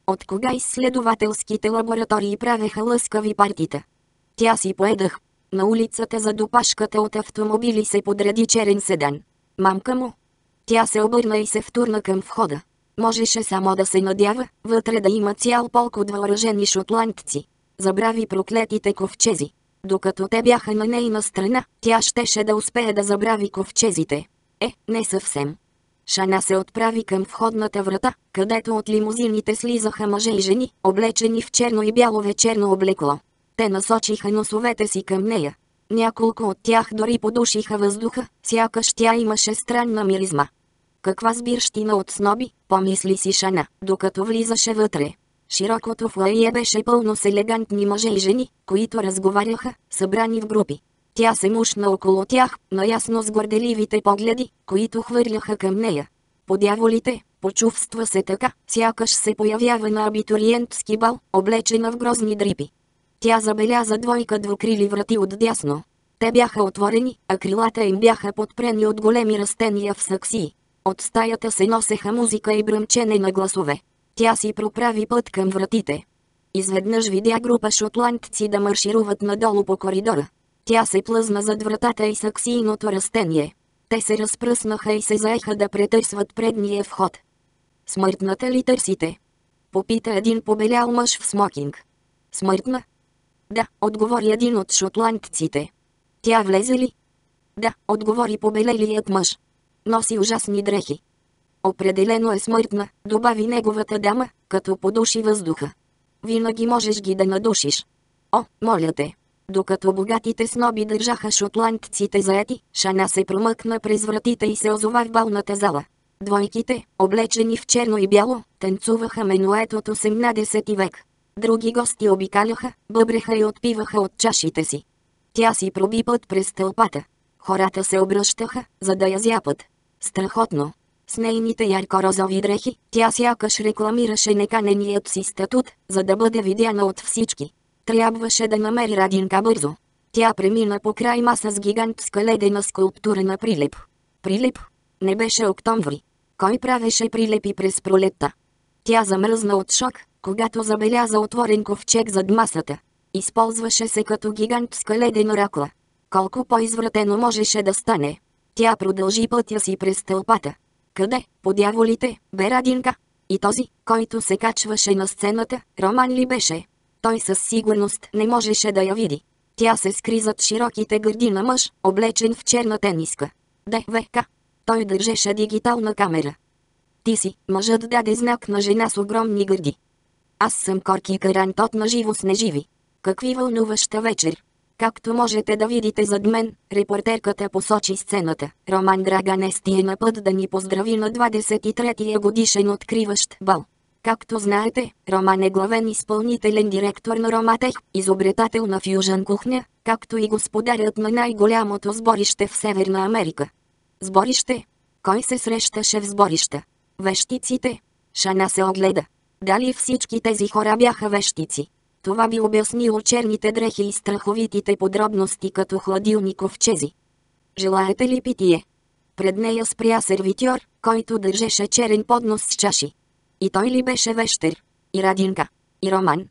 Speaker 1: От кога изследователските лаборатории правеха лъскави партита? Тя си поедах. На улицата зад опашката от автомобили се подреди черен седан. Мамка му. Тя се обърна и се втурна към входа. Можеше само да се надява, вътре да има цял полк от въоръжени шотландци. Забрави проклетите ковчези. Докато те бяха на нейна страна, тя щеше да успее да забрави ковчезите. Е, не съвсем. Шана се отправи към входната врата, където от лимузините слизаха мъже и жени, облечени в черно и бяло вечерно облекло. Те насочиха носовете си към нея. Няколко от тях дори подушиха въздуха, сякаш тя имаше странна миризма. Каква сбирщина от сноби, помисли си Шана, докато влизаше вътре. Широкото фоайе беше пълно с елегантни мъже и жени, които разговаряха, събрани в групи. Тя се мушна около тях, наясно с горделивите погледи, които хвърляха към нея. Подяволите, почувства се така, сякаш се появява на абитуриентски бал, облечена в грозни дрипи. Тя забеляза двойка двукрили врати отдясно. Те бяха отворени, а крилата им бяха подпрени от големи растения в саксии. От стаята се носеха музика и бръмчене на гласове. Тя си проправи път към вратите. Изведнъж видя група шотландци да маршируват надолу по коридора. Тя се плъзна зад вратата и саксийното растение. Те се разпръснаха и се заеха да претърсват предния вход. Смъртната ли търсите? Попита един побелял мъж в смокинг. Смъртна? Да, отговори един от шотландците. Тя влезе ли? Да, отговори побелелият мъж. Носи ужасни дрехи. Определено е смъртна, добави неговата дама, като подуши въздуха. Винаги можеш ги да надушиш. О, моля те. Докато богатите сноби държаха шотландците заети, Шана се промъкна през вратите и се озова в балната зала. Двойките, облечени в черно и бяло, танцуваха менует от осемнадесети век. Други гости обикаляха, бъбреха и отпиваха от чашите си. Тя си проби път през тълпата. Хората се обръщаха, за да я зяпат. Страхотно. С нейните ярко-розови дрехи, тя сякаш рекламираше неканеният си статут, за да бъде видяна от всички. Трябваше да намери Радинка бързо. Тя премина по край маса с гигантска ледена скулптура на Прилеп. Прилеп? Не беше октомври. Кой правеше прилепи през пролетта? Тя замръзна от шок, когато забеляза отворен ковчег зад масата. Използваше се като гигантска ледена ракла. Колко по-извратено можеше да стане. Тя продължи пътя си през тълпата. Къде, по дяволите, бе Радинка? И този, който се качваше на сцената, Роман ли беше? Той със сигурност не можеше да я види. Тя се скри зад широките гърди на мъж, облечен в черна тениска. ДВК. Той държеше дигитална камера. Ти си, мъжът даде знак на жена с огромни гърди. Аз съм Корки Карантот на живо с неживи. Какви вълнуваща вечер. Както можете да видите зад мен, репортерката посочи сцената. Роман Драганести е на път да ни поздрави на двадесет и третия годишен откриващ бал. Както знаете, Роман е главен изпълнителен директор на Роматех, изобретател на фюжън кухня, както и господарят на най-голямото сборище в Северна Америка. Сборище? Кой се срещаше в сборища? Вещиците? Шана се огледа. Дали всички тези хора бяха вещици? Това би обяснило черните дрехи и страховитите подробности като хладилни ковчези. Желаете ли питие? Пред нея спря сервитьор, който държеше черен поднос с чаши. И той ли беше вещер? И Радинка? И Роман?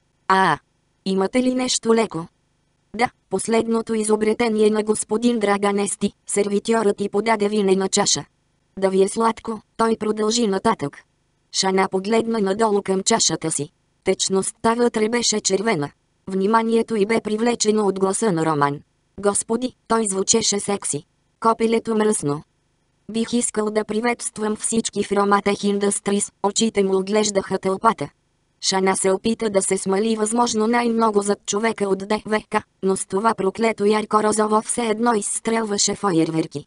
Speaker 1: А, имате ли нещо леко? Да, последното изобретение на господин Драганести, сервитьорът и подаде винена чаша. Да ви е сладко, той продължи нататък. Шана погледна надолу към чашата си. Течността вътре беше червена. Вниманието й бе привлечено от гласа на Роман. Господи, той звучеше секси. Копелето мръсно. Бих искал да приветствам всички в Роматех Industries, очите му оглеждаха тълпата. Шана се опита да се смали възможно най-много зад човека от ДВК, но с това проклето ярко-розово все едно изстрелваше фойерверки.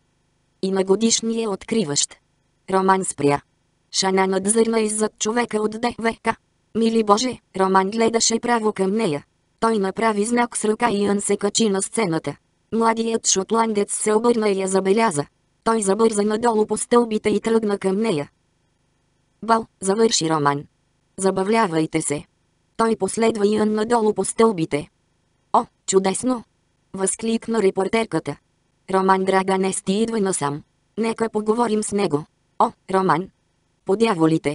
Speaker 1: И на годишния откриващ. Роман спря. Шана надзърна иззад човека от ДВК. Мили Боже, Роман гледаше право към нея. Той направи знак с ръка и Ан се качи на сцената. Младият шотландец се обърна и я забеляза. Той забърза надолу по стълбите и тръгна към нея. Бал, завърши Роман. Забавлявайте се. Той последва Иан надолу по стълбите. О, чудесно! Възкликна репортерката. Роман Драганести идва насам. Нека поговорим с него. О, Роман! Подяволите!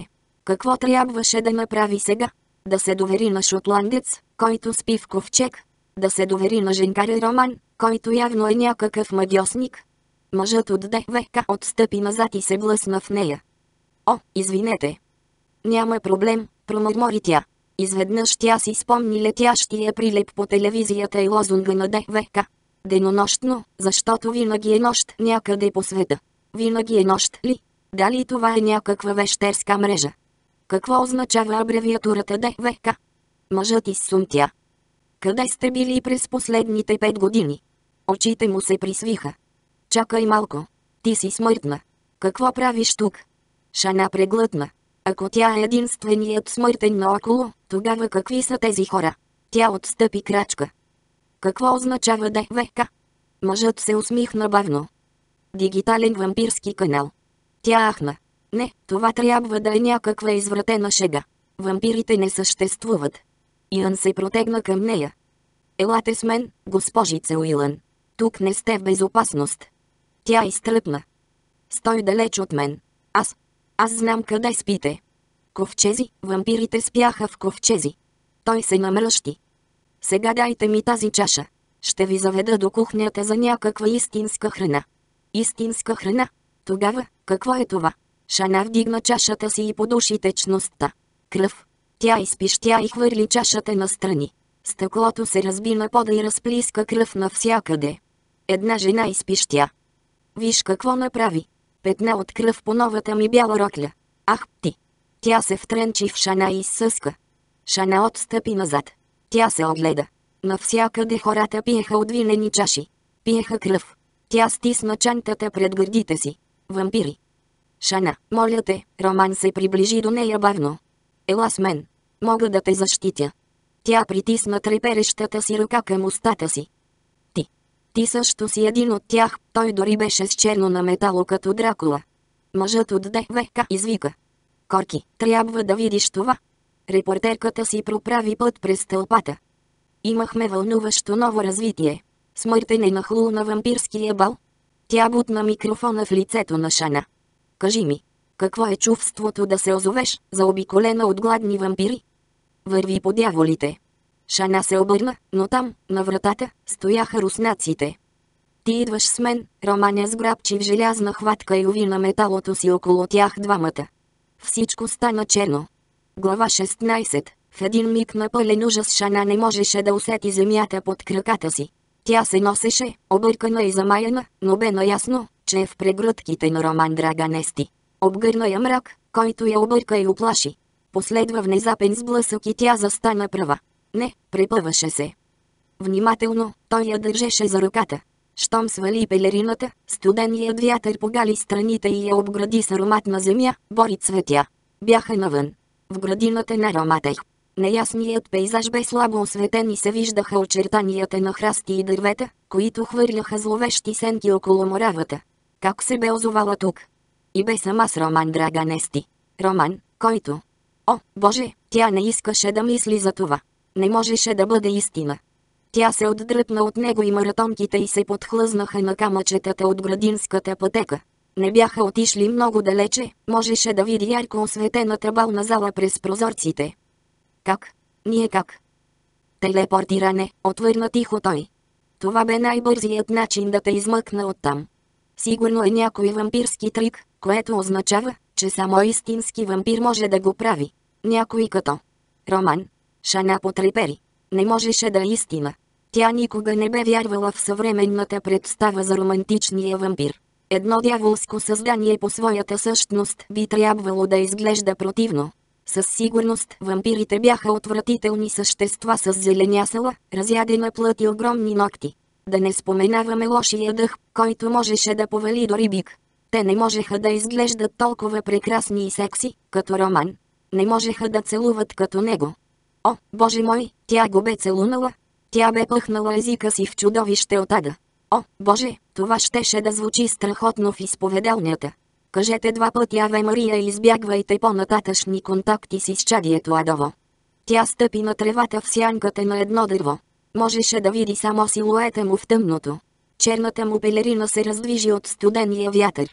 Speaker 1: Какво трябваше да направи сега? Да се довери на шотландец, който спи в ковчег? Да се довери на женкаря Роман, който явно е някакъв магьосник? Мъжът от ДВК отстъпи назад и се блъсна в нея. О, извинете. Няма проблем, промърмори тя. Изведнъж тя си спомни летящия прилеп по телевизията и лозунга на ДВК. Денонощно, защото винаги е нощ някъде по света. Винаги е нощ ли? Дали това е някаква вещерска мрежа? Какво означава абревиатурата ДВК? Мъжът изсумтя. Къде сте били през последните пет години? Очите му се присвиха. Чакай малко. Ти си смъртна. Какво правиш тук? Шана преглътна. Ако тя е единственият смъртен наоколо, тогава какви са тези хора? Тя отстъпи крачка. Какво означава ДВК? Мъжът се усмихна бавно. Дигитален вампирски канал. Тя ахна. Не, това трябва да е някаква извратена шега. Вампирите не съществуват. Иан се протегна към нея. Елате с мен, госпожице Уилън. Тук не сте в безопасност. Тя изтръпна. Стой далеч от мен. Аз. Аз знам къде спите. Ковчези, вампирите спяха в ковчези. Той се намръщи. Сега дайте ми тази чаша. Ще ви заведа до кухнята за някаква истинска храна. Истинска храна? Тогава, какво е това? Шана вдигна чашата си и подуши течността. Кръв. Тя изпищя и хвърли чашата настрани. Стъклото се разби на пода и разплиска кръв навсякъде. Една жена изпищя. Виж какво направи. Петна от кръв по новата ми бяла рокля. Ах, ти! Тя се втренчи в Шана и изсъска. Шана отстъпи назад. Тя се огледа. Навсякъде хората пиеха от винени чаши. Пиеха кръв. Тя стисна чантата пред гърдите си. Вампири. Шана, моля те, Роман се приближи до нея бавно. Ела с мен. Мога да те защитя. Тя притисна треперещата си ръка към устата си. Ти. Ти също си един от тях, той дори беше с черно на метало като Дракула. Мъжът от ДВК извика. Корки, трябва да видиш това. Репортерката си проправи път през тълпата. Имахме вълнуващо ново развитие. Смъртен е нахлул на вампирския бал. Тя бутна микрофона в лицето на Шана. Кажи ми, какво е чувството да се озовеш, заобиколена от гладни вампири? Върви по дяволите. Шана се обърна, но там, на вратата, стояха руснаците. Ти идваш с мен, Роман я сграбчи в желязна хватка и уви на металото си около тях двамата. Всичко стана черно. Глава шестнайсет. В един миг на пълен ужас Шана не можеше да усети земята под краката си. Тя се носеше, объркана и замаяна, но бе наясно, че е в прегръдките на Роман Драганести. Обгърна я мрак, който я обърка и уплаши. Последва внезапен сблъсък и тя застана права. Не, препъваше се. Внимателно, той я държеше за ръката. Щом свали пелерината, студеният вятър погали страните и я обгради с ароматна земя, бори цветя. Бяха навън. В градината на Роматех. Неясният пейзаж бе слабо осветен и се виждаха очертанията на храсти и дървета, които хвърляха зловещи сенки около моравата. Как се бе озовала тук? И бе сама с Роман Драганести. Роман, който... О, Боже, тя не искаше да мисли за това. Не можеше да бъде истина. Тя се отдръпна от него и маратонките й се подхлъзнаха на камъчетата от градинската пътека. Не бяха отишли много далече, можеше да види ярко осветената бална зала през прозорците. Как? Ние как? Телепортиране, отвърна тихо той. Това бе най-бързият начин да те измъкна оттам. Сигурно е някой вампирски трик, което означава, че само истински вампир може да го прави. Някой като Роман. Шана потрепери. Не можеше да е истина. Тя никога не бе вярвала в съвременната представа за романтичния вампир. Едно дяволско създание по своята същност би трябвало да изглежда противно. Със сигурност вампирите бяха отвратителни същества с зеленясала, разядена плът и огромни ногти. Да не споменаваме лошия дъх, който можеше да повали дори бик. Те не можеха да изглеждат толкова прекрасни и секси, като Роман. Не можеха да целуват като него. О, Боже мой, тя го бе целунала. Тя бе пъхнала езика си в чудовище от ада. О, Боже, това щеше да звучи страхотно в изповедалнята. Кажете два пъти Аве Мария и избягвайте по-нататъчни контакти с изчадието адово. Тя стъпи на тревата в сянката на едно дърво. Можеше да види само силуета му в тъмното. Черната му пелерина се раздвижи от студения вятър.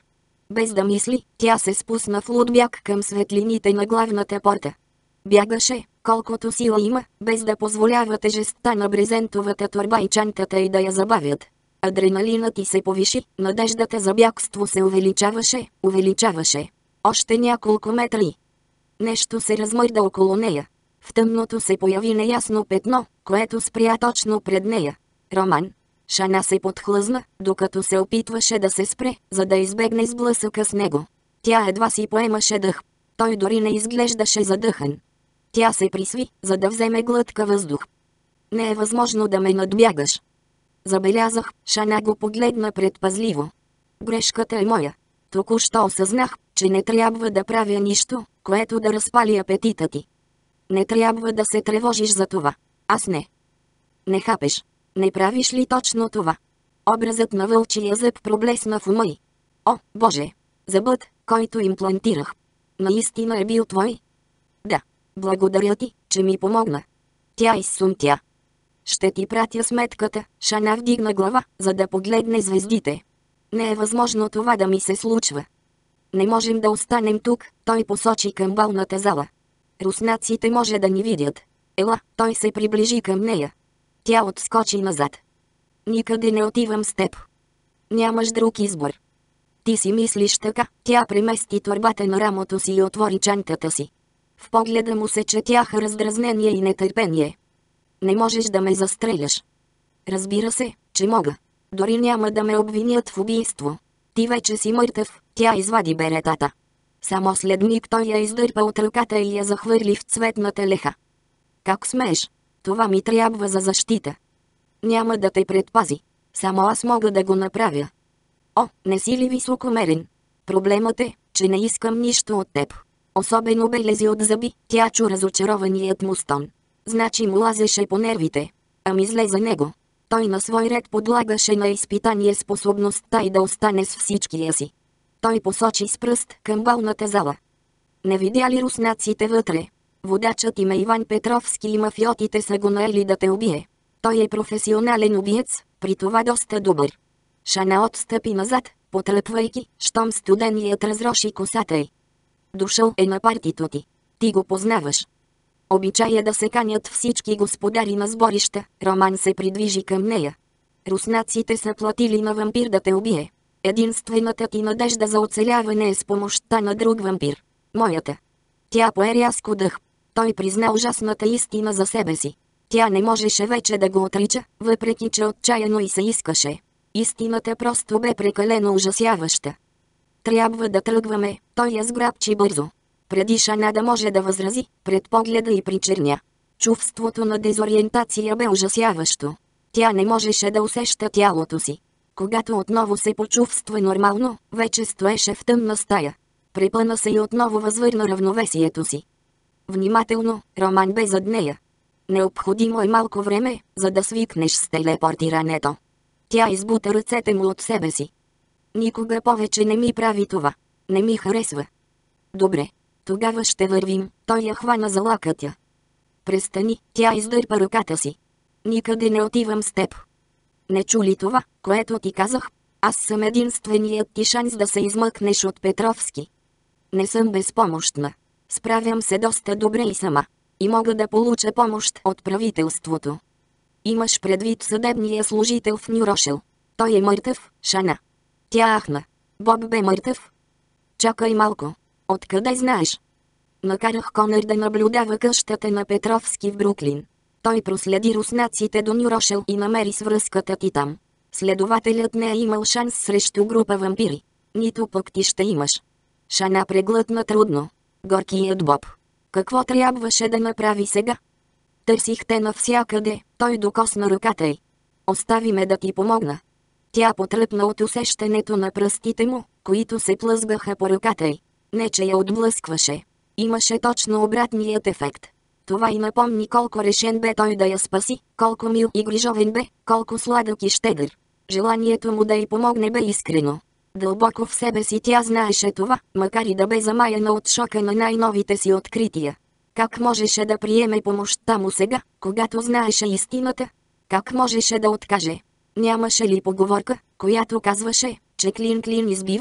Speaker 1: Без да мисли, тя се спусна в луд бяг към светлините на главната порта. Бягаше, колкото сила има, без да позволява тежестта на брезентовата торба и чантата й да я забавят. Адреналинът й се повиши, надеждата за бягство се увеличаваше, увеличаваше. Още няколко метра и нещо се размърда около нея. В тъмното се появи неясно петно, което спря точно пред нея. Роман. Шана се подхлъзна, докато се опитваше да се спре, за да избегне сблъсъка с него. Тя едва си поемаше дъх. Той дори не изглеждаше задъхан. Тя се присви, за да вземе глътка въздух. Не е възможно да ме надбягаш. Забелязах, Шана го погледна предпазливо. Грешката е моя. Току-що осъзнах, че не трябва да правя нищо, което да разпали апетита ти. Не трябва да се тревожиш за това. Аз не. Не хапеш. Не правиш ли точно това? Образът на вълчия зъб проблесна в ума й. О, Боже! Зъбът, който имплантирах. Наистина е бил твой? Да. Благодаря ти, че ми помогна. Тя изсумтя. Ще ти пратя сметката. Шана вдигна глава, за да погледне звездите. Не е възможно това да ми се случва. Не можем да останем тук, той посочи към балната зала. Руснаците може да ни видят. Ела, той се приближи към нея. Тя отскочи назад. Никъде не отивам с теб. Нямаш друг избор. Ти си мислиш така, тя премести торбата на рамото си и отвори чантата си. В погледа му се четяха раздразнение и нетърпение. Не можеш да ме застреляш. Разбира се, че мога. Дори няма да ме обвинят в убийство. Ти вече си мъртъв, тя извади беретата. Само след миг той я издърпа от ръката и я захвърли в цветната леха. Как смееш? Това ми трябва за защита. Няма да те предпази. Само аз мога да го направя. О, не си ли високомерен? Проблемът е, че не искам нищо от теб. Особено белези от зъби, тя чу разочарованият му стон. Значи му лазеше по нервите. Ами зле за него. Той на свой ред подлагаше на изпитание способността и да остане с всичкия си. Той посочи с пръст към балната зала. Не видя ли руснаците вътре? Водачът им е Иван Петровски и мафиотите са го наели да те убие. Той е професионален убиец, при това доста добър. Шана отстъпи назад, потръпвайки, щом студеният разроши косата й. Дошъл е на партито ти. Ти го познаваш. Обичая да се канят всички господари на сборища. Роман се придвижи към нея. Руснаците са платили на вампир да те убие. Единствената ти надежда за оцеляване е с помощта на друг вампир. Моята. Тя пое рязко дъх. Той призна ужасната истина за себе си. Тя не можеше вече да го отрича, въпреки че отчаяно и се искаше. Истината просто бе прекалено ужасяваща. Трябва да тръгваме, той я сграбчи бързо. Преди Шана да може да възрази, пред погледа й причерня. Чувството на дезориентация бе ужасяващо. Тя не можеше да усеща тялото си. Когато отново се почувства нормално, вече стоеше в тъмна стая. Препъна се и отново възвърна равновесието си. Внимателно, Роман бе зад нея. Необходимо е малко време, за да свикнеш с телепортирането. Тя избута ръцете му от себе си. Никога повече не ми прави това. Не ми харесва. Добре. Тогава ще вървим, той я хвана за лакътя. Престани, тя издърпа ръката си. Никъде не отивам с теб. Не чу ли това, което ти казах? Аз съм единственият ти шанс да се измъкнеш от Петровски. Не съм безпомощна. Справям се доста добре и сама. И мога да получа помощ от правителството. Имаш предвид съдебния служител в Нюрошел. Той е мъртъв, Шана. Тя ахна. Боб бе мъртъв. Чакай малко. Откъде знаеш? Накарах Конър да наблюдава къщата на Петровски в Бруклин. Той проследи руснаците до Нюрошел и намери свръзката ти там. Следователят не е имал шанс срещу група вампири. Нито пък ти ще имаш. Шана преглътна трудно. Горкият Боб. Какво трябваше да направи сега? Търсих те навсякъде, той докосна ръката й. Остави ме да ти помогна. Тя потръпна от усещането на пръстите му, които се плъзгаха по ръката й. Не че я отблъскваше. Имаше точно обратният ефект. Това й напомни колко решен бе той да я спаси, колко мил и грижовен бе, колко сладък и щедър. Желанието му да й помогне бе искрено. Дълбоко в себе си тя знаеше това, макар и да бе замаяна от шока на най-новите си открития. Как можеше да приеме помощта му сега, когато знаеше истината? Как можеше да откаже? Нямаше ли поговорка, която казваше, че клин клин избива?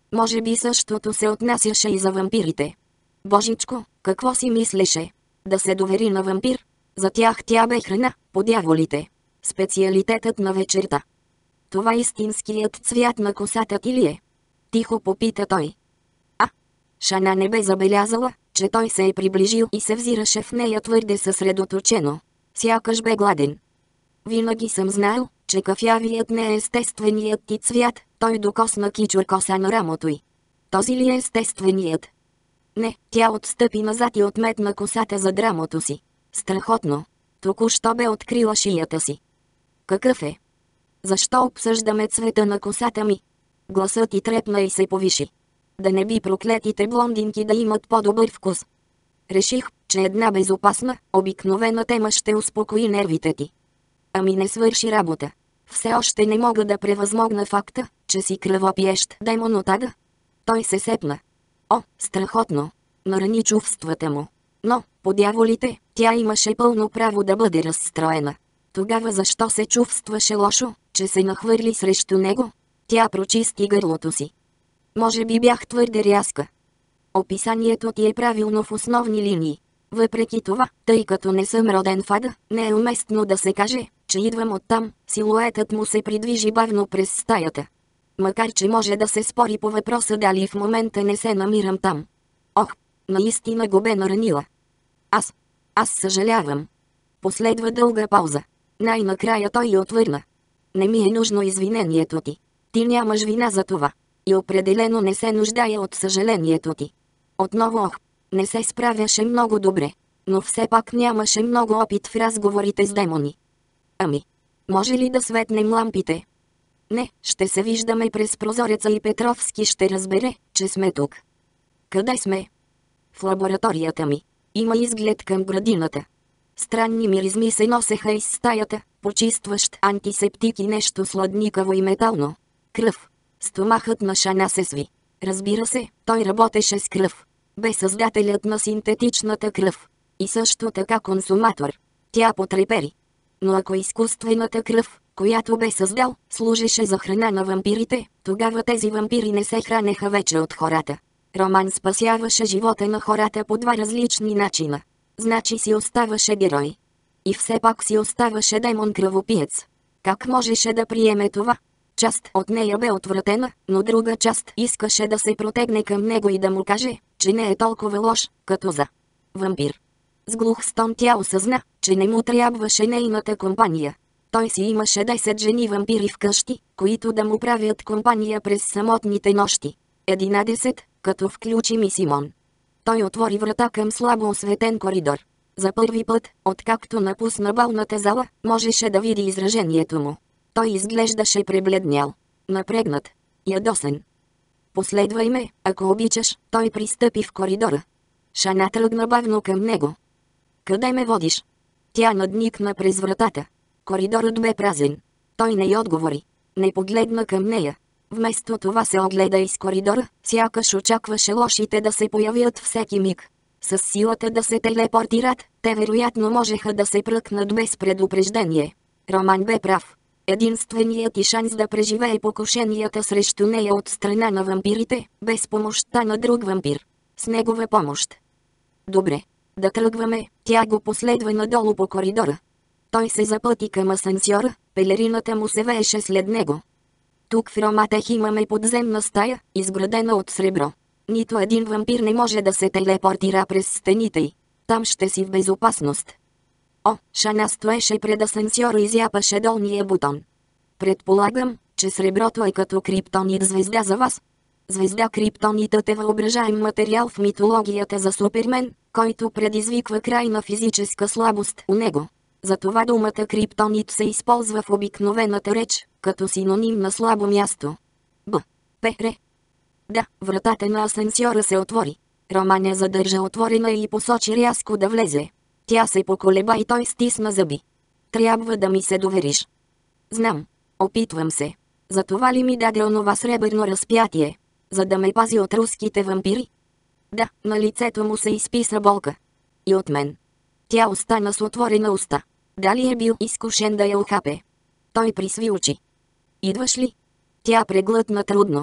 Speaker 1: Може би същото се отнасяше и за вампирите. Божичко, какво си мислеше? Да се довери на вампир? За тях тя бе храна, по дяволите. Специалитетът на вечерта. Това истинският цвят на косата ти ли е? Тихо попита той. А? Шана не бе забелязала, че той се е приближил и се взираше в нея твърде съсредоточено. Сякаш бе гладен. Винаги съм знаел, че кафявият не е естественият ти цвят, той докосна кичур коса на рамото й. Този ли е естественият? Не, тя отстъпи назад и отметна косата зад рамото си. Страхотно. Току-що бе открила шията си. Какъв е? Защо обсъждаме цвета на косата ми? Гласът й трепна и се повиши. Да не би проклетите блондинки да имат по-добър вкус. Реших, че една безопасна, обикновена тема ще успокои нервите ти. Ами не свърши работа. Все още не мога да превъзмогна факта, че си кръвопиещ демон от ада. Той се сепна. О, страхотно! Нарани чувствата му. Но, по дяволите, тя имаше пълно право да бъде разстроена. Тогава защо се чувстваше лошо, че се нахвърли срещу него? Тя прочисти гърлото си. Може би бях твърде рязка. Описанието ти е правилно в основни линии. Въпреки това, тъй като не съм роден в ада, не е уместно да се каже, че идвам оттам. Силуетът му се придвижи бавно през стаята. Макар че може да се спори по въпроса дали в момента не се намирам там. Ох, наистина го бе наранила. Аз, аз съжалявам. Последва дълга пауза. Най-накрая той й отвърна. Не ми е нужно извинението ти. Ти нямаш вина за това. И определено не се нуждая от съжалението ти. Отново ох, не се справяше много добре. Но все пак нямаше много опит в разговорите с демони. Ами, може ли да светнем лампите? Не, ще се виждаме през прозореца и Петровски ще разбере, че сме тук. Къде сме? В лабораторията ми. Има изглед към градината. Странни миризми се носеха из стаята, почистващ антисептик и нещо сладникаво и метално. Кръв. Стомахът на Шана се сви. Разбира се, той работеше с кръв. Бе създателят на синтетичната кръв. И също така консуматор. Тя потрепери. Но ако изкуствената кръв, която бе създал, служеше за храна на вампирите, тогава тези вампири не се хранеха вече от хората. Роман спасяваше живота на хората по два различни начина. Значи си оставаше герой. И все пак си оставаше демон кръвопиец. Как можеше да приеме това? Част от нея бе отвратена, но друга част искаше да се протегне към него и да му каже, че не е толкова лош, като за вампир. С глух стон тя осъзна, че не му трябваше нейната компания. Той си имаше десет жени вампири вкъщи, които да му правят компания през самотните нощи. Единадесет, като включи ми Симон. Той отвори врата към слабо осветен коридор. За първи път, откакто напусна балната зала, можеше да види изражението му. Той изглеждаше пребледнял, напрегнат, ядосен. Последвай ме, ако обичаш, той пристъпи в коридора. Шана тръгна бавно към него. Къде ме водиш? Тя надникна през вратата. Коридорът бе празен. Той не й отговори. Не погледна към нея. Вместо това се огледа из коридора, сякаш очакваше лошите да се появят всеки миг. С силата да се телепортират, те вероятно можеха да се пръкнат без предупреждение. Роман бе прав. Единственият и шанс да преживее покушенията срещу нея от страна на вампирите, без помощта на друг вампир. С негова помощ. Добре. Да тръгваме, тя го последва надолу по коридора. Той се запъти към асансьора, пелерината му се вееше след него. Тук в Роматех имаме подземна стая, изградена от сребро. Нито един вампир не може да се телепортира през стените й. Там ще си в безопасност. О, Шана стоеше пред асансьора и зяпаше долния бутон. Предполагам, че среброто е като криптонит звезда за вас. Звезда криптонитът е въображаем материал в митологията за Супермен, който предизвиква крайна физическа слабост у него. Затова думата криптонит се използва в обикновената реч, като синоним на слабо място. Б. П. Р. Да, вратата на асансьора се отвори. Роман я задържа отворена и посочи рязко да влезе. Тя се поколеба и той стисна зъби. Трябва да ми се довериш. Знам. Опитвам се. Затова ли ми даде онова сребърно разпятие? За да ме пази от руските вампири? Да, на лицето му се изписа болка. И от мен. Тя остана с отворена уста. Дали е бил изкушен да я ухапе? Той присви очи. Идваш ли? Тя преглътна трудно.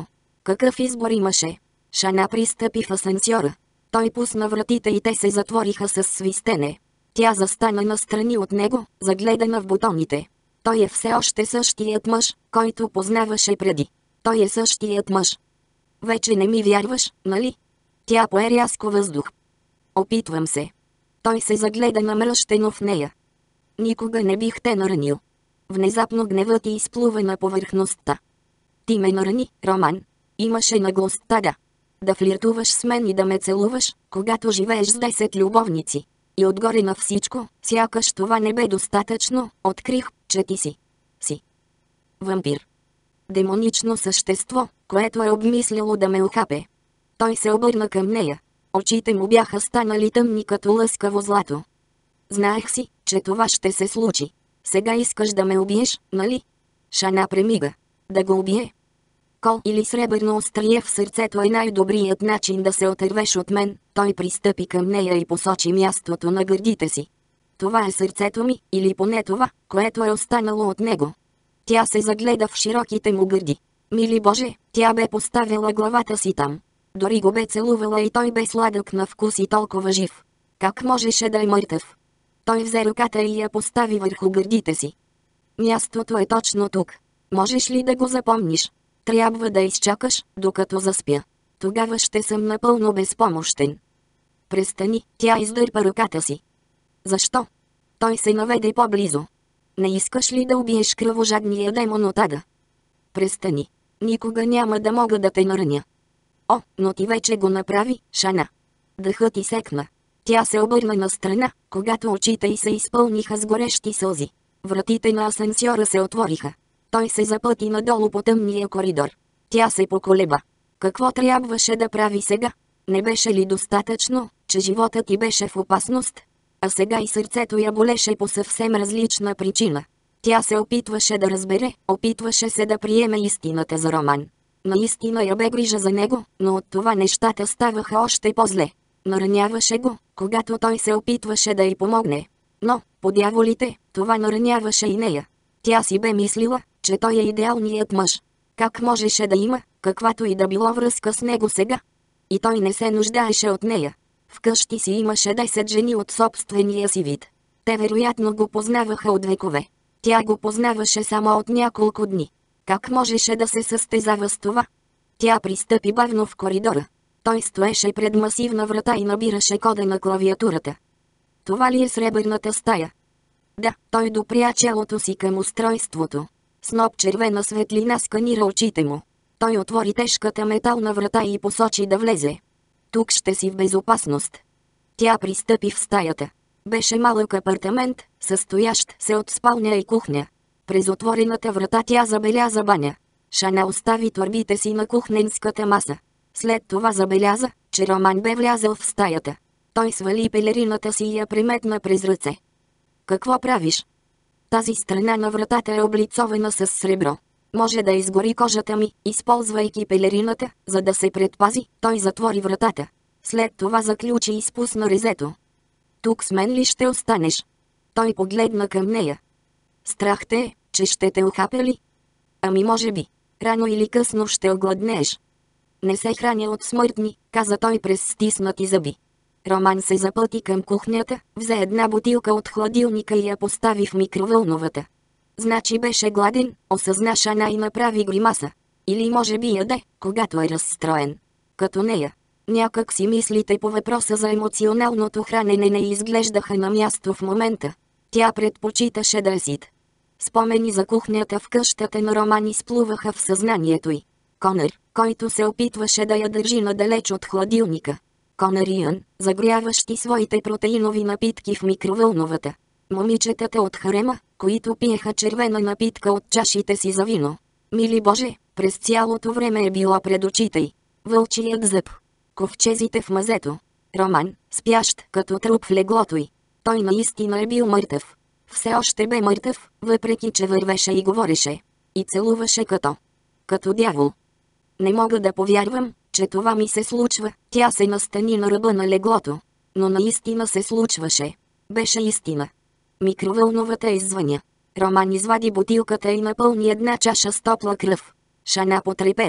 Speaker 1: Какъв избор имаше? Шана пристъпи в асансьора. Той пусна вратите и те се затвориха с свистене. Тя застана настрани от него, загледана в бутоните. Той е все още същият мъж, който познаваше преди. Той е същият мъж. Вече не ми вярваш, нали? Тя пое рязко въздух. Опитвам се. Той се загледа намръщено в нея. Никога не бих те наранил. Внезапно гневът ти изплува на повърхността. Ти ме нарани, Роман. Имаше наглостта да. Да флиртуваш с мен и да ме целуваш, когато живееш с десет любовници. И отгоре на всичко, сякаш това не бе достатъчно, открих, че ти си. Си. Вампир. Демонично същество, което е обмислило да ме ухапе. Той се обърна към нея. Очите му бяха станали тъмни като лъскаво злато. Знаех си, че това ще се случи. Сега искаш да ме убиеш, нали? Шана премига. Да го убие? Кол или сребърно острие в сърцето е най-добрият начин да се отървеш от мен. Той пристъпи към нея и посочи мястото на гърдите си. Това е сърцето ми, или поне това, което е останало от него. Тя се загледа в широките му гърди. Мили Боже, тя бе поставила главата си там. Дори го бе целувала и той бе сладък на вкус и толкова жив. Как можеше да е мъртъв? Той взе ръката и я постави върху гърдите си. Мястото е точно тук. Можеш ли да го запомниш? Трябва да изчакаш, докато заспя. Тогава ще съм напълно безпомощен. Престани, тя издърпа ръката си. Защо? Той се наведе по-близо. Не искаш ли да убиеш кръвожадния демон от ада? Престани. Никога няма да мога да те нараня. О, но ти вече го направи, Шана. Дъхът ти секна. Тя се обърна на страна, когато очите й се изпълниха с горещи сълзи. Вратите на асансьора се отвориха. Той се запъти надолу по тъмния коридор. Тя се поколеба. Какво трябваше да прави сега? Не беше ли достатъчно, че животът ти беше в опасност? А сега и сърцето я болеше по съвсем различна причина. Тя се опитваше да разбере, опитваше се да приеме истината за Роман. Наистина я бе грижа за него, но от това нещата ставаха още по-зле. Нараняваше го, когато той се опитваше да й помогне. Но, по дяволите, това нараняваше и нея. Тя си бе мислила, че той е идеалният мъж. Как можеше да има, каквато и да било връзка с него сега? И той не се нуждаеше от нея. Вкъщи си имаше десет жени от собствения си вид. Те вероятно го познаваха от векове. Тя го познаваше само от няколко дни. Как можеше да се състезава с това? Тя пристъпи бавно в коридора. Той стоеше пред масивна врата и набираше кода на клавиатурата. Това ли е сребърната стая? Да, той допря челото си към устройството. Сноп червена светлина сканира очите му. Той отвори тежката метална врата и посочи да влезе. Тук ще си в безопасност. Тя пристъпи в стаята. Беше малък апартамент, състоящ се от спалня и кухня. През отворената врата тя забеляза баня. Шана остави торбите си на кухненската маса. След това забеляза, че Роман бе влязъл в стаята. Той свали пелерината си и я приметна през ръце. Какво правиш? Тази страна на вратата е облицована с сребро. Може да изгори кожата ми, използвайки пелерината, за да се предпази. Той затвори вратата. След това заключи и спусна резето. Тук с мен ли ще останеш? Той погледна към нея. Страх те е, че ще те ухапе ли? Ами може би. Рано или късно ще огладнееш. Не се храня от смъртни, каза той през стиснати зъби. Роман се запъти към кухнята, взе една бутилка от хладилника и я постави в микровълновата. Значи беше гладен, осъзна Шана и направи гримаса. Или може би яде, когато е разстроен. Като нея. Някак си мислите по въпроса за емоционалното хранене не изглеждаха на място в момента. Тя предпочиташе да е сит. Спомени за кухнята в къщата на Роман изплуваха в съзнанието й. Конър, който се опитваше да я държи надалеч от хладилника. Конър и Иън, загряващи своите протеинови напитки в микровълновата. Момичетата от харема, които пиеха червена напитка от чашите си за вино. Мили Боже, през цялото време е било пред очите й. Вълчият зъб. Ковчезите в мазето. Роман, спящ като труп в леглото й. Той наистина е бил мъртъв. Все още бе мъртъв, въпреки че вървеше и говореше. И целуваше като... като дявол. Не мога да повярвам, че това ми се случва. Тя се настани на ръба на леглото. Но наистина се случваше. Беше истина. Микровълновата иззвъня. Роман извади бутилката и напълни една чаша с топла кръв. Шана потрепери.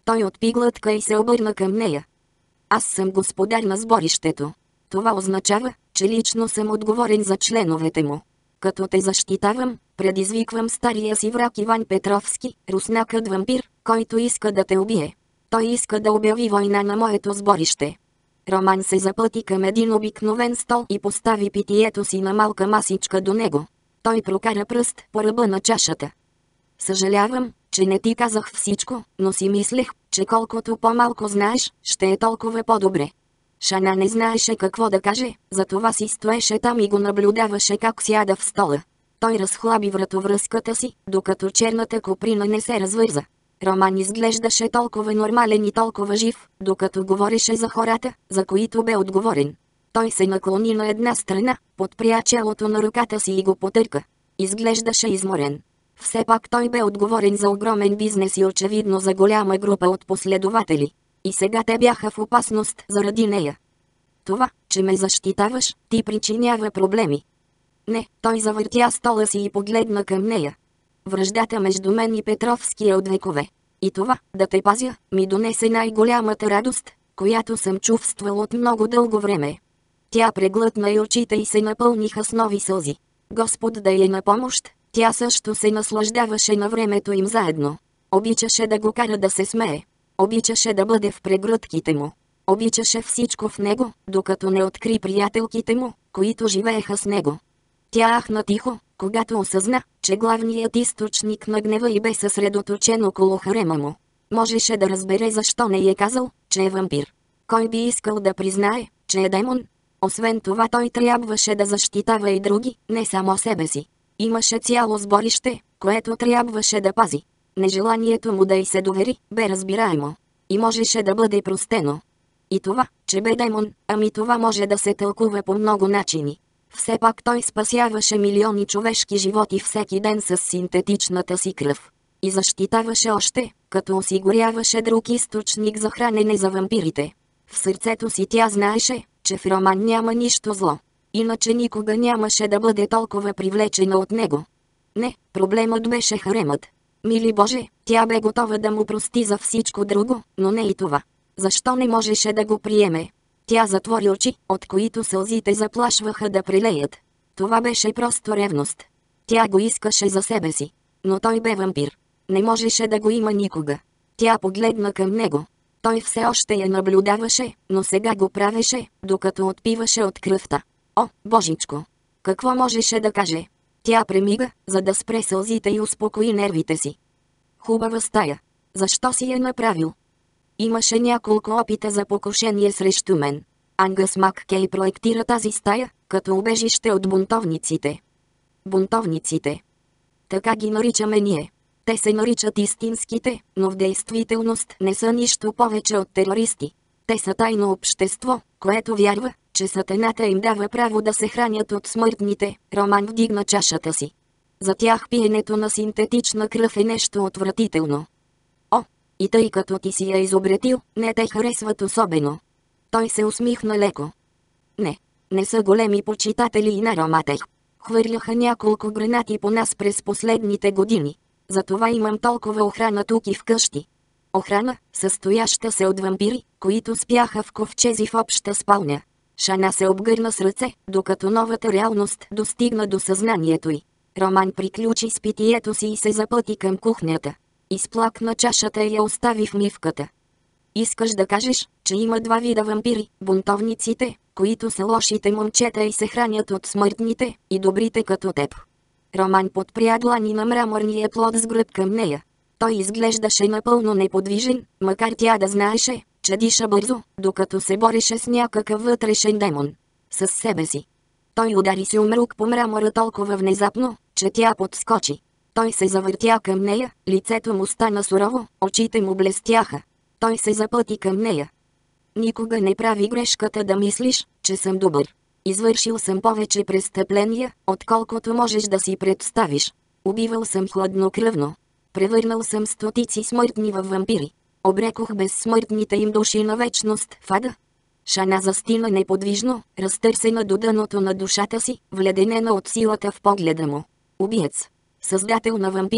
Speaker 1: Той отпи глътка и се обърна към нея. Аз съм господар на сборището. Това означава, че лично съм отговорен за членовете му. Като те защитавам, предизвиквам стария си враг Иван Петровски, руснакът вампир, който иска да те убие. Той иска да обяви война на моето сборище. Роман се запъти към един обикновен стол и постави питието си на малка масичка до него. Той прокара пръст по ръба на чашата. Съжалявам, че не ти казах всичко, но си мислех, че колкото по-малко знаеш, ще е толкова по-добре. Шана не знаеше какво да каже, затова си стоеше там и го наблюдаваше как сяда в стола. Той разхлаби вратовръзката си, докато черната коприна не се развърза. Роман изглеждаше толкова нормален и толкова жив, докато говореше за хората, за които бе отговорен. Той се наклони на една страна, подпря челото на ръката си и го потърка. Изглеждаше изморен. Все пак той бе отговорен за огромен бизнес и очевидно за голяма група от последователи. И сега те бяха в опасност заради нея. Това, че ме защитаваш, ти причинява проблеми. Не, той завъртя стола си и погледна към нея. Враждата между мен и Петровски е от векове. И това, да те пазя, ми донесе най-голямата радост, която съм чувствал от много дълго време. Тя преглътна и очите й се напълниха с нови сълзи. Господ да й е на помощ, тя също се наслаждаваше на времето им заедно. Обичаше да го кара да се смее. Обичаше да бъде в прегръдките му. Обичаше всичко в него, докато не откри приятелките му, които живееха с него. Тя ахна тихо, когато осъзна, че главният източник на гнева й бе съсредоточен около харема му. Можеше да разбере защо не й е казал, че е вампир. Кой би искал да признае, че е демон? Освен това той трябваше да защитава и други, не само себе си. Имаше цяло сборище, което трябваше да пази. Нежеланието му да й се довери, бе разбираемо. И можеше да бъде простено. И това, че бе демон, ами това може да се тълкува по много начини. Все пак той спасяваше милиони човешки животи всеки ден с синтетичната си кръв. И защитаваше още, като осигуряваше друг източник за хранене за вампирите. В сърцето си тя знаеше, че в Роман няма нищо зло. Иначе никога нямаше да бъде толкова привлечена от него. Не, проблемът беше харемът. Мили Боже, тя бе готова да му прости за всичко друго, но не и това. Защо не можеше да го приеме? Тя затвори очи, от които сълзите заплашваха да прелеят. Това беше просто ревност. Тя го искаше за себе си. Но той бе вампир. Не можеше да го има никога. Тя погледна към него. Той все още я наблюдаваше, но сега го правеше, докато отпиваше от кръвта. О, Божичко! Какво можеше да каже? Тя премига, за да спре сълзите и успокои нервите си. Хубава стая. Защо си я направил? Имаше няколко опита за покушение срещу мен. Ангъс Маккей проектира тази стая, като убежище от бунтовниците. Бунтовниците. Така ги наричаме ние. Те се наричат истинските, но в действителност не са нищо повече от терористи. Те са тайно общество, което вярва, че сатаната им дава право да се хранят от смъртните. Роман вдигна чашата си. За тях пиенето на синтетична кръв е нещо отвратително. О, и тъй като ти си я изобретил, не те харесват особено. Той се усмихна леко. Не, не са големи почитатели и на Роматех. Хвърляха няколко гранати по нас през последните години. Затова имам толкова охрана тук и вкъщи. Охрана, състояща се от вампири, които спяха в ковчези в обща спалня. Шана се обгърна с ръце, докато новата реалност достигна до съзнанието й. Роман приключи с питието си и се запъти към кухнята. Изплакна чашата и я остави в мивката. Искаш да кажеш, че има два вида вампири, бунтовниците, които са лошите момчета и се хранят от смъртните, и добрите като теб. Роман подпря длани на мраморния плод с гръб към нея. Той изглеждаше напълно неподвижен, макар тя да знаеше, че диша бързо, докато се бореше с някакъв вътрешен демон. С себе си. Той удари си умрук по мрамора толкова внезапно, че тя подскочи. Той се завъртя към нея, лицето му стана сурово, очите му блестяха. Той се запъти към нея. Никога не прави грешката да мислиш, че съм добър. Извършил съм повече престъпления, отколкото можеш да си представиш. Убивал съм хладнокръвно. Превърнал съм стотици смъртни във вампири. Обрекох безсмъртните им души на вечност в ада. Шана застина неподвижно, разтърсена до дъното на душата си, вледенена от силата в погледа му. Убиец. Създател на вампири.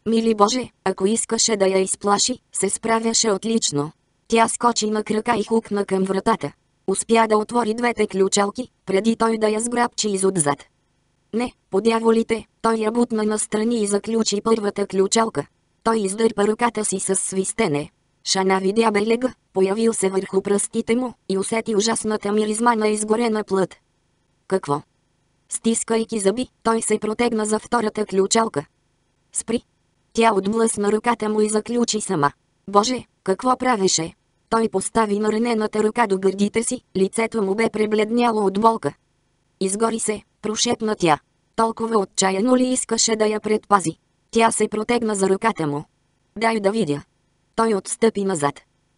Speaker 1: Мили Боже, ако искаше да я изплаши, се справяше отлично. Тя скочи на крака и хукна към вратата. Успя да отвори двете ключалки, преди той да я сграбчи изотзад. Не, по дяволите, той я бутна настрани и заключи първата ключалка. Той издърпа ръката си с свистене. Шана видя белега, появил се върху пръстите му, и усети ужасната миризма на изгорена плът. Какво? Стискайки зъби, той се протегна за втората ключалка. Спри! Тя отблъсна ръката му и заключи сама. Боже, какво правеше? Той постави наранената ръка до гърдите си, лицето му бе пребледняло от болка. Изгори се, прошепна тя. Толкова отчаяно ли искаше да я предпази? Тя се протегна за ръката му. Дай да видя. Той отстъпи назад.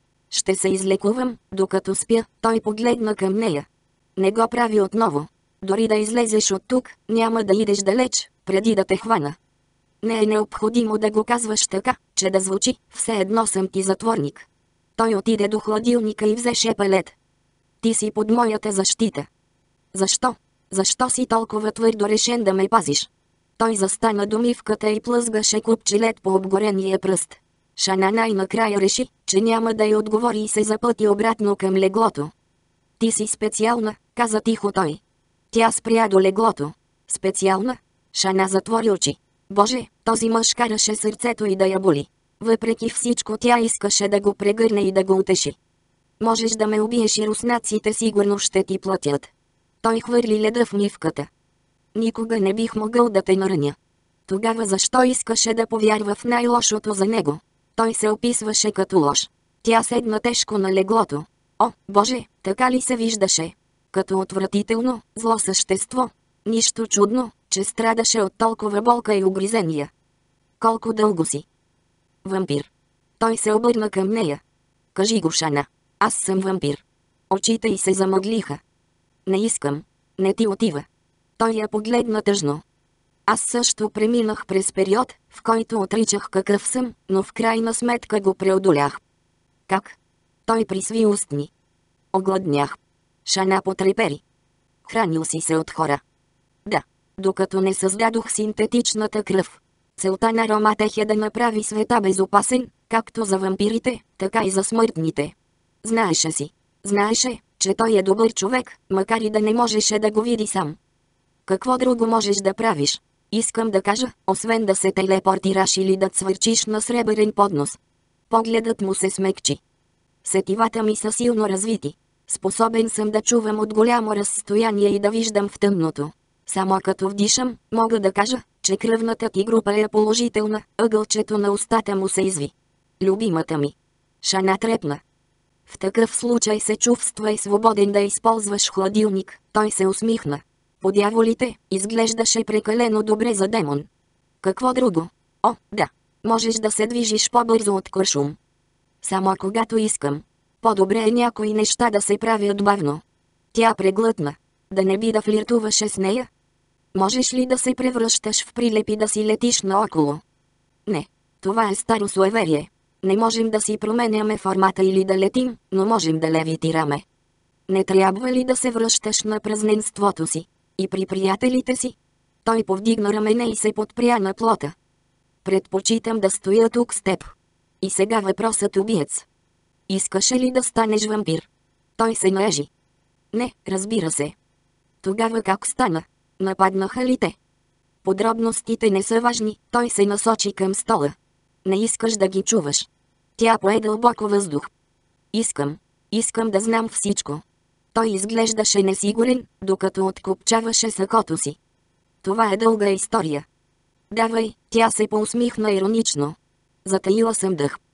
Speaker 1: Ще се излекувам, докато спя. Той погледна към нея. Не го прави отново. Дори да излезеш от тук, няма да идеш далеч, преди да те хвана. Не е необходимо да го казваш така, че да звучи, все едно съм ти затворник. Той отиде до хладилника и взе шепелет. Ти си под моята защита. Защо? Защо си толкова твърдо решен да ме пазиш? Той застана до мивката и плъзгаше купче лед по обгорения пръст. Шана най-накрая реши, че няма да й отговори и се запъти обратно към леглото. Ти си специална, каза тихо той. Тя спря до леглото. Специална? Шана затвори очи. Боже, този мъж караше сърцето и да я боли. Въпреки всичко тя искаше да го прегърне и да го утеши. Можеш да ме убиеш и руснаците сигурно ще ти платят. Той хвърли леда в мивката. Никога не бих могъл да те нараня. Тогава защо искаше да повярва в най-лошото за него? Той се описваше като лош. Тя седна тежко на леглото. О, Боже, така ли се виждаше? Като отвратително, зло същество. Нищо чудно, че страдаше от толкова болка и огризения. Колко дълго си? Вампир. Той се обърна към нея. Кажи го, Шана. Аз съм вампир. Очите й се замъглиха. Не искам. Не ти отива. Той я погледна тъжно. Аз също преминах през период, в който отричах какъв съм, но в крайна сметка го преодолях. Как? Той присви устни. Огладнях. Шана потрепери. Хранил си се от хора. Да, докато не създадох синтетичната кръв. Целта на Роматех е да направи света безопасен, както за вампирите, така и за смъртните. Знаеше си. Знаеше, че той е добър човек, макар и да не можеше да го види сам. Какво друго можеш да правиш? Искам да кажа, освен да се телепортираш или да цвърчиш на сребърен поднос. Погледът му се смекчи. Сетивата ми са силно развити. Способен съм да чувам от голямо разстояние и да виждам в тъмното. Само като вдишам, мога да кажа, че кръвната ти група е положителна. Ъгълчето на устата му се изви. Любимата ми. Шана трепна. В такъв случай се чувствай свободен да използваш хладилник. Той се усмихна. По дяволите, изглеждаше прекалено добре за демон. Какво друго? О, да. Можеш да се движиш по-бързо от куршум. Само когато искам. По-добре е някои неща да се правят бавно. Тя преглътна. Да не би да флиртуваше с нея? Можеш ли да се превръщаш в прилеп и да си летиш наоколо? Не. Това е старо суеверие. Не можем да си променяме формата или да летим, но можем да левитираме. Не трябва ли да се връщаш на празненството си? И при приятелите си? Той повдигна рамене и се подпря на плота. Предпочитам да стоя тук с теб. И сега въпросът убиец. Искаше ли да станеш вампир? Той се наежи. Не, разбира се. Тогава как стана? Нападнаха ли те? Подробностите не са важни, той се насочи към стола. Не искаш да ги чуваш. Тя пое дълбоко въздух. Искам. Искам да знам всичко. Той изглеждаше несигурен, докато откопчаваше сакото си. Това е дълга история. Давай, тя се поусмихна иронично. Затаила съм дъх.